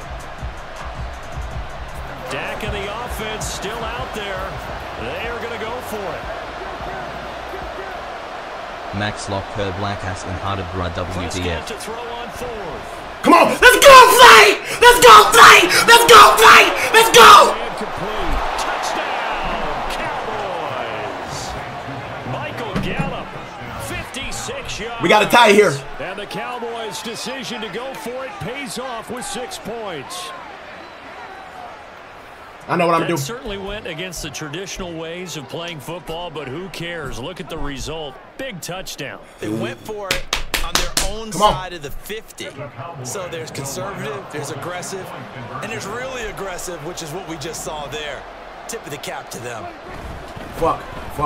Dak and the offense still out there. They are gonna go for it. Max Lock, her black ass and hearted bra WTF. To throw on fourth. Come on, let's go, Flay! Let's go! Incomplete. Touchdown, Cowboys. Michael Gallup, 56 yards. We got a tie here. And the Cowboys' decision to go for it pays off with 6 points. I know what I'm That doing. certainly went against the traditional ways of playing football, but who cares? Look at the result. Big touchdown. They went for it on their own side of the 50. So there's conservative, there's aggressive, and there's really aggressive, which is what we just saw there. Tip of the cap to them. Fuck.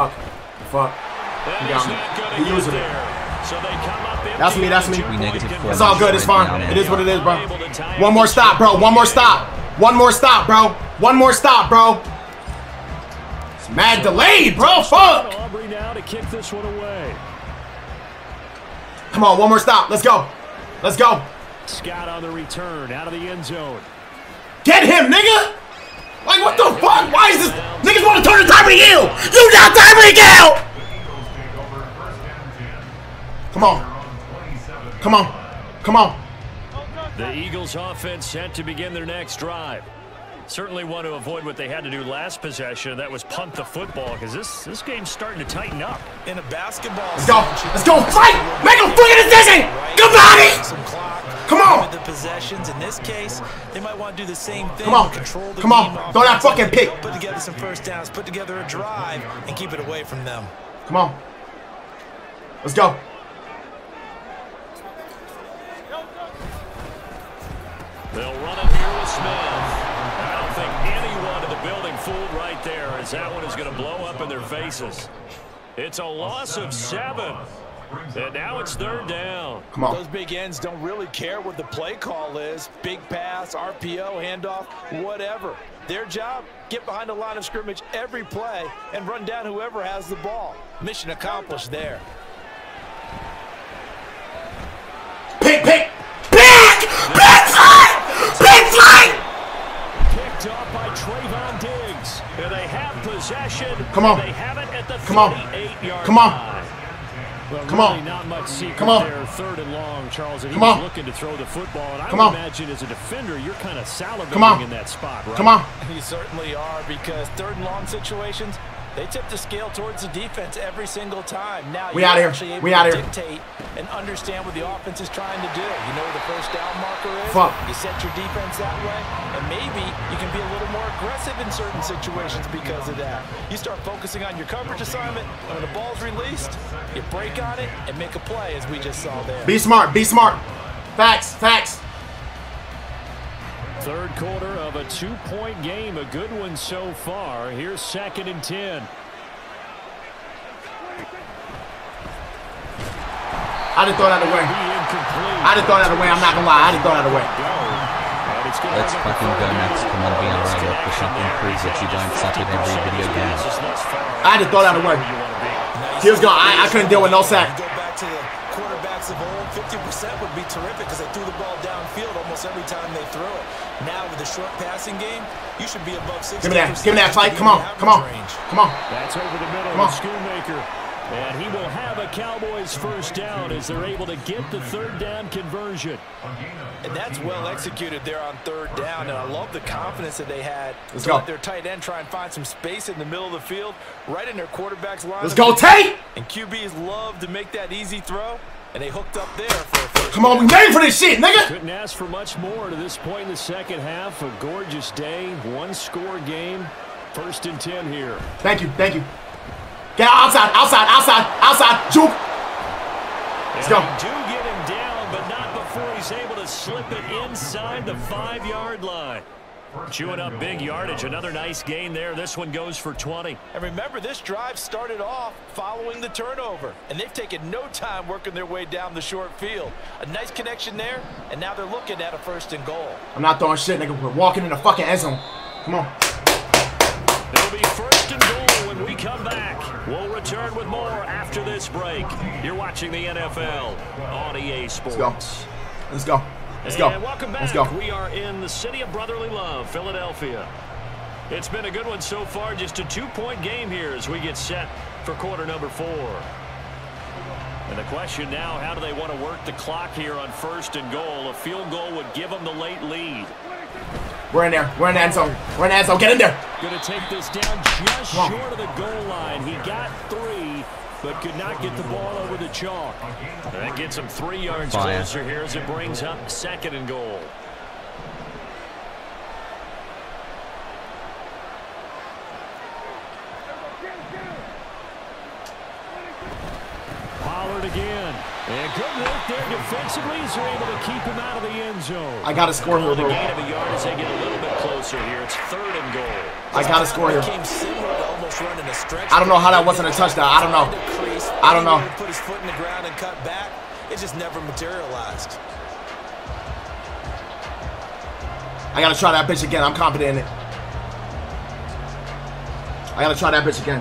That is not going to get there. So they come up empty. That's me. We negative 4. It's all good. It's fine. It is what it is, bro. One more stop, bro. It's mad delayed, bro. Fuck. Aubrey now to kick this one away. Come on, one more stop. Let's go. Let's go. Scott on the return out of the end zone. Get him, nigga. Like, what the fuck? Why is this? Niggas want to turn the Tyreek Hill. You not Tyreek Hill. Come on. Come on. Come on. The Eagles offense set to begin their next drive. Certainly want to avoid what they had to do last possession. That was punt the football, because this game's starting to tighten up. In a basketball, let's go. Let's go. Fight. Make a freaking decision. Good body. Come on. The possessions in this case, they might want to do the same thing. Come on. Control the Come on. Throw that fucking pick. Put together some first downs. Put together a drive and keep it away from them. Come on. Let's go. They'll run it here with Smith. I don't think anyone in the building fooled right there, as that one is going to blow up in their faces. It's a loss of 7. And now it's 3rd down. Come on. Those big ends don't really care what the play call is. Big pass, RPO, handoff, whatever. Their job, get behind the line of scrimmage every play and run down whoever has the ball. Mission accomplished there. Pick. Big flight! Big flight! Picked up by Trayvon Diggs. And they have possession. Come on. They have it at the 38-yard Come on. line. Well, Come really on. Not much secret Come on. there. 3rd and long, Charles. And he Come was on. looking to throw the football. And I Come would on. imagine as a defender, you're kind of salivating Come on. in that spot, right? Come on. You certainly are, because 3rd and long situations, they tip the scale towards the defense every single time. Now We you're out here. actually able We out to here. dictate and understand what the offense is trying to do. You know where the first down marker is. Fuck. You set your defense that way, and maybe you can be a little more aggressive in certain situations because of that. You start focusing on your coverage assignment, and when the ball's released, you break on it and make a play, as we just saw there. Be smart. Be smart. Facts. 3rd quarter of a 2-point game. A good one so far. Here's 2nd and 10. I didn't throw that away. I didn't throw that away. I'm not gonna lie. I didn't throw that away. Let's fucking go, Max. Come on, be alright. Let push up and prove that you don't suck at every video game. I had to throw that away. He was gone. I couldn't deal with no sack. Go back to the quarterbacks of old. 50% would be terrific because they threw the ball downfield almost every time they threw it. Now with the short passing game, you should be above 60%. Give me that fight. Come on. That's over the middle of Schoonmaker. And he will have a Cowboys first down as they're able to get the 3rd down conversion. And that's well executed there on 3rd down. And I love the confidence that they had Let's to go. let their tight end try and find some space in the middle of the field, right in their quarterback's line. Let's go, Tate! And QBs love to make that easy throw. And they hooked up there for a first Come on, we made for this shit, nigga! Couldn't ask for much more to this point in the second half. A gorgeous day, 1-score game. 1st and 10 here. Thank you. Get outside. Juke. Let's go. They do get him down, but not before he's able to slip it inside the 5-yard line. Chewing up big yardage. Another nice gain there. This one goes for 20. And remember, this drive started off following the turnover. And they've taken no time working their way down the short field. A nice connection there, and now they're looking at a 1st and goal. I'm not throwing shit, nigga. We're walking in the fucking end zone. Come on. It'll be 1st and goal when we come back. We'll return with more after this break. You're watching the NFL on EA Sports. Let's go. And welcome back. We are in the city of brotherly love, Philadelphia. It's been a good one so far. Just a 2-point game here as we get set for quarter number 4. And the question now, how do they want to work the clock here on 1st and goal? A field goal would give them the late lead. We're in there. We're in the end zone. Get in there. Going to take this down just short of the goal line. He got 3, but could not get the ball over the chalk. That gets him 3 yards closer here as it brings up 2nd and goal. Pollard again. And good work there defensively as they're able to keep him out of the end zone. I got to score here, bro. The gain of a yard as they get a little bit closer here. It's 3rd and goal. I got to score here. I don't know how that wasn't a touchdown. I don't know. Put his foot in the ground and cut back. It just never materialized. I got to try that bitch again. I'm confident in it. I gotta try that bitch again.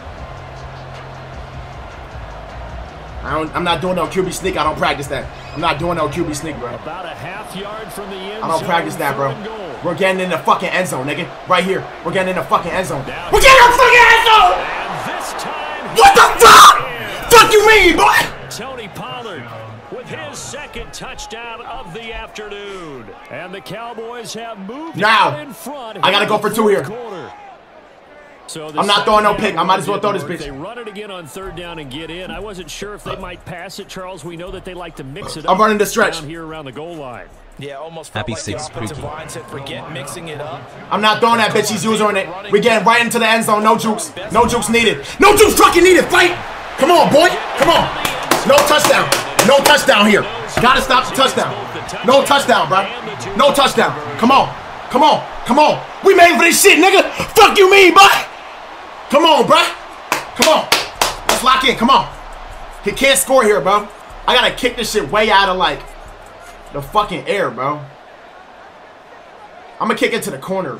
I'm not doing no QB sneak. I don't practice that. I'm not doing no QB sneak, bro. About a half yard from the end I don't practice that, bro. zone. We're getting in the fucking end zone, nigga. Right here. We're getting in the fucking end zone. We're getting in the fucking end zone! And this time, what the fuck? Fuck you mean, boy? Tony Pollard with his second touchdown of the afternoon. And the Cowboys have moved now in front. I gotta go for 2 here. So I'm not throwing no pick. I might as well throw this bitch. They run it again on third down and get in. I wasn't sure if they might pass it, Charles. We know that they like to mix it up. I'm running the stretch. Down here around the goal line. Yeah, almost Happy like the 6 offensive Spooky. line said, forget mixing it up. I'm not throwing that bitch. He's using it. We're getting right into the end zone. No jukes. No jukes needed. No jukes fucking needed. Fight. Come on, boy. Come on. No touchdown. No touchdown here. Gotta stop the touchdown. No touchdown, bro. No touchdown. Come on. Come on. Come on. We made for this shit, nigga. Fuck you mean, boy. Come on, bruh. Come on. Let's lock in. Come on. He can't score here, bro. I gotta kick this shit way out of, like, the fucking air, bro. I'm gonna kick it to the corner.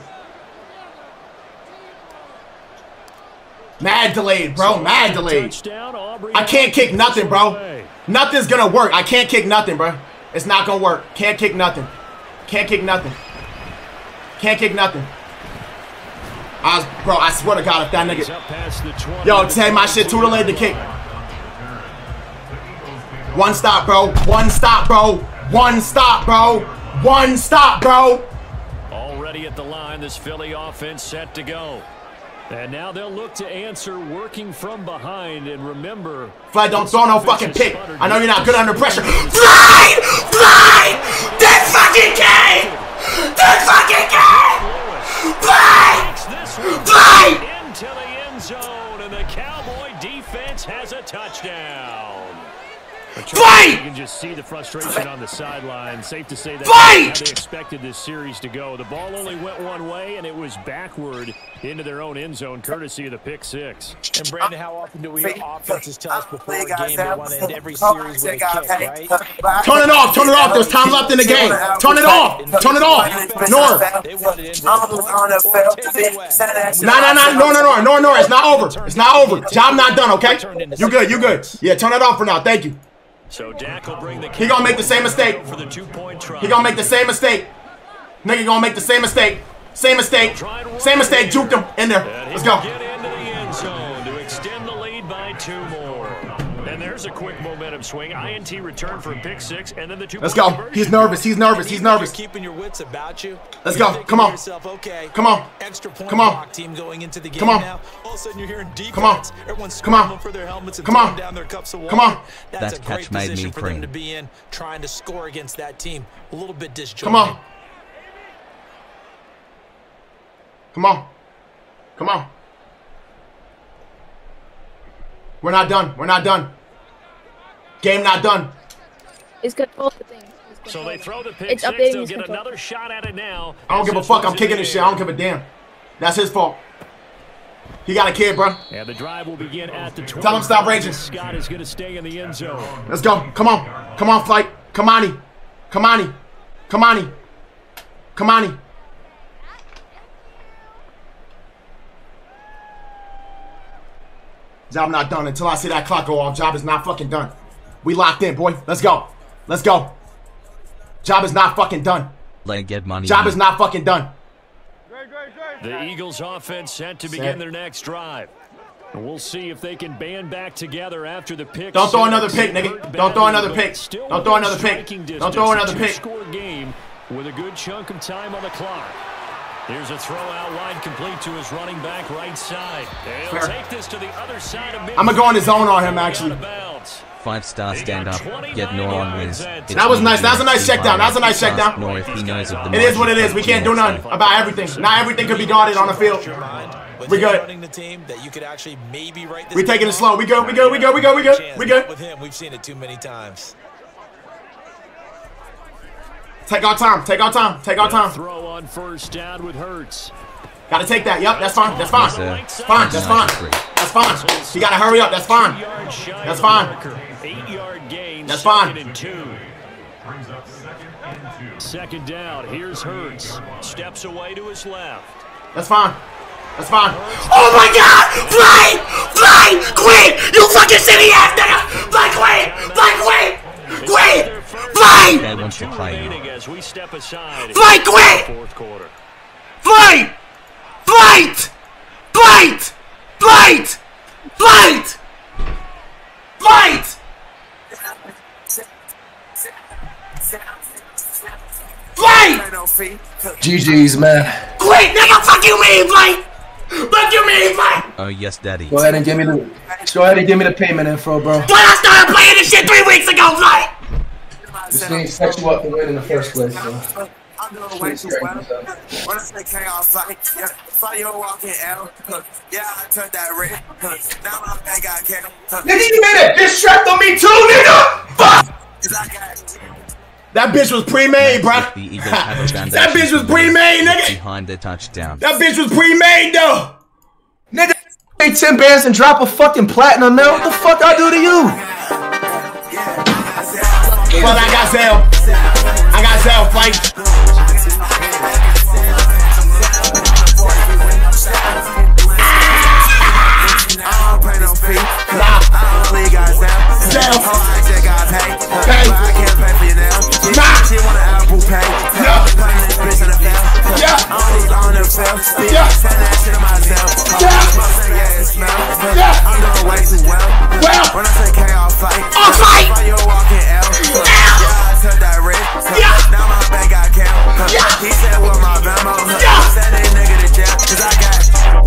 Mad delayed, bro. Mad delayed. I can't kick nothing, bro. Nothing's gonna work. I can't kick nothing, bro. It's not gonna work. Can't kick nothing. Can't kick nothing. Can't kick nothing. Bro, I swear to God, if that nigga... Yo, say my shit too delayed to kick. One stop, bro. One stop, bro. One stop, bro. One stop, bro. Already at the line, this Philly offense set to go. And now they'll look to answer working from behind. And remember... Fly, don't throw no fucking pick. I know you're not good under pressure. Fly! Fly! That fucking game! That fucking game! Fly! Fly! Into the end zone, and the Cowboy defense has a touchdown. Fly! You can just see the frustration on the sideline. Safe to say that's Fly! how they expected this series to go. The ball only went one way, and it was backward into their own end zone, courtesy of the pick six. And Brandon, how often do we hear offenses tell us before a game they want to end every series with a kick, right? Turn it off. Turn it off. There's time left in the game. Turn it off. Turn it off. Nor. No. It's not over. It's not over. Job not done, okay? You good. You good. Yeah, turn it off for now. Thank you. So Dak will bring the he gonna make the same mistake. For the 2-point try. He gonna make the same mistake. Nigga gonna make the same mistake. Same mistake. Same mistake. Juked him in there. Let's go. Get into the end zone to extend the lead by 2 more. And there's a quick momentum swing. INT return for a pick six, and then the 2-point Let's go. conversion. He's nervous. He's nervous. He's nervous. Keeping your wits about you. Let's go. Come on. Okay, come on. Extra point come on. block team going into the game come on. now. All of a sudden you're hearing defense. Come on. Everyone's come on. for their helmets and come on. down their cups of water. Come on. That's that a great catch made position me for them cream. to be in, trying to score against that team. A little bit disjointed. Come on. Come on. Come on. We're not done. We're not done. Game not done. It's control the thing. So they throw the pick It's six. updating They'll his get control. another shot at it now. I don't give a fuck. I'm kicking this shit. I don't give a damn. That's his fault. He got a kid, bro. And the drive will begin at the 20. Tell him stop raging. Scott is going to stay in the end zone. Let's go. Come on. Come on, Flight. Come on. Come on. Come on. Come on. Job not done until I see that clock go off. Job is not fucking done. We locked in, boy. Let's go. Let's go. Job is not fucking done. Let get money. Job is not fucking done. The Eagles offense set to begin their next drive. And we'll see if they can band back together after the pick. Don't throw another pick, nigga. Don't throw another pick. Don't throw another pick. Don't throw another pick. Two-score game with a good chunk of time on the clock. Here's a throw out wide, complete to his running back right side. He'll take this to the other side of midfield. I'm gonna go on his own on him, actually. 5-star stand up. Get Nor on wins. That was nice. That was a nice check down. That was a nice check down. Nor if he knows of the it is what it is. We can't do nothing about everything. Not everything could be guarded on the field. We good. We taking it slow. We good. We good. We good. We good. We good. We good. With him, we've seen it too many times. Take our time. Take our time. Take our time. Throw on first down with Hurts. Gotta take that. Yep, that's fine. That's fine. Yes, That's fine. That's fine. That's fine. You gotta hurry up. That's fine. That's fine. 8-yard gain. That's fine. 2nd and 2. Second down. Here's Hurts. Steps away to his left. That's fine. That's fine. Oh my God! Fly! Fly! Queen! You fucking shitty ass nigga! Fly, Queen! Fly, Queen! Queen! Fly! Dad wants to play you. Fly, Queen! Flight! Flight! Flight! Flight! Flight! Flight! Flight! GG's, man. Quit, nigga! Fuck you, mean, Flight! Fuck you, mean, Flight! Oh yes, Daddy. Go ahead and give me the payment info, bro. When I started playing this shit 3 weeks ago, Flight! This thing set you up to win in the first place, so. I'm doing way too well. When I say chaos, like, yeah, saw you walking out. Yeah, I turned that red. Now my bag got carried. Nigga, you made a diss track on me too, nigga! Fuck! That bitch was pre-made, bro. That bitch was pre-made, nigga. Behind the touchdown. That bitch was pre-made, though. Nigga, pay 10 bands and drop a fucking platinum, man. What the fuck I do to you? Well, I got Zell. I got Zell, Flight. He said, well, my Bamo, send that nigga to jail, cause I got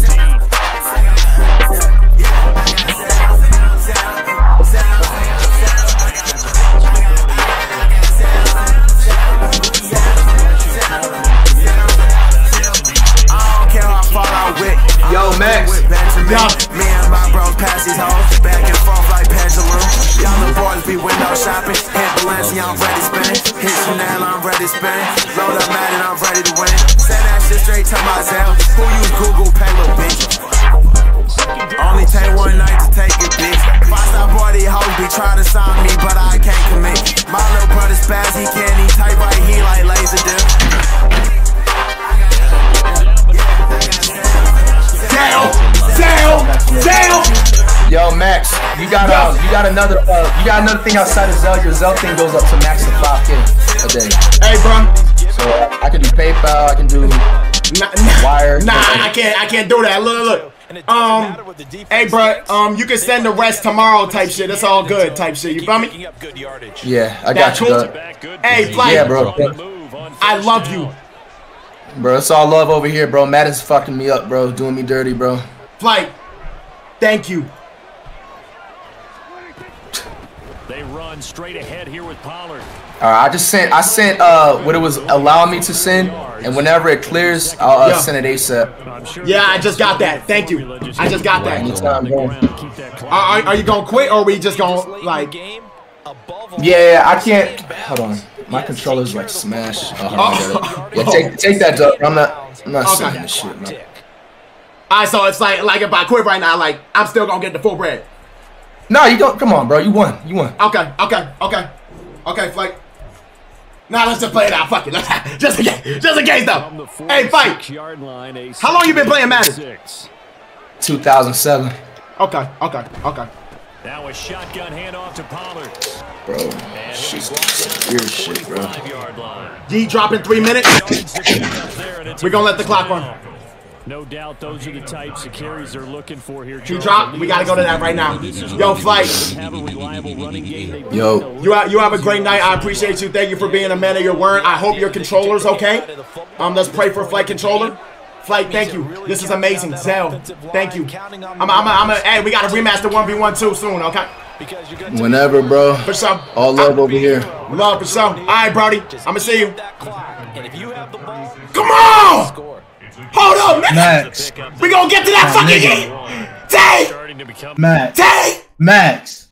Yo, Max. Me and my bros pass these hoes back and forth like pendulum. Y'all the boys be window shopping. Hit Balenciaga, I'm ready spinning. Hit Chanel, I'm ready spinning. Load up Madden, I'm ready to win. Send that shit straight to myself. Who use Google Pay, little bitch? Only take one night to take it, bitch. 5-star boy, these hoes be trying to sign me, but I can't commit. My little brother's spaz, he can't eat type right, he like laser dip. Yo, Max, you got another thing outside of Zell. Your Zell thing goes up to max of 5K a day. Hey, bro. So I can do PayPal, I can do wire. Nah, I can't do that. Look. Hey, bro. You can send the rest tomorrow, type shit. It's all good, type shit. You feel me? Yeah, I got you. Cool? Hey, Flight. Yeah, bro. I love you. Bro, it's all love over here, bro. Matt is fucking me up, bro. Doing me dirty, bro. Flight. Thank you. They run straight ahead here with Pollard. Alright, I sent what it was allowing me to send, and whenever it clears, I'll send it ASAP. Yeah, I just got that. Thank you. I just got that. Anytime, bro. Are you gonna quit, or are we just gonna like? Yeah, I can't. Hold on, my controller's like smash. Yeah, take that, Doug. I'm not sending this shit, man. Alright, so it's like if I quit right now, like I'm still gonna get the full bread. No, you don't. Come on, bro. You won. Okay, Flight. Now let's just play it out. Fuck it. Just in case though. Hey, Fight. How long you been playing Madden? 2007. Okay. Now a shotgun handoff to Pollard. Bro, shit's weird shit, bro. D dropping 3 minutes. We're gonna let the clock run. No doubt those are the types of carries they're looking for here. Two drop. We gotta go to that right now. Yo, Flight. Yo. You have a great night. I appreciate you. Thank you for being a man of your word. I hope your controller's okay. Let's pray for Flight controller. Flight, thank you. This is amazing. Zell, thank you. Hey, we gotta rematch the 1v1 too soon, okay? Whenever, bro. For sure. All love over here. Love for sure. All right, Brody. I'ma see you. Come on! Hold up, Max. We gonna get to that fucking game. Tay! Max.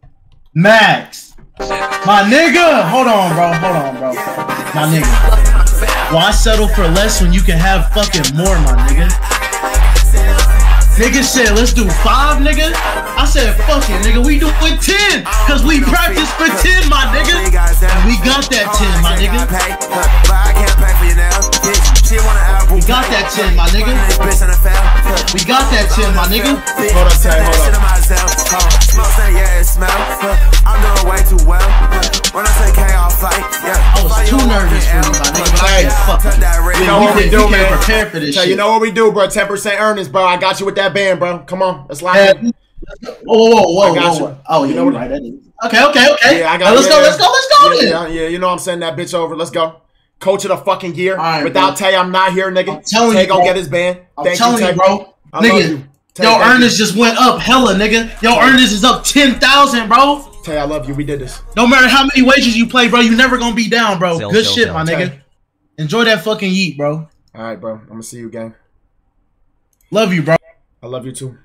My nigga. Hold on, bro. My nigga. Why settle for less when you can have fucking more, my nigga? Nigga said, let's do 5, nigga. I said, fuck it, nigga. We doing 10. Cause we practiced for 10, my nigga. And we got that 10, my nigga. We got that 10, my nigga. We got that 10, my nigga. Hold up, Tay, hold up. I'm doing way too well. When I say K, I'll fight. I was too nervous for you, my nigga. But I can't fuck with you. You know what we do, man. Prepare for this shit. You know what we do, bro. 10% earnings, bro. I got you with that band, bro. Come on, let's lock in. Whoa. I got you. Oh, you know right. Okay. Yeah, I got. Let's go. Yeah, you know I'm sending that bitch over. Let's go. Coach of the fucking year. Right, without bro. Tay, I'm not here, nigga. I'm telling Tay you, gonna bro. get his band. I'm telling you, bro. I love you. Tay, Yo, thank earnings just went up hella, nigga. Yo, earnings is up 10,000, bro. Tay, I love you. We did this. No matter how many wages you play, bro, you never gonna be down, bro. Sell, Good sell, shit, sell. my nigga. Tay. Enjoy that fucking yeet, bro. All right, bro. I'm gonna see you again. Love you, bro. I love you too.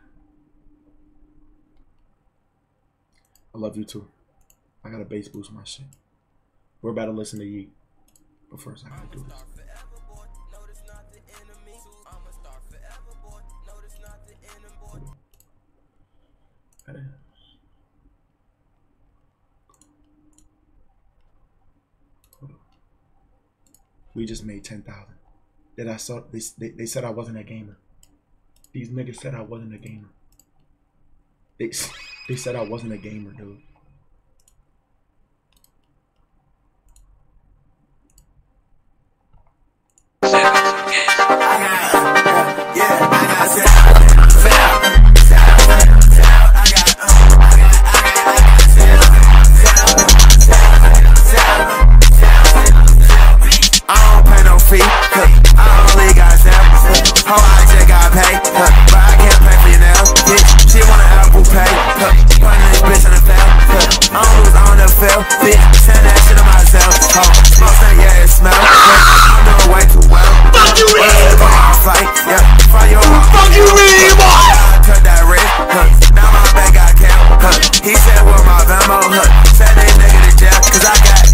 I love you too. I gotta bass boost my shit. We're about to listen to Yeet. But first, I gotta do this. We just made 10,000. That I saw. They said I wasn't a gamer. These niggas said I wasn't a gamer. They said I wasn't a gamer, dude. He said, well, my Venmo, send that nigga to jail, cause I got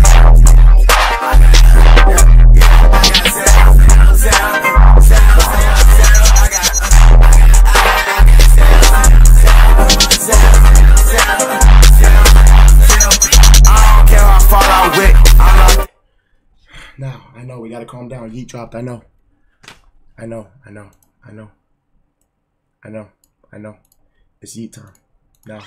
I don't care how far I went. Now, I know we gotta calm down. Yeet dropped, I know. I know. It's Yeet time. Now.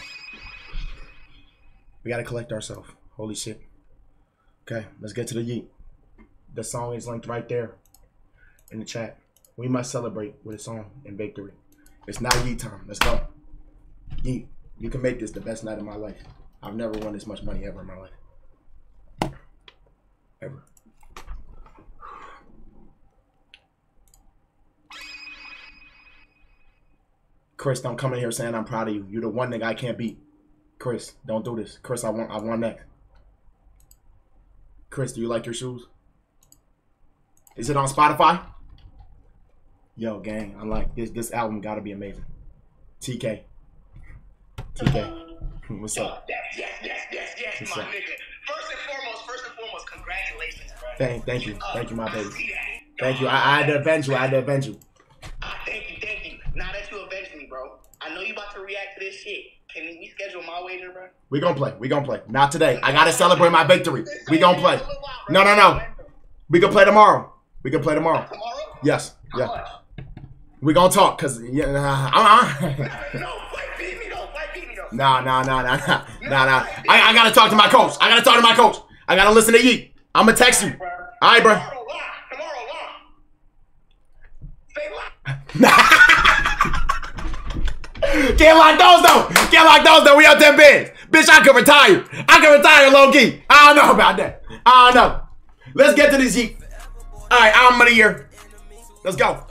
We gotta collect ourselves. Holy shit. Okay, let's get to the Yeet. The song is linked right there in the chat. We must celebrate with a song in victory. It's now Yeet time. Let's go. Yeet, you can make this the best night of my life. I've never won this much money ever in my life. Ever. Chris, don't come in here saying I'm proud of you. You're the one nigga I can't beat. Chris, don't do this. Chris, I won next. Chris, do you like your shoes? Is it on Spotify? Yo, gang, I'm like, this album gotta be amazing. TK. What's up? Yes, What's my up? nigga. First and foremost, congratulations, bro. Thank you, my baby. Thank you. I had to avenge you. Thank you. Now that you avenged me, bro, I know you about to react to this shit. Can we schedule my wager, bro? We gonna play. Not today. I gotta celebrate my victory. We gonna play. No. We can play tomorrow. Tomorrow? Yes. How Yeah. much? We gonna talk, cause No, fight beat me though. Nah. I gotta talk to my coach. I gotta listen to Yeet. I'm gonna text you. All right, bro. Tomorrow, Stay live. Can't lock those though. We out there bids. Bitch, I could retire low key. I don't know about that. I don't know. Let's get to this Yeet. All right, album of the year. Let's go.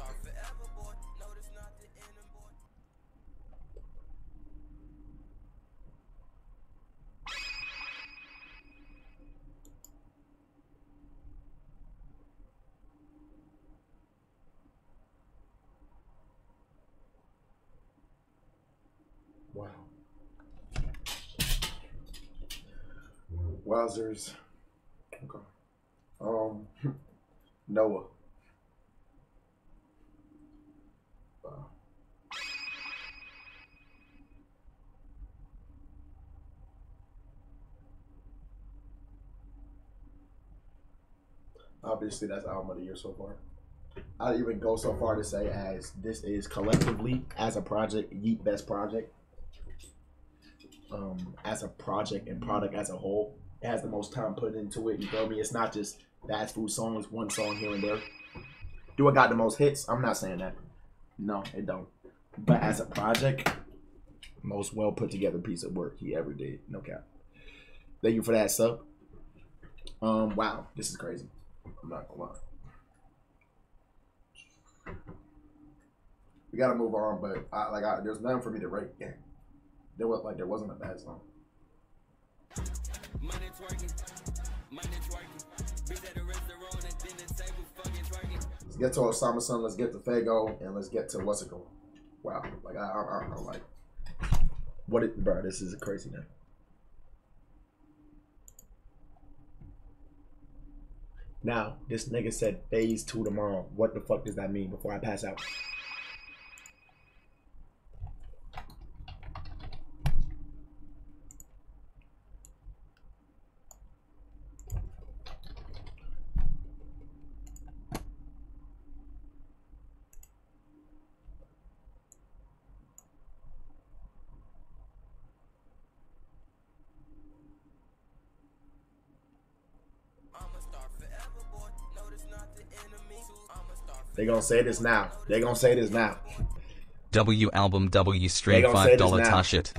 Wow. Wowzers. Okay. Noah. Wow. Obviously, that's album of the year so far. I'd even go so far to say as this is collectively as a project, Yeat best project. As a project and product as a whole, it has the most time put into it. You feel me? It's not just fast food songs, one song here and there. Do it got the most hits? I'm not saying that. No, it don't. But as a project, most well put together piece of work he ever did. No cap. Thank you for that sub. Wow, this is crazy. I'm not gonna lie. We gotta move on, but there's nothing for me to rate. Yeah, there wasn't a bad song. Let's get to Osama Sun. Let's get to Fago, and let's get to what's it called. Wow, like I don't know, like what it, bro. This is crazy now. Now, this nigga said phase 2 tomorrow. What the fuck does that mean before I pass out? They gonna say this now. They gonna say this now. W album W stream $5 touch it.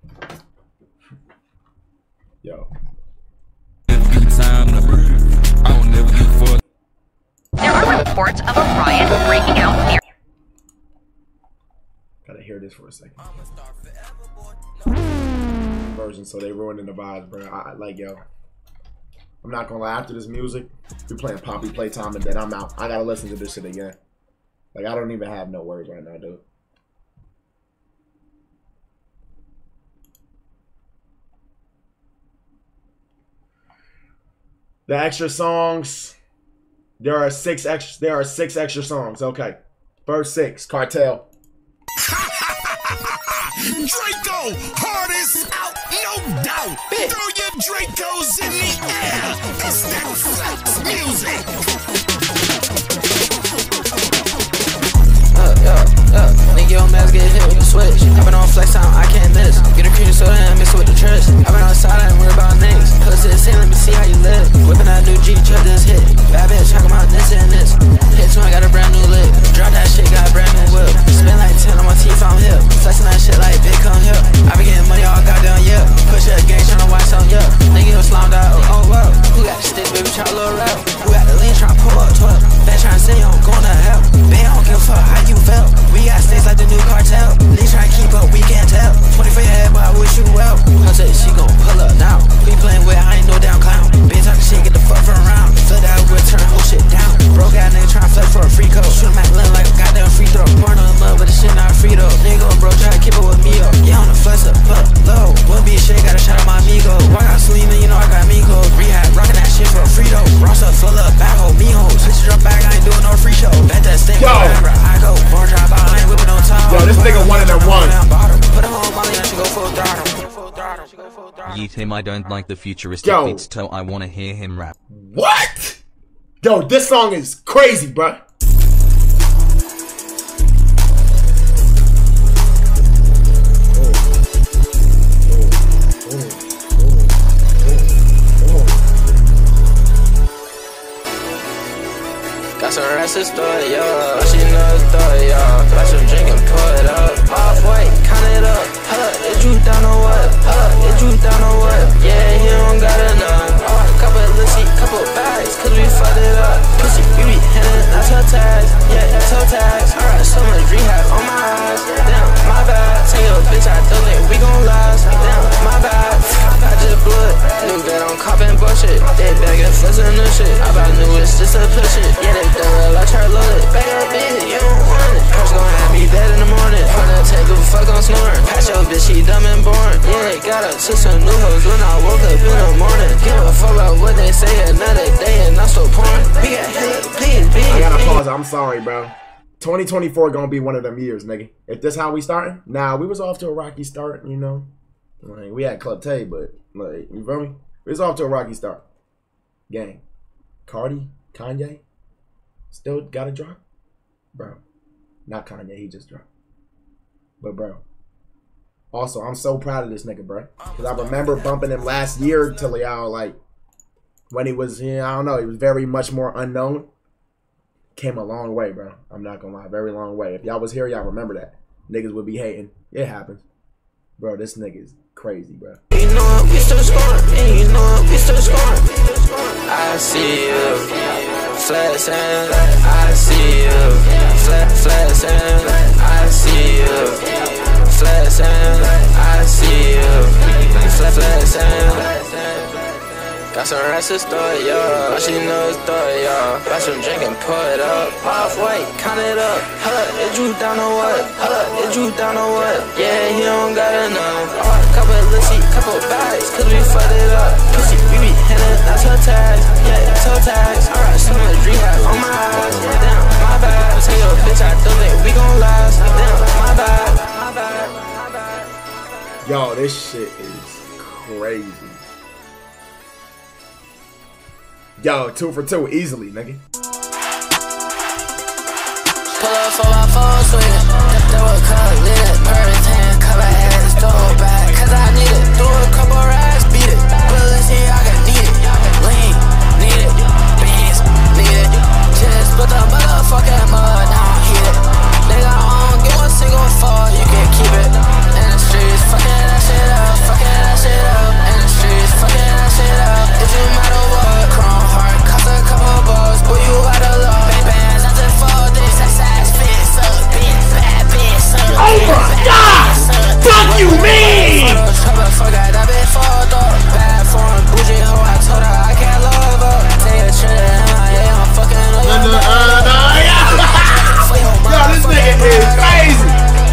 Yo. There are reports of a riot breaking out near. Gotta hear this for a second. Version, so they ruining the vibes, bro. Yo. I'm not gonna lie, after this music, we playing Poppy Playtime and then I'm out. I gotta listen to this shit again. Like, I don't even have no words right now, dude. The extra songs, there are six extra songs. Okay. First 6, Cartel. Draco, hardest out, no doubt. Throw your Dracos in the air. It's that flex music. Nigga, your mask get hit with the switch. I've been on flex time, I can't miss. Get a cream soda and mix it with the trash. I've been outside, I ain't worried about niggas. Close to the scene, let me see how you live. Whipping that new G, trap this hit. Bad bitch, talking about this and this. Hit 2, I got a brand new lip. Drop that shit, got a brand new whip. Spend like 10 on my teeth, I'm hip. Flexing that shit like big come here. I be getting money all goddamn year. Push up gang, tryna watch some, yeah. Nigga, you slammed out, oh wow. Who got the stick, baby, try a little rap. Who got the lean, tryna pull up 12. That tryna say you don't going to hell. They don't give a fuck how you felt. We got stakes like the new cartel. They tryna keep up, we can't tell. 20 for your head, but I wish you well. I said she gon' pull up now. We playing with, I ain't no damn clown. Bitch talking shit, get the fuck from around. Flip that wood, turn whole shit down. Broke out nigga tryna flex for a free code. Shoot him at Lynn like a goddamn free throw. Born on love, but the shit not free though. Nigga bro, try to keep it with me up. Yeah, on the flex up, but low. Wouldn't be a shit, got a shot at my amigo. Walk out Selena, you know I got me code. Rehab, rockin' that shit for a free though. Ross up, full up, back hole, me hoes. Switch drop back, I ain't doing no free show. Bet that stink, wherever I go. Born drop out, I ain't whipping on top. Yo, this nigga one of them ones. Put a hole on Molly, I should go full throttle. Yeet him, I don't like the futuristic beats, so I wanna hear him rap. What? Yo, this song is crazy, bruh. Got some rest to store, yo. She knows story, yo. Got some drink and pour it up. Off white, count it up. Hold up, it drew down on what? Hold up, it drew down on what? Yeah, he don't got enough. Couple of Lissy, couple bags, cause we fucked it up. Pussy, we be hitting, that's her tags. Yeah, that's her tags. Alright, so much rehab on my eyes. Damn, my bad. Tell your bitch I don't think we gon' last. Damn, my bad. I just blew it. New bed on cop and bullshit. They begging for some new shit. I about knew it's just a push it. Yeah, they done real, I try to load it. Back up, bitch, you don't want it. First gon' have me dead in the morning. Wanna take a fuck on snoring. Patch your bitch, she dumb and boring. Yeah, got up to some new hoes when I woke up in the morning. Give a fuck about what they say, another day and I'm still pouring. We got hit, please, I gotta pause. I'm sorry, bro. 2024 gonna be one of them years, nigga. If this how we starting, nah, we was off to a rocky start, you know. Like, we had Club Tay, but like, you feel me? We was off to a rocky start. Gang, Cardi, Kanye, still gotta drop. Bro. Not Kanye, he just dropped. But bro. Also, I'm so proud of this nigga, bro. Because I remember bumping him last year till y'all, like, when he was, I don't know, he was very much more unknown. Came a long way, bro. I'm not gonna lie, very long way. If y'all was here, y'all remember that. Niggas would be hating. It happens. Bro, this nigga is crazy, bro. You know we still scoring, and you know we still scoring. I see you, flashing. I see you, flashing. I see you, flashing. I see you, flashing. Got some rest to store, y'all. All she knows is story, y'all. Got some drink and pour it up. Halfway, count it up. Hold up, is you down or what? Hold up, is you down or what? Yeah, he don't got enough. Couple of lissy, couple bags, cause we fucked it up. Pussy, we be hitting, that's her tags. Yeah, that's her tags. Alright, some of the rehab on my eyes. Damn, my bad. Tell your bitch I don't think we gon' last. Damn, my bad. My bad. My bad. Yo, this shit is crazy. Yo, 2 for 2, easily, nigga. Pull up 4x4 swinging. That was cut lit. Purse hand, cover hands, throw back. Cause I need it. Do a couple racks, beat it. Bullets here, I can need it. Lean, need it. Beans, need it. Just put the motherfucking mud, now I heat it. Nigga, I don't get one single fall, you can keep it. In the streets, fucking that shit up. Fucking that shit up. In the streets, fucking that shit up. If you matter what, Chrome Heart, cost a couple balls, boy, you out of luck. Bands, I just fall this, ass fit, suck, bitch, bad bitch, suck. Oh my God! Fuck you, man! Fuck that, I been fucked up. Bad foreign bougie hoe, I told her I can't love her. Take a trip to MIA, I'm fucking up. Yo, this nigga is crazy.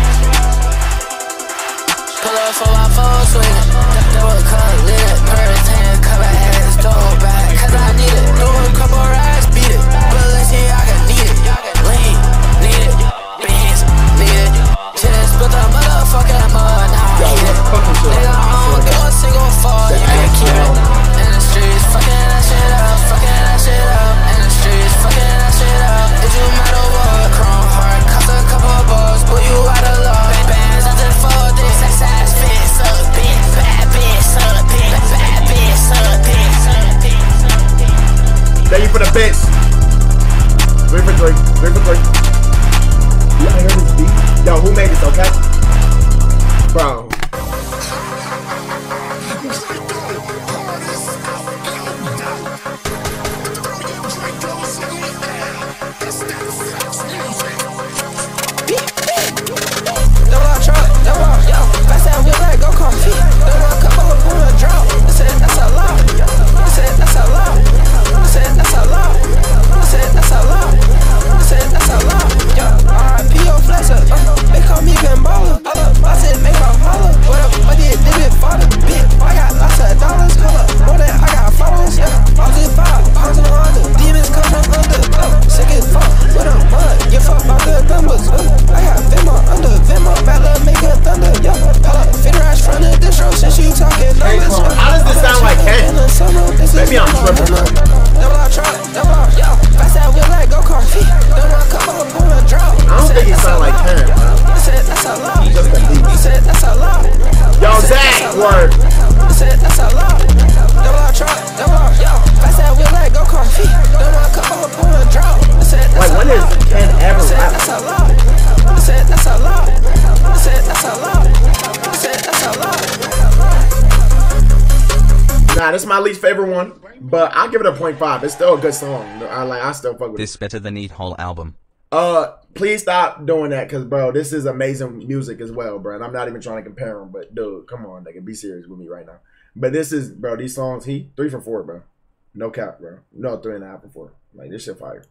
Pull up 4x4 swinging. That was cut lit. Purse hand, cover hands, throw back. Cause I need it. Do a couple racks, beat it. Bullets here, I can need it. Lean, need it. Beans, need it. Just put the motherfucking mud, now I heat it. Nigga, I don't get one single fall, you can keep it. In the streets, fucking that shit up. Fucking that shit up. In the streets, fucking that shit up. If you matter what, Chrome Heart, cost a couple balls, boy, you out of luck. Bands, I just fall this, ass fit, suck, bitch, bad bitch, suck, bitch, bad bitch, suck, bitch. Thank you for the bits. 3 for 3. 3 for 3. Y'all hear this beat? Yo, who made this, okay? Bro. They call me Gambola. I said make a holler. What did it for the bitch? I got lots of dollars. More than I got followers. Yeah, I was in 5, I was in under. Demons come from under. Sick as fuck with a mud. You fuck about the numbers. I got Venmo under Venmo. Bad love make a thunder. Yeah, fit rush from the distro. Since you talking numbers. How does this sound like Ken? Maybe I'm tripping. Double I try, double I, yo. Fast that wheel like go kart feet. Double I come up on a drop. I don't think he sound like Ken, bro. I said that's a lot. You said that's a lot. Yo, Zach, word. I said that's a lot. Double I try, double I, yo. Fast that wheel like go kart feet. Double I come up on a drop. I said that's a lot. When is Ken ever rap? That's a lot. I said that's a lot. I said that's a lot. I said that's a lot. Nah, this is my least favorite one, but I'll give it a 0.5. It's still a good song. I still fuck with this better than Eat whole album. Please stop doing that, cause bro, this is amazing music as well, bro. And I'm not even trying to compare them, but dude, come on, nigga, be serious with me right now. But this is, bro, these songs, 3 for 4, bro. No cap, bro. No, 3.5 for 4. Like, this shit fire.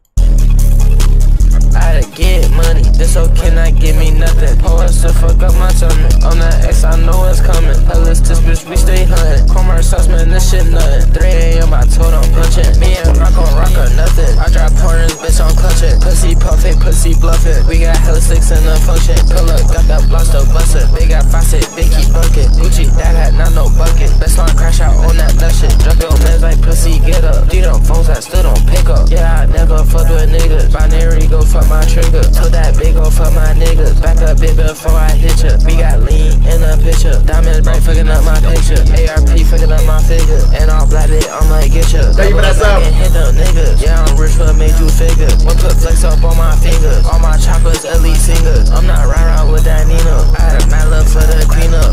I get money, this hoe cannot give me nothing. Pour us to fuck up my tummy. On that X, I know what's coming. Hellas, this bitch, we stay hunting. Homer sauce, man, this shit nothing. 3 a.m. I told him punching. Me and Rock on rock or nothing. I drop corners, bitch, I'm clutching. Pussy puffing, pussy bluffing. We got hella sticks in the function. Pull up, got that got blocks to bust it. Big got faucet, big keep bucket. Gucci, that hat, not no bucket. Best line crash out on that nut shit. Drop your mans like pussy, get up. These them phones that still don't pick up. Yeah, I never fucked with niggas. Binary go fuck my trigger. Told that big go fuck my niggas. Back up bit before I hit ya. We got lean in the picture. Diamonds bright fucking up my picture. ARP fucking up my figure. And all black it, I'ma get ya. Thank you for that sub. Hit them niggas. Yeah, I'm rich, what made you figure? What put flex up on my fingers? All my choppers, elite singers. I'm not riding with that Nina. I had a mad love for the cleanup.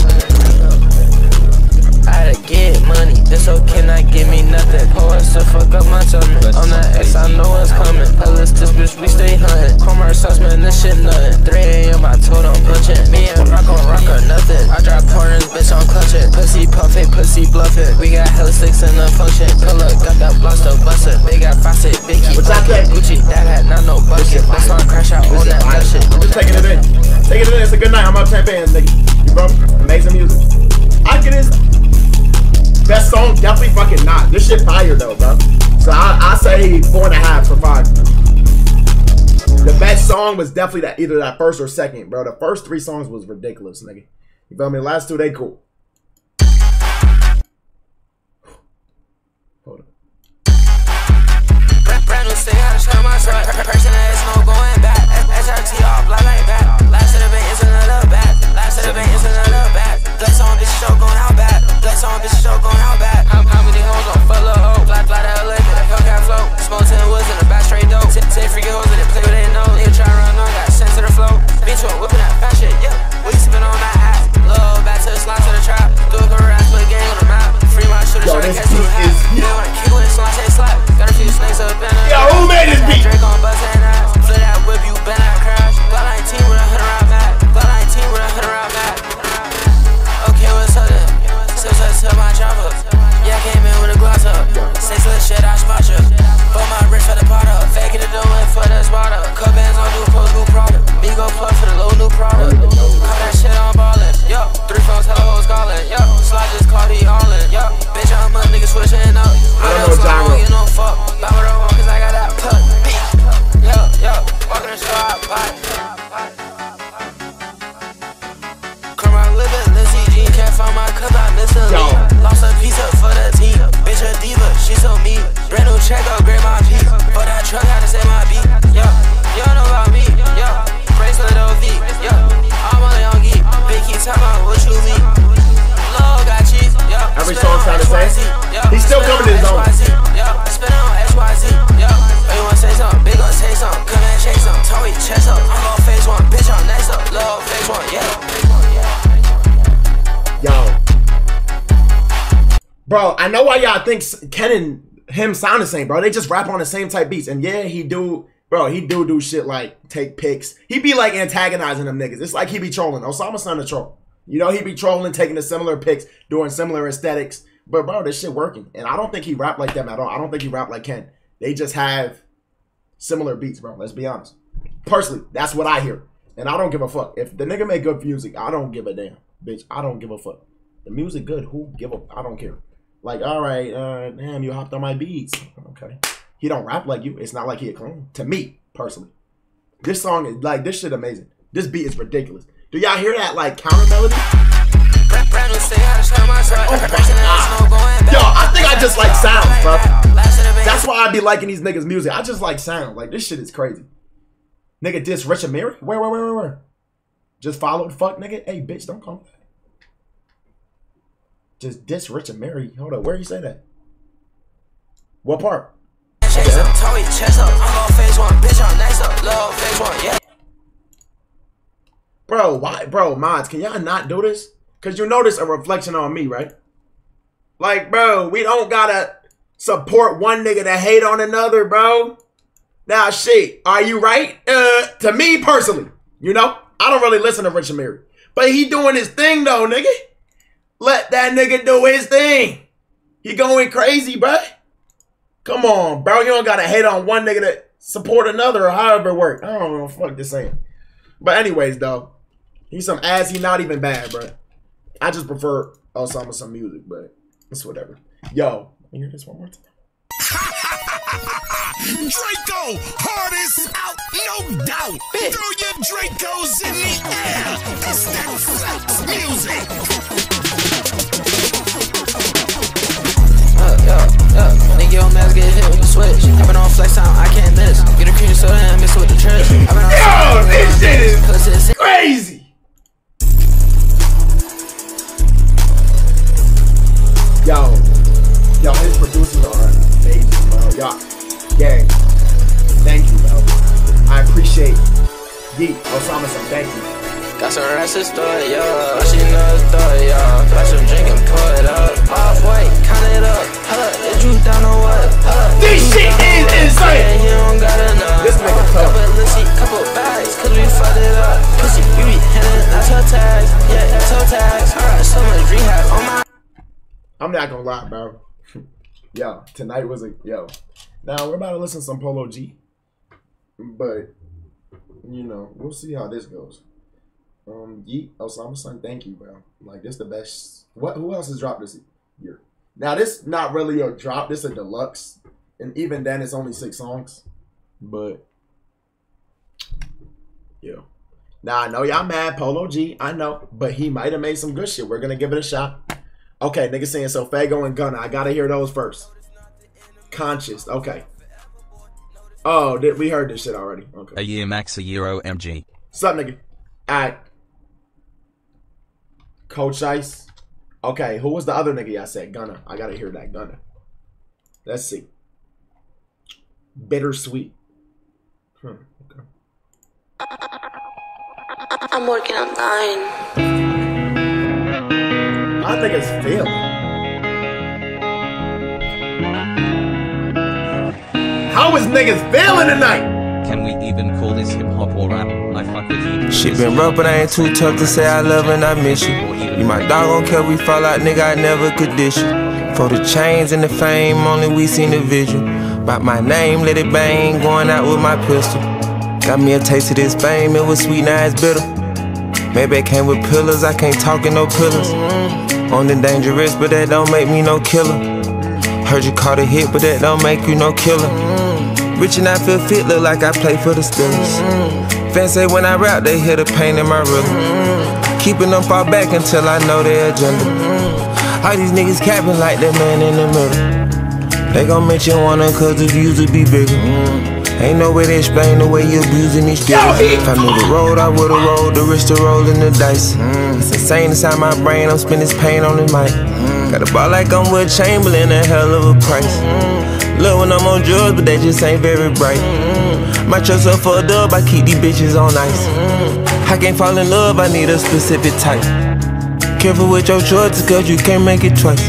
I had to get money, this hoe cannot give me nothing. Pour us to fuck up my tummy. I'm that X, I know what's coming. Ellis, this bitch, we stay hunting. Commerce sauce, man, this shit nothing. 3 AM, I told him punching. Me and Rock on rock or nothing. I drop corners, bitch, I'm clutching. Pussy puffin', pussy bluffin'. We got hella sticks in the function. Pull up, got that blocks to bust it. They got faucet, big keep bucket. Gucci, that hat, not no bucket. This one crash out on that shit. I'm just taking it in. Taking it in, it's a good night. I'm up 10 bands, nigga. You bro? Amazing music. I get this. Best song, definitely fucking not. This shit fire though, bro. So I say 4.5 for 5. The best song was definitely that, either that first or second, bro. The first 3 songs was ridiculous, nigga. You feel me? The last 2, they cool. Hold up. Brand new stick, how to show my truck. Person ass no going back. SRT all black like that. Last of the bank is another back. Last of the bank is another back. Flex on bitch show going out back. Flex on bitch show going out back. How many hoes on full of hoe? Fly that LA, the Hellcat flow. Smoke 10 woods in the back straight dope. 10 freaky hoes in it, play with they know. Nigga try to run on, got sense to the flow. Bitch, you whipping that fat shit, yeah. We sipping on that ass. Low back to the slime to the trap. Do a career, I put a gang on the map. Free my shooter, try to catch you a hat. They wanna kick when it's slime, say slap. Got a few snakes up in it. Yo, who made this beat? Drake on bust and ass. Flip that whip, you better not crash. Got 19 with a 100 round back. Got 19 with a 100 round back. Okay, what's up then? Still to my chopper. Yeah, I came in with a gloss up. 6 little shit, I spot you. Put my wrist for the pot up. Faking the dough for the spot up. Cup bands on new post, new product. Me go plug for the low new product. Call that shit on ballin'. Yo, 3 phones, hello, hoes calling. Yo, slide just called he all in. Yo, bitch, I'm a nigga switching up. I don't know genre. You know, fuck. Buy what I want, cause I got that puck. Yo, walking the squad, bye. Come on, live it, Lizzie Jean. Can't find my cup, I miss a lead. Lost a piece up for the team. Bitch, a diva, she so mean. Brand new check, upgrade my P. For that truck, had to say my beat. Yo, you don't know about me. Yo, bracelet OV. Yo, I'm a young geek. Big key, talk about what you mean. Low got cheese. Yo, every song sound the same. He's still coming to his own. Yo, spin on XYZ. Yo, you wanna say something? Big gon' say something. Come and shake something. Tory chest up. I'm gon' face one. Bitch, I'm next up. Low face one. Yeah. Yo. Bro, I know why y'all think Ken and him sound the same, bro. They just rap on the same type beats. And yeah, he do shit like take pics. He be like antagonizing them niggas. It's like he be trolling. Osama's son a troll. You know, he be trolling, taking the similar pics, doing similar aesthetics. But bro, this shit working. And I don't think he rap like them at all. I don't think he rap like Ken. They just have similar beats, bro. Let's be honest. Personally, that's what I hear. And I don't give a fuck. If the nigga make good music, I don't give a damn. Bitch, I don't give a fuck. The music good, who give a... I don't care. Like, all right, damn, you hopped on my beats. Okay. He don't rap like you. It's not like he a clone. To me, personally. This song is, like, this shit amazing. This beat is ridiculous. Do y'all hear that, like, counter melody? Oh my God. Yo, I think I just like sounds, bro. That's why I be liking these niggas' music. I just like sounds. Like, this shit is crazy. Nigga diss Rich Amiri? Where? Just follow the fuck, nigga? Hey, bitch, don't call me that. Just diss Rich Amiri. Hold up, where you say that? What part? Bro, why? Bro, mods, can y'all not do this? Because you notice a reflection on me, right? Like, bro, we don't gotta support one nigga to hate on another, bro. Now, shit, are you right? To me, personally, you know? I don't really listen to Rich Amiri. But he doing his thing, though, nigga. Let that nigga do his thing. He going crazy, bro. Come on, bro. You don't gotta hate on one nigga to support another or however it work. I don't know what this saying. But anyways, though, he's some ass. He not even bad, bro. I just prefer Osama some music, but it's whatever. Yo, you hear this one more time? Draco, hardest out, no doubt. Throw your Dracos in the air. Got some rest to store, yo. She knows story, yo. Got some drink and pour it up. Off white, count it up. It drew down on what? This shit is insane. You don't got enough. This nigga tough. Couple bags, cause we fucked it up. Pussy, we be hitting, that's her tags. Yeah, toe tags. Alright, so much rehab on my. I'm not gonna lie, bro. Yo, tonight was a yo. Now we're about to listen to some Polo G, but you know we'll see how this goes. Yeet, Osama Son, thank you, bro. Like this the best. Who else has dropped this year? Now this not really a drop. This a deluxe, and even then it's only 6 songs. But yo, now I know y'all mad, Polo G. I know, but he might have made some good shit. We're gonna give it a shot. Okay, niggas saying so. Fago and Gunna. I gotta hear those first. Conscious. Okay. Oh, we heard this shit already. Okay. A year max a year OMG. What's up, nigga? Alright. Coach Ice. Okay, who was the other nigga y'all said? Gunna. I gotta hear that. Gunna. Let's see. Bittersweet. Okay. I'm working on 9. I think it's Phil. How is niggas feeling tonight? Can we even call this hip hop or rap? I fuck with you. Shit been rough, but I ain't too tough to say I love and I miss you. You my dog, don't care we fall out, nigga, I never could dish you. For the chains and the fame, only we seen the vision. About my name, let it bang, going out with my pistol. Got me a taste of this fame, it was sweet, now it's bitter. Maybe it came with pillars, I can't talk in no pillars. On the dangerous, but that don't make me no killer. Heard you caught a hit, but that don't make you no killer. Rich and I feel fit, look like I play for the Steelers. Fans say when I rap, they hear the pain in my rhythm. Keeping them far back until I know their agenda. All these niggas capping like that man in the middle. They gon' mention one of 'cause the views will be bigger. Ain't no way to explain the way you abusing these skills. If I knew the road, I would've rolled the risk to rolling the dice. It's insane inside my brain, I'm spending this pain on the mic. Got a ball like I'm with Chamberlain, a hell of a price. Love when I'm on drugs, but they just ain't very bright. My trust up for a dub, I keep these bitches on ice. I can't fall in love, I need a specific type. Careful with your choices, 'cause you can't make it twice.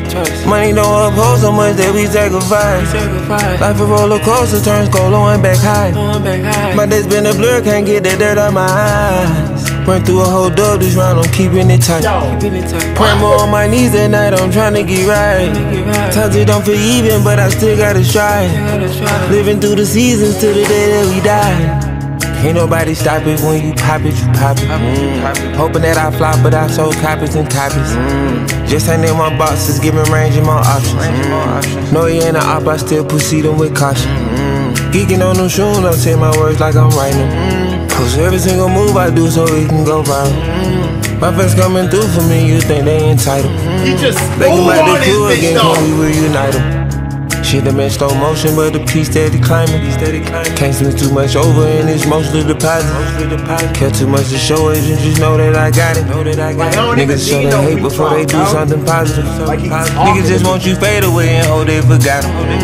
Money don't uphold so much that we sacrifice. Life a roller coaster, turns cold, and back high. My day's been a blur, can't get that dirt out my eyes. Run through a whole dub this round, I'm keeping it tight. Praying more on my knees at night, I'm trying to get right. Times it don't feel even, but I still gotta strive. Living through the seasons till the day that we die. Ain't nobody stop it when you pop it, you pop it. Hoping that I flop, but I sold copies and copies. Just ain't in my boxes, giving range and more options. No, he ain't an op, I still proceed them with caution. Geeking on them shoes, I say my words like I'm writing them. Post every single move I do so it can go viral. My friends coming through for me, you think they entitled. They can make the crew again, can we reunite them? Shit that been slow motion, but the piece steady climbing. Can't spend too much over, and it's mostly deposit. Care too much to show it, and just know that I got it. Niggas show they hate before they do something positive. Niggas just want you fade away and hold they forgot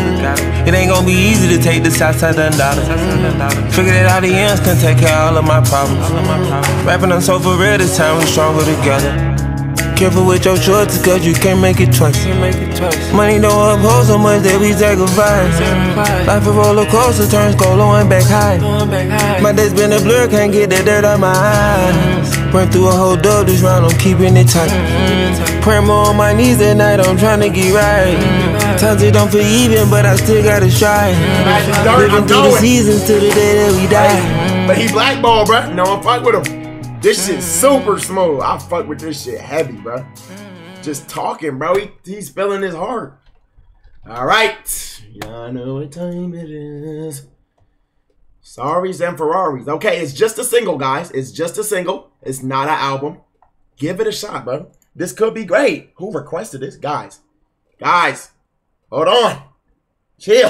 it. It ain't gonna be easy to take the south side $1. Figure that all the ends can take care of all of my problems. Rapping on so for real, this time we stronger together. Careful with your choices, 'cause you can't make it twice. Money don't uphold so much that we sacrifice. Life a roller coaster, turns cold, and back high. My day's been a blur, can't get that dirt out my eyes. Run through a whole dub this round, I'm keeping it tight. Praying more on my knees at night, I'm trying to get right. Times it don't feel even, but I still gotta strive. Living through the seasons till the day that we die. But he blackballed, bruh. No one fuck with him. This shit's super smooth. I fuck with this shit heavy, bro. Just talking, bro. He's spilling his heart. All right. Y'all know what time it is. Sorries and Ferraris. Okay, it's just a single, guys. It's just a single. It's not an album. Give it a shot, bro. This could be great. Who requested this? Guys. Guys. Hold on. Chill.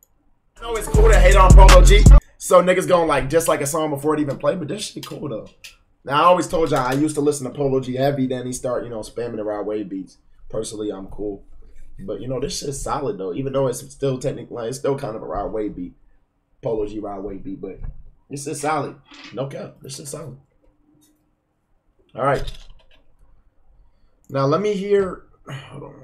I know it's cool to hate on Polo G. So niggas going like just like a song before it even played. But this shit cool, though. Now, I always told y'all I used to listen to Polo G heavy, then he start, spamming the Rod Wave beats. Personally, I'm cool. But, this shit's solid, though. Even though it's still technically, it's still kind of a Rod Wave beat. Polo G Rod Wave beat, but this is solid. No cap. This is solid. All right. Now let me hear. Hold on.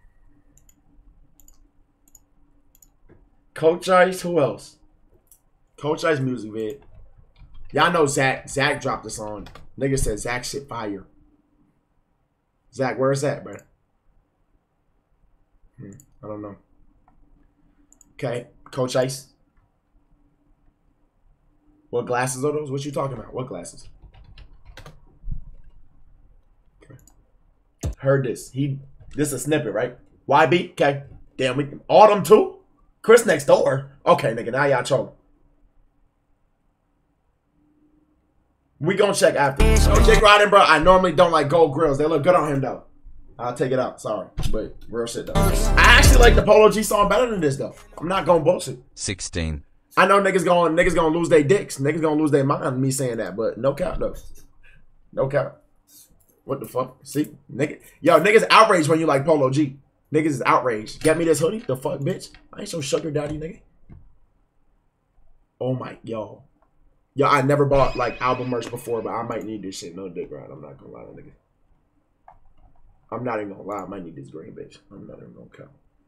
Coach Ice. Who else? Coach Ice music vid. Y'all know Zach. Zach dropped a song. Nigga said Zach shit fire. Zach, where's that, bro? I don't know. Okay, Coach Ice. What glasses are those? What you talking about? What glasses? Okay. Heard this. This is a snippet, right? YB. Okay. Damn, we Autumn too. Chris next door. Okay, nigga. Now y'all trolling. We gonna check after. Oh, Jake Rodden, bro. I normally don't like gold grills. They look good on him though. I'll take it out. Sorry, but real shit though. I actually like the Polo G song better than this though. I'm not gonna bullshit. 16. I know niggas gonna lose their dicks. Niggas gonna lose their mind me saying that, but no cap though. No cap. What the fuck? See, nigga, yo, niggas outraged when you like Polo G. Niggas is outraged. Get me this hoodie, the fuck, bitch. I ain't so sugar daddy, nigga. Oh my, yo, I never bought like album merch before, but I might need this shit. No dick ride. I'm not gonna lie, nigga. I'm not even gonna lie. I might need this green bitch. I'm not even gonna count.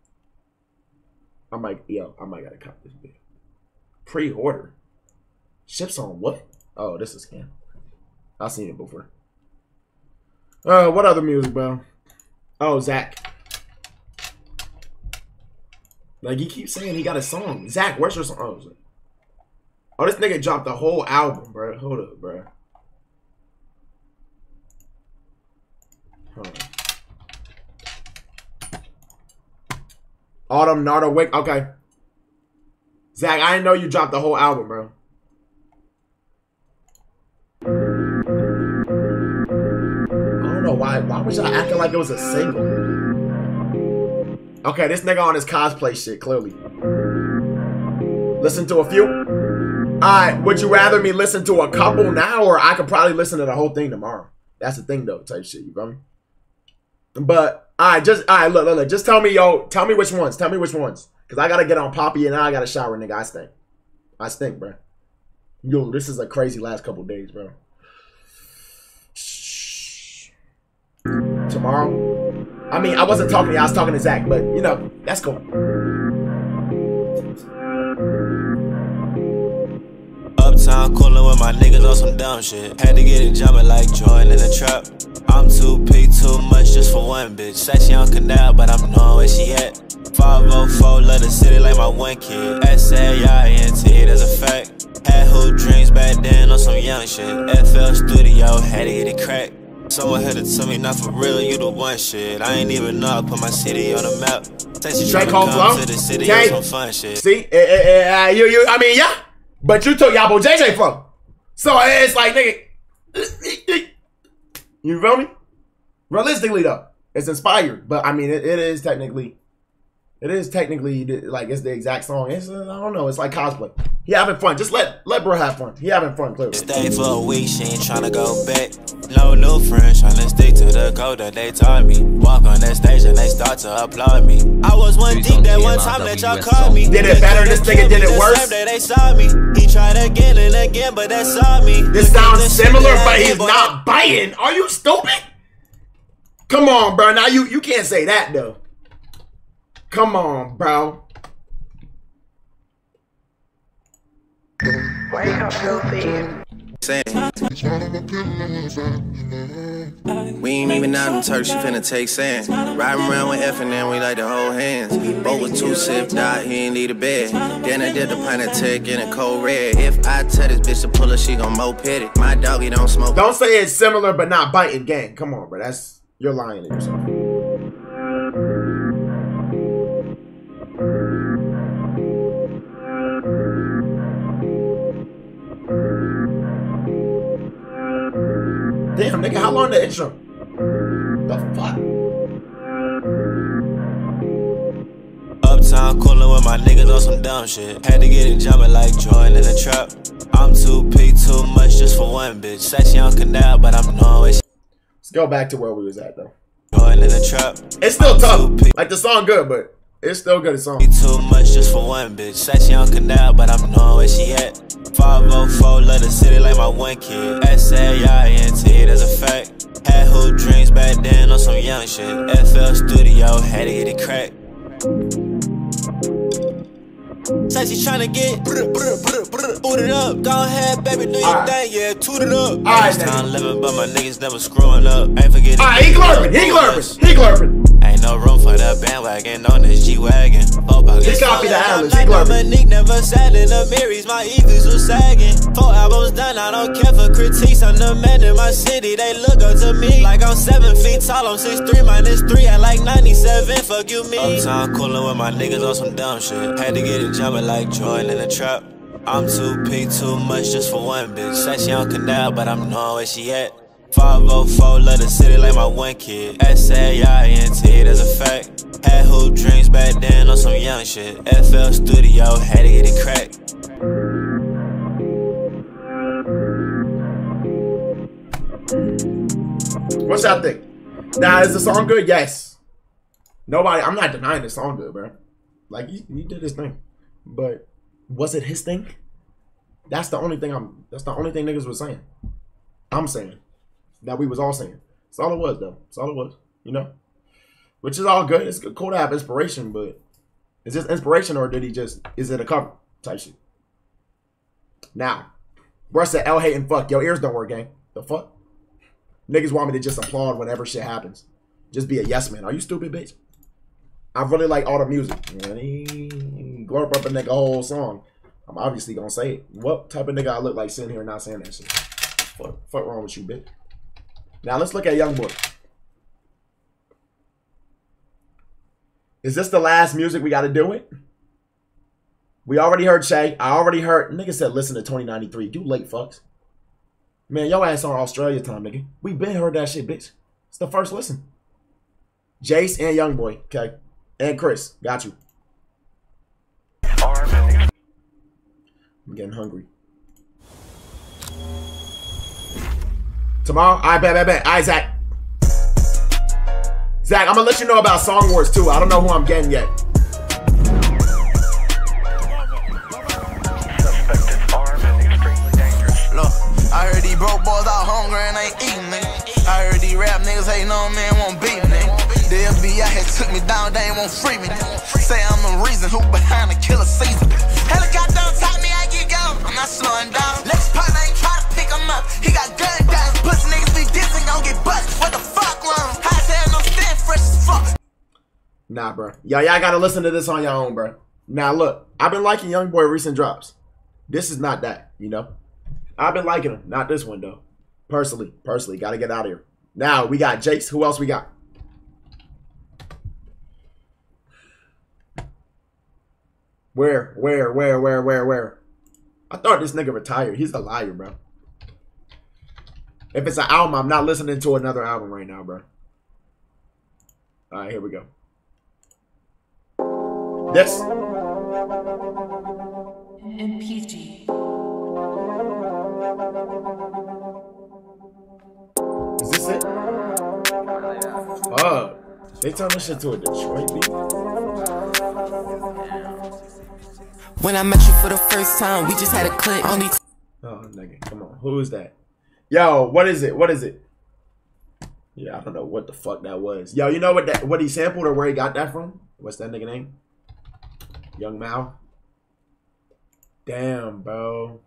I might gotta count this bitch. Pre-order. Ships on what? Oh, this is scam. I've seen it before. What other music, bro? Oh, Zach. Like, he keeps saying he got a song. Zach, where's your song? Oh, this nigga dropped the whole album, bro. Hold up, bro. Hold on. Autumn, Nardo, Wake. Okay. Zach, I didn't know you dropped the whole album, bro. I don't know why. Why was y'all acting like it was a single? Okay, this nigga on his cosplay shit, clearly. Listen to a few. Alright, would you rather me listen to a couple now, or I could probably listen to the whole thing tomorrow? That's the thing, though, type shit, you feel me? But, alright, look, just tell me, tell me which ones. Tell me which ones. Because I got to get on Poppy and now I got to shower, nigga. I stink, bro. Yo, this is a crazy last couple days, bro. Tomorrow? I mean, I wasn't talking to you. I was talking to Zach, but, you know, that's cool. Uptown coolin' with my niggas on some dumb shit. Had to get it jumpin' like Jordan in the trap. I'm 2P too much just for one bitch. Said she on Canal, but I'm knowing where she at. 504, love the city like my one kid. S-A-I-N-T, that's a fact. Had hoop dreams back then on some young shit. FL Studio, had to get it cracked. Someone had to tell me, not for real, you the one shit. I ain't even know I put my city on the map. Say she tryna come to the city on some fun shit. See, I mean, yeah. But you took Yabo JJ from. So it's like, nigga. You feel me? Realistically, though, it's inspired. But, I mean, it is technically like it's the exact song. It's I don't know. It's like cosplay. He having fun. Just let bro have fun. He having fun, clearly. Stay for a week, she ain't tryna go back. No new friends tryna stick to the code that they taught me. Walk on that stage and they start to applaud me. I was one deep that one time that y'all called me. Did it better? This nigga did it worse. They saw me. He tried again and again, but that saw me. This sounds similar, but he's not biting. Are you stupid? Come on, bro. Now you can't say that though. Come on, bro. Wake up, filthy. We ain't even out in Turks, you finna take sand. Riding around with F and then we like to hold hands. Both with two sipped out, he ain't need a bed. Then I did the pint of tech in a cold red. If I tell this bitch to pull her, she gon' moped it. My doggy don't smoke. Don't say it's similar but not biting, gang. Come on, bro. You're lying to yourself. Damn, nigga, how long the intro? The fuck? Uptown coolin' with my niggas on some dumb shit. Had to get it jumpin' like Jordan in the trap. I'm 2P too much just for one bitch. Said she on Canal, but I'm knowing where she. Let's go back to where we was at though. Jordan in the trap. It's still tough. Like the song good, but it's still good. Song. Too much just for one bitch. Said she on Canal, but I'm knowing where she at. 504, love the city like my one kid. S-A-I-N-T, that's a fact. young shit. FL Studio, had to get it cracked. Said she tryna get booted up. Go ahead, baby, do your thing, yeah, toot it up. This time living, but my niggas never screwing up. Ain't forgetting. He glurping. Ain't no room for the bandwagon on this G-Wagon. He copied the Atlas, he glurping. Dominique never sat in the mirrors, my ethos was sagging. 4 albums done, I don't care for critiques. I'm the man in my city, they look up to me. Like I'm 7 feet tall, I'm 6'3", -3 at like 97, fuck you me. Uptown coolin' with my niggas on some dumb shit. Had to get it jumping like Jordan in the trap. I'm 2P too much just for one bitch. Said she on Canal, but I'm knowing where she at. 504, love the city like my one kid. SAINT, that's a fact. Had hoop dreams back then on some young shit. FL Studio, had to get it cracked. What's y'all think? Now, is the song good? Yes. Nobody, I'm not denying the song good, bro. Like, he did his thing. But was it his thing? That's the only thing niggas was saying. I'm saying. That we was all saying. That's all it was, though. That's all it was. You know? Which is all good. It's cool to have inspiration, but is this inspiration or did he just, is it a cover type shit? Now, bruh said L hating fuck. Your ears don't work, gang. The fuck? Niggas want me to just applaud whenever shit happens. Just be a yes man. Are you stupid, bitch? I really like all the music. Glorp up a nigga whole song. I'm obviously gonna say it. What type of nigga I look like sitting here not saying that shit? Fuck wrong with you, bitch? Now let's look at Youngboy. Is this the last music we gotta do it? We already heard Shay. I already heard. Nigga said listen to 2093. You late fucks. Man, your ass on Australia time, nigga. We been heard that shit, bitch. It's the first listen. Jace and Youngboy, okay? And Chris, got you. I'm getting hungry. Tomorrow? I bet. All right, Zach. Zach, I'm gonna let you know about Song Wars too. I don't know who I'm getting yet. Look, I heard these broke boys out hungry and ain't eating, nigga. I heard these rap niggas hating on me and won't beat me, nigga. The FBI had took me down, they ain't won't free me. Say I'm the reason who behind the killer season. Helicopter on top me, I get going. I'm not slowing down. Lex partner ain't try to pick him up. He got gun down. Pussy niggas be dissing, gon' get bust. What the fuck, wrong? High tail, no stand fresh as fuck. Nah, bro. Y'all gotta listen to this on your own, bro. Now, look. I've been liking Youngboy recent drops. This is not that, you know? I've been liking him. Not this one, though. Personally. Gotta get out of here. Now, we got Jace. Who else we got? Where? I thought this nigga retired. He's a liar, bro. If it's an album, I'm not listening to another album right now, bro. All right, here we go. This. MPG. Is this it? Fuck. They turn this shit to a Detroit beat. When I met you for the first time, we just had a click. Only oh, nigga, come on. Who is that? Yo, what is it? Yeah, I don't know what the fuck that was. Yo, you know what he sampled or where he got that from? What's that nigga name? Young Mao. Damn, bro.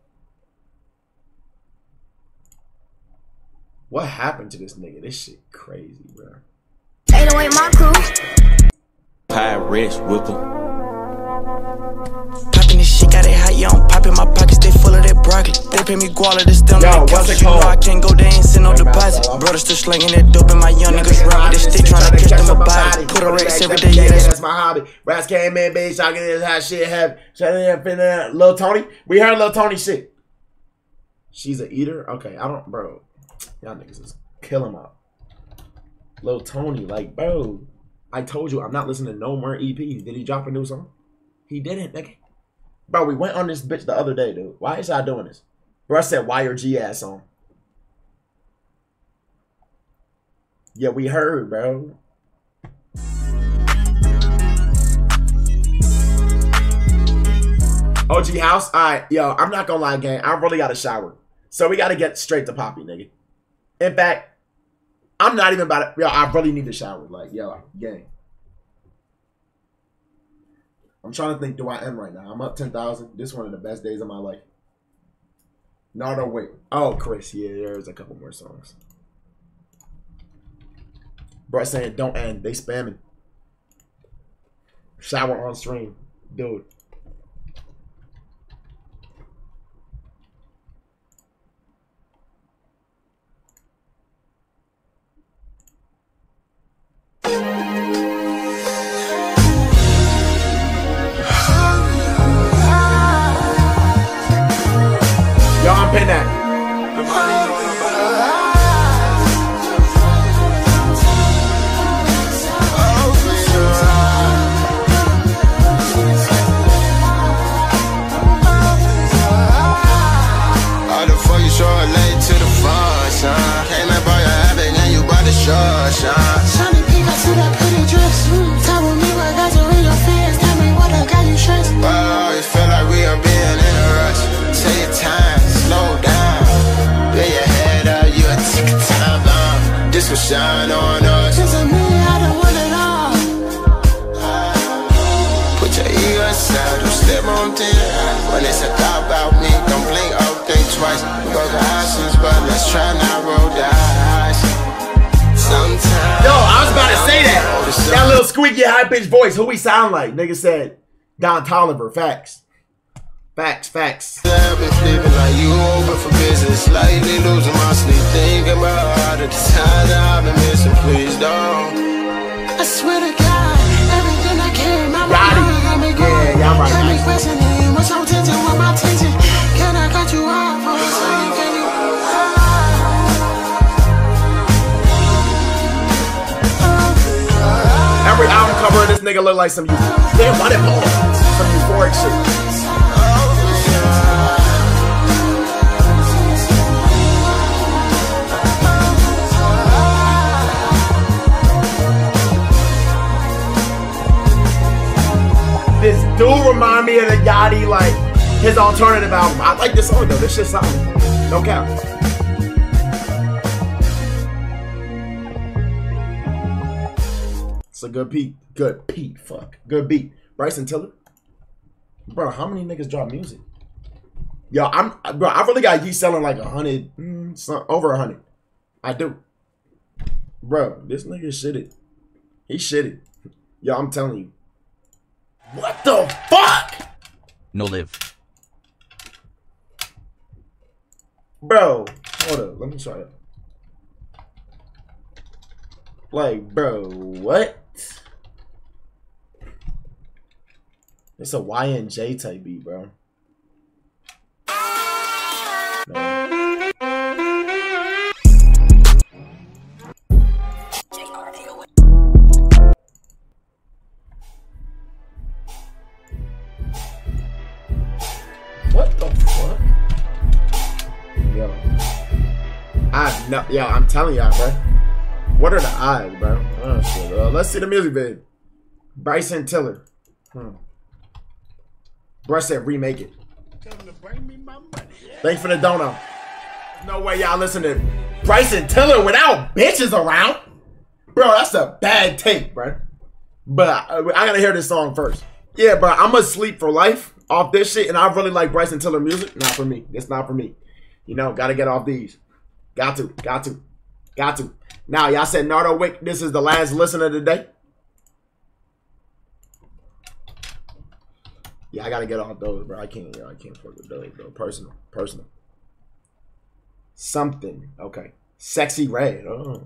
What happened to this nigga? This shit crazy, bro. 808 my crew. Pirates whipper. Popping this shit, got it hot, yeah, I'm popping my pockets, they full of that broccoli. They pay me guala to stem Yo, like what's it you know called? I can't go there and send no deposit. Brother still slinging that dope and my young niggas run with this stick trying to catch them a body. Put a racks every day, yeah, that's my hobby. Rats came in, bitch, I get this hot shit, have Lil Tony. We heard Lil Tony shit. She's an eater? Okay, I don't, bro. Y'all niggas is killing my Lil Tony, like, bro. I told you I'm not listening to no more EPs. Did he drop a new song? He didn't, nigga. Bro, we went on this bitch the other day, dude. Why is y'all doing this? Bro, I said YRG ass song. Yeah, we heard, bro. OG House? Alright, yo, I'm not gonna lie, gang. I really got to shower. So we got to get straight to Poppy, nigga. In fact, I'm not even about it. Yo, I really need to shower. Like, yo, gang. I'm trying to think, do I end right now? I'm up 10,000. This is one of the best days of my life. No, wait. Oh, Chris. Yeah, there's a couple more songs. Bro saying, don't end. They spamming. Shower on stream. Dude. Yo, I'm paying that. Sonny pick up to that pretty dress. Tell me what got you in your fans. Tell me what I got you stressed. But I always feel like we are being in a rush. Take your time, slow down. Lay your head up, you a tick of time bomb. This will shine on us. Just a me, I don't want it all. Put your ego aside, don't step on things. When it's a thought about me, don't blink, oh, think twice. Broke the options, but let's try not roll the eyes. Sometimes. Yo, I was about to say that. That little squeaky high-pitched voice. Who we sound like? Nigga said Don Toliver. Facts. Facts. I've been flipping like you open for business. Slightly losing my sleep. Thinking about all the time that I've been missing. Please don't. I swear to God, everything I came out got me going. Yeah, y'all right. Got me questioning what's your tension, what my tension. Can I cut you off for a second? Can you? Every album cover of this nigga look like some damn why that ball? Some euphoric shit. This dude remind me of the Yachty, like his alternative album. I like this song though. This shit's something. No cap. It's a good beat. Good beat. Bryson Tiller. Bro, how many niggas drop music? Yo, I really got you selling like 100, over 100. I do. Bro, this nigga shitted. He shitted. Yo, I'm telling you. What the fuck? No live. Bro, hold up. Let me try it. Like, bro, what? It's a YNJ type beat, bro. No. What the fuck? Yo, I'm telling y'all, bro. What are the odds, bro? Oh shit. Let's see the music video. Bryson Tiller. Bruh said remake it. Thanks for the dono. No way y'all listen to Bryson Tiller without bitches around. Bro, that's a bad take, bro. But I gotta hear this song first. Yeah, bro, I'm gonna sleep for life off this shit, and I really like Bryson Tiller music. Not for me. It's not for me. You know, gotta get off these. Got to. Now, y'all said Nardo Wick, this is the last listen of the day. Yeah, I gotta get off those, bro. I can't fuck with those, bro. Personal. Something. Okay. Sexy Red. Oh.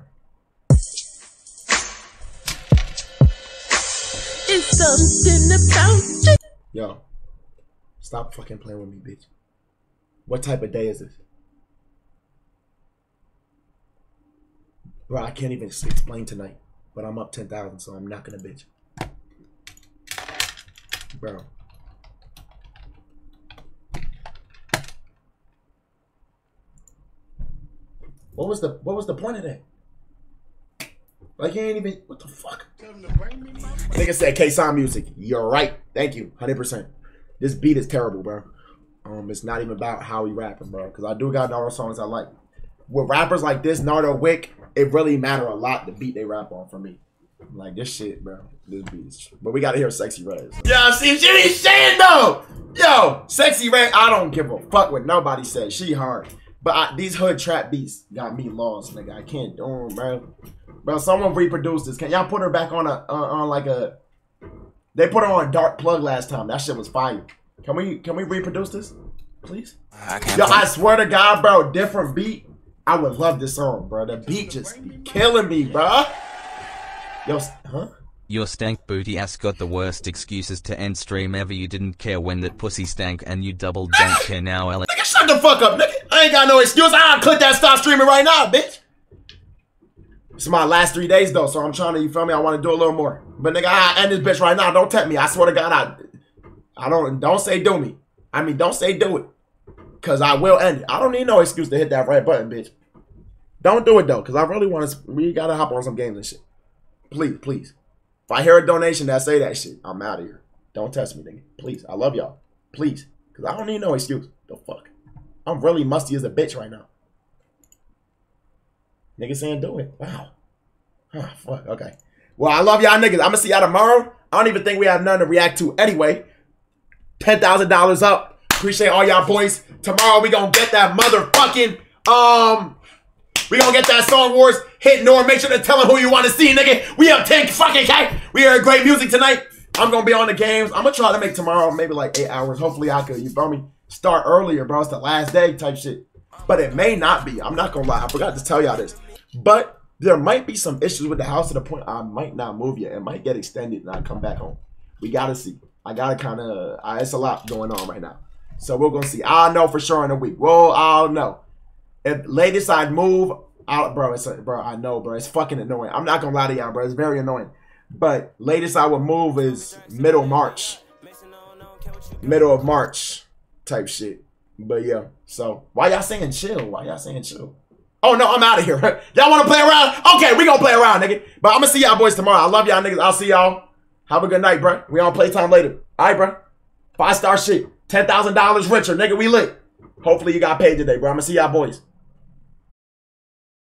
It's something about you. Yo. Stop fucking playing with me, bitch. What type of day is this? Bro, I can't even explain tonight. But I'm up 10,000, so I'm not gonna bitch. Bro. What was the point of that? Like, you ain't even, what the fuck? Nigga said K-Sign music. You're right. Thank you. 100%. This beat is terrible, bro. It's not even about how he rapping, bro. Because I do got Nardo songs I like. With rappers like this, Nardo Wick, it really matter a lot the beat they rap on for me. Like this shit, bro. This beat. But we gotta hear Sexy Red. Yeah, see shit he's saying though. Yo, Sexy Red, I don't give a fuck what nobody says. She hard. But these hood trap beats got me lost, nigga. I can't do them, bro. Bro, someone reproduced this. Can y'all put her back on like a? They put her on Dark Plug last time. That shit was fire. Can we reproduce this, please? Yo, I swear to God, bro, different beat. I would love this song, bro. The beat just be killing me, bro. Yo, huh? Your stank booty ass got the worst excuses to end stream ever. You didn't care when that pussy stank and you double don't care now, Alex. Nigga, shut the fuck up, nigga. I ain't got no excuse. I'll click that stop streaming right now, bitch. It's my last 3 days though, so I'm trying to, you feel me? I want to do a little more. But nigga, I end this bitch right now. Don't tempt me. I swear to God, I don't say do me. I mean, don't say do it. Cause I will end it. I don't need no excuse to hit that red button, bitch. Don't do it though, cause I really want to. We gotta hop on some games and shit. Please, please. If I hear a donation that say that shit, I'm out of here. Don't test me, nigga. Please, I love y'all. Please, cause I don't need no excuse. The fuck. I'm really musty as a bitch right now. Niggas saying do it. Wow. Oh, fuck. Okay. Well, I love y'all niggas. I'm gonna see y'all tomorrow. I don't even think we have nothing to react to anyway. $10,000 up. Appreciate all y'all boys. Tomorrow we gonna get that motherfucking we gonna get that Song Wars hit. Nor make sure to tell them who you want to see, nigga. We up 10 fucking K. We heard great music tonight. I'm gonna be on the games. I'm gonna try to make tomorrow maybe like 8 hours. Hopefully I could, you feel me, start earlier, bro. It's the last day type shit. But it may not be. I'm not gonna lie. I forgot to tell y'all this. But there might be some issues with the house to the point I might not move yet. It might get extended and I come back home. We gotta see. I gotta kind of. It's a lot going on right now. So we're gonna see. I'll know for sure in a week. Well, I'll know. If latest I move out, bro. Bro, I know, bro. It's fucking annoying. I'm not gonna lie to y'all, bro. It's very annoying. But latest I would move is middle March. Middle of March type shit. But yeah. So why y'all saying chill? Why y'all saying chill? Oh no, I'm out of here. Y'all want to play around? Okay, we gonna play around, nigga. But I'm gonna see y'all boys tomorrow. I love y'all niggas. I'll see y'all. Have a good night, bro. We on playtime later. All right, bro. 5-star shit. $10,000 richer, nigga. We lit. Hopefully you got paid today, bro. I'm gonna see y'all boys.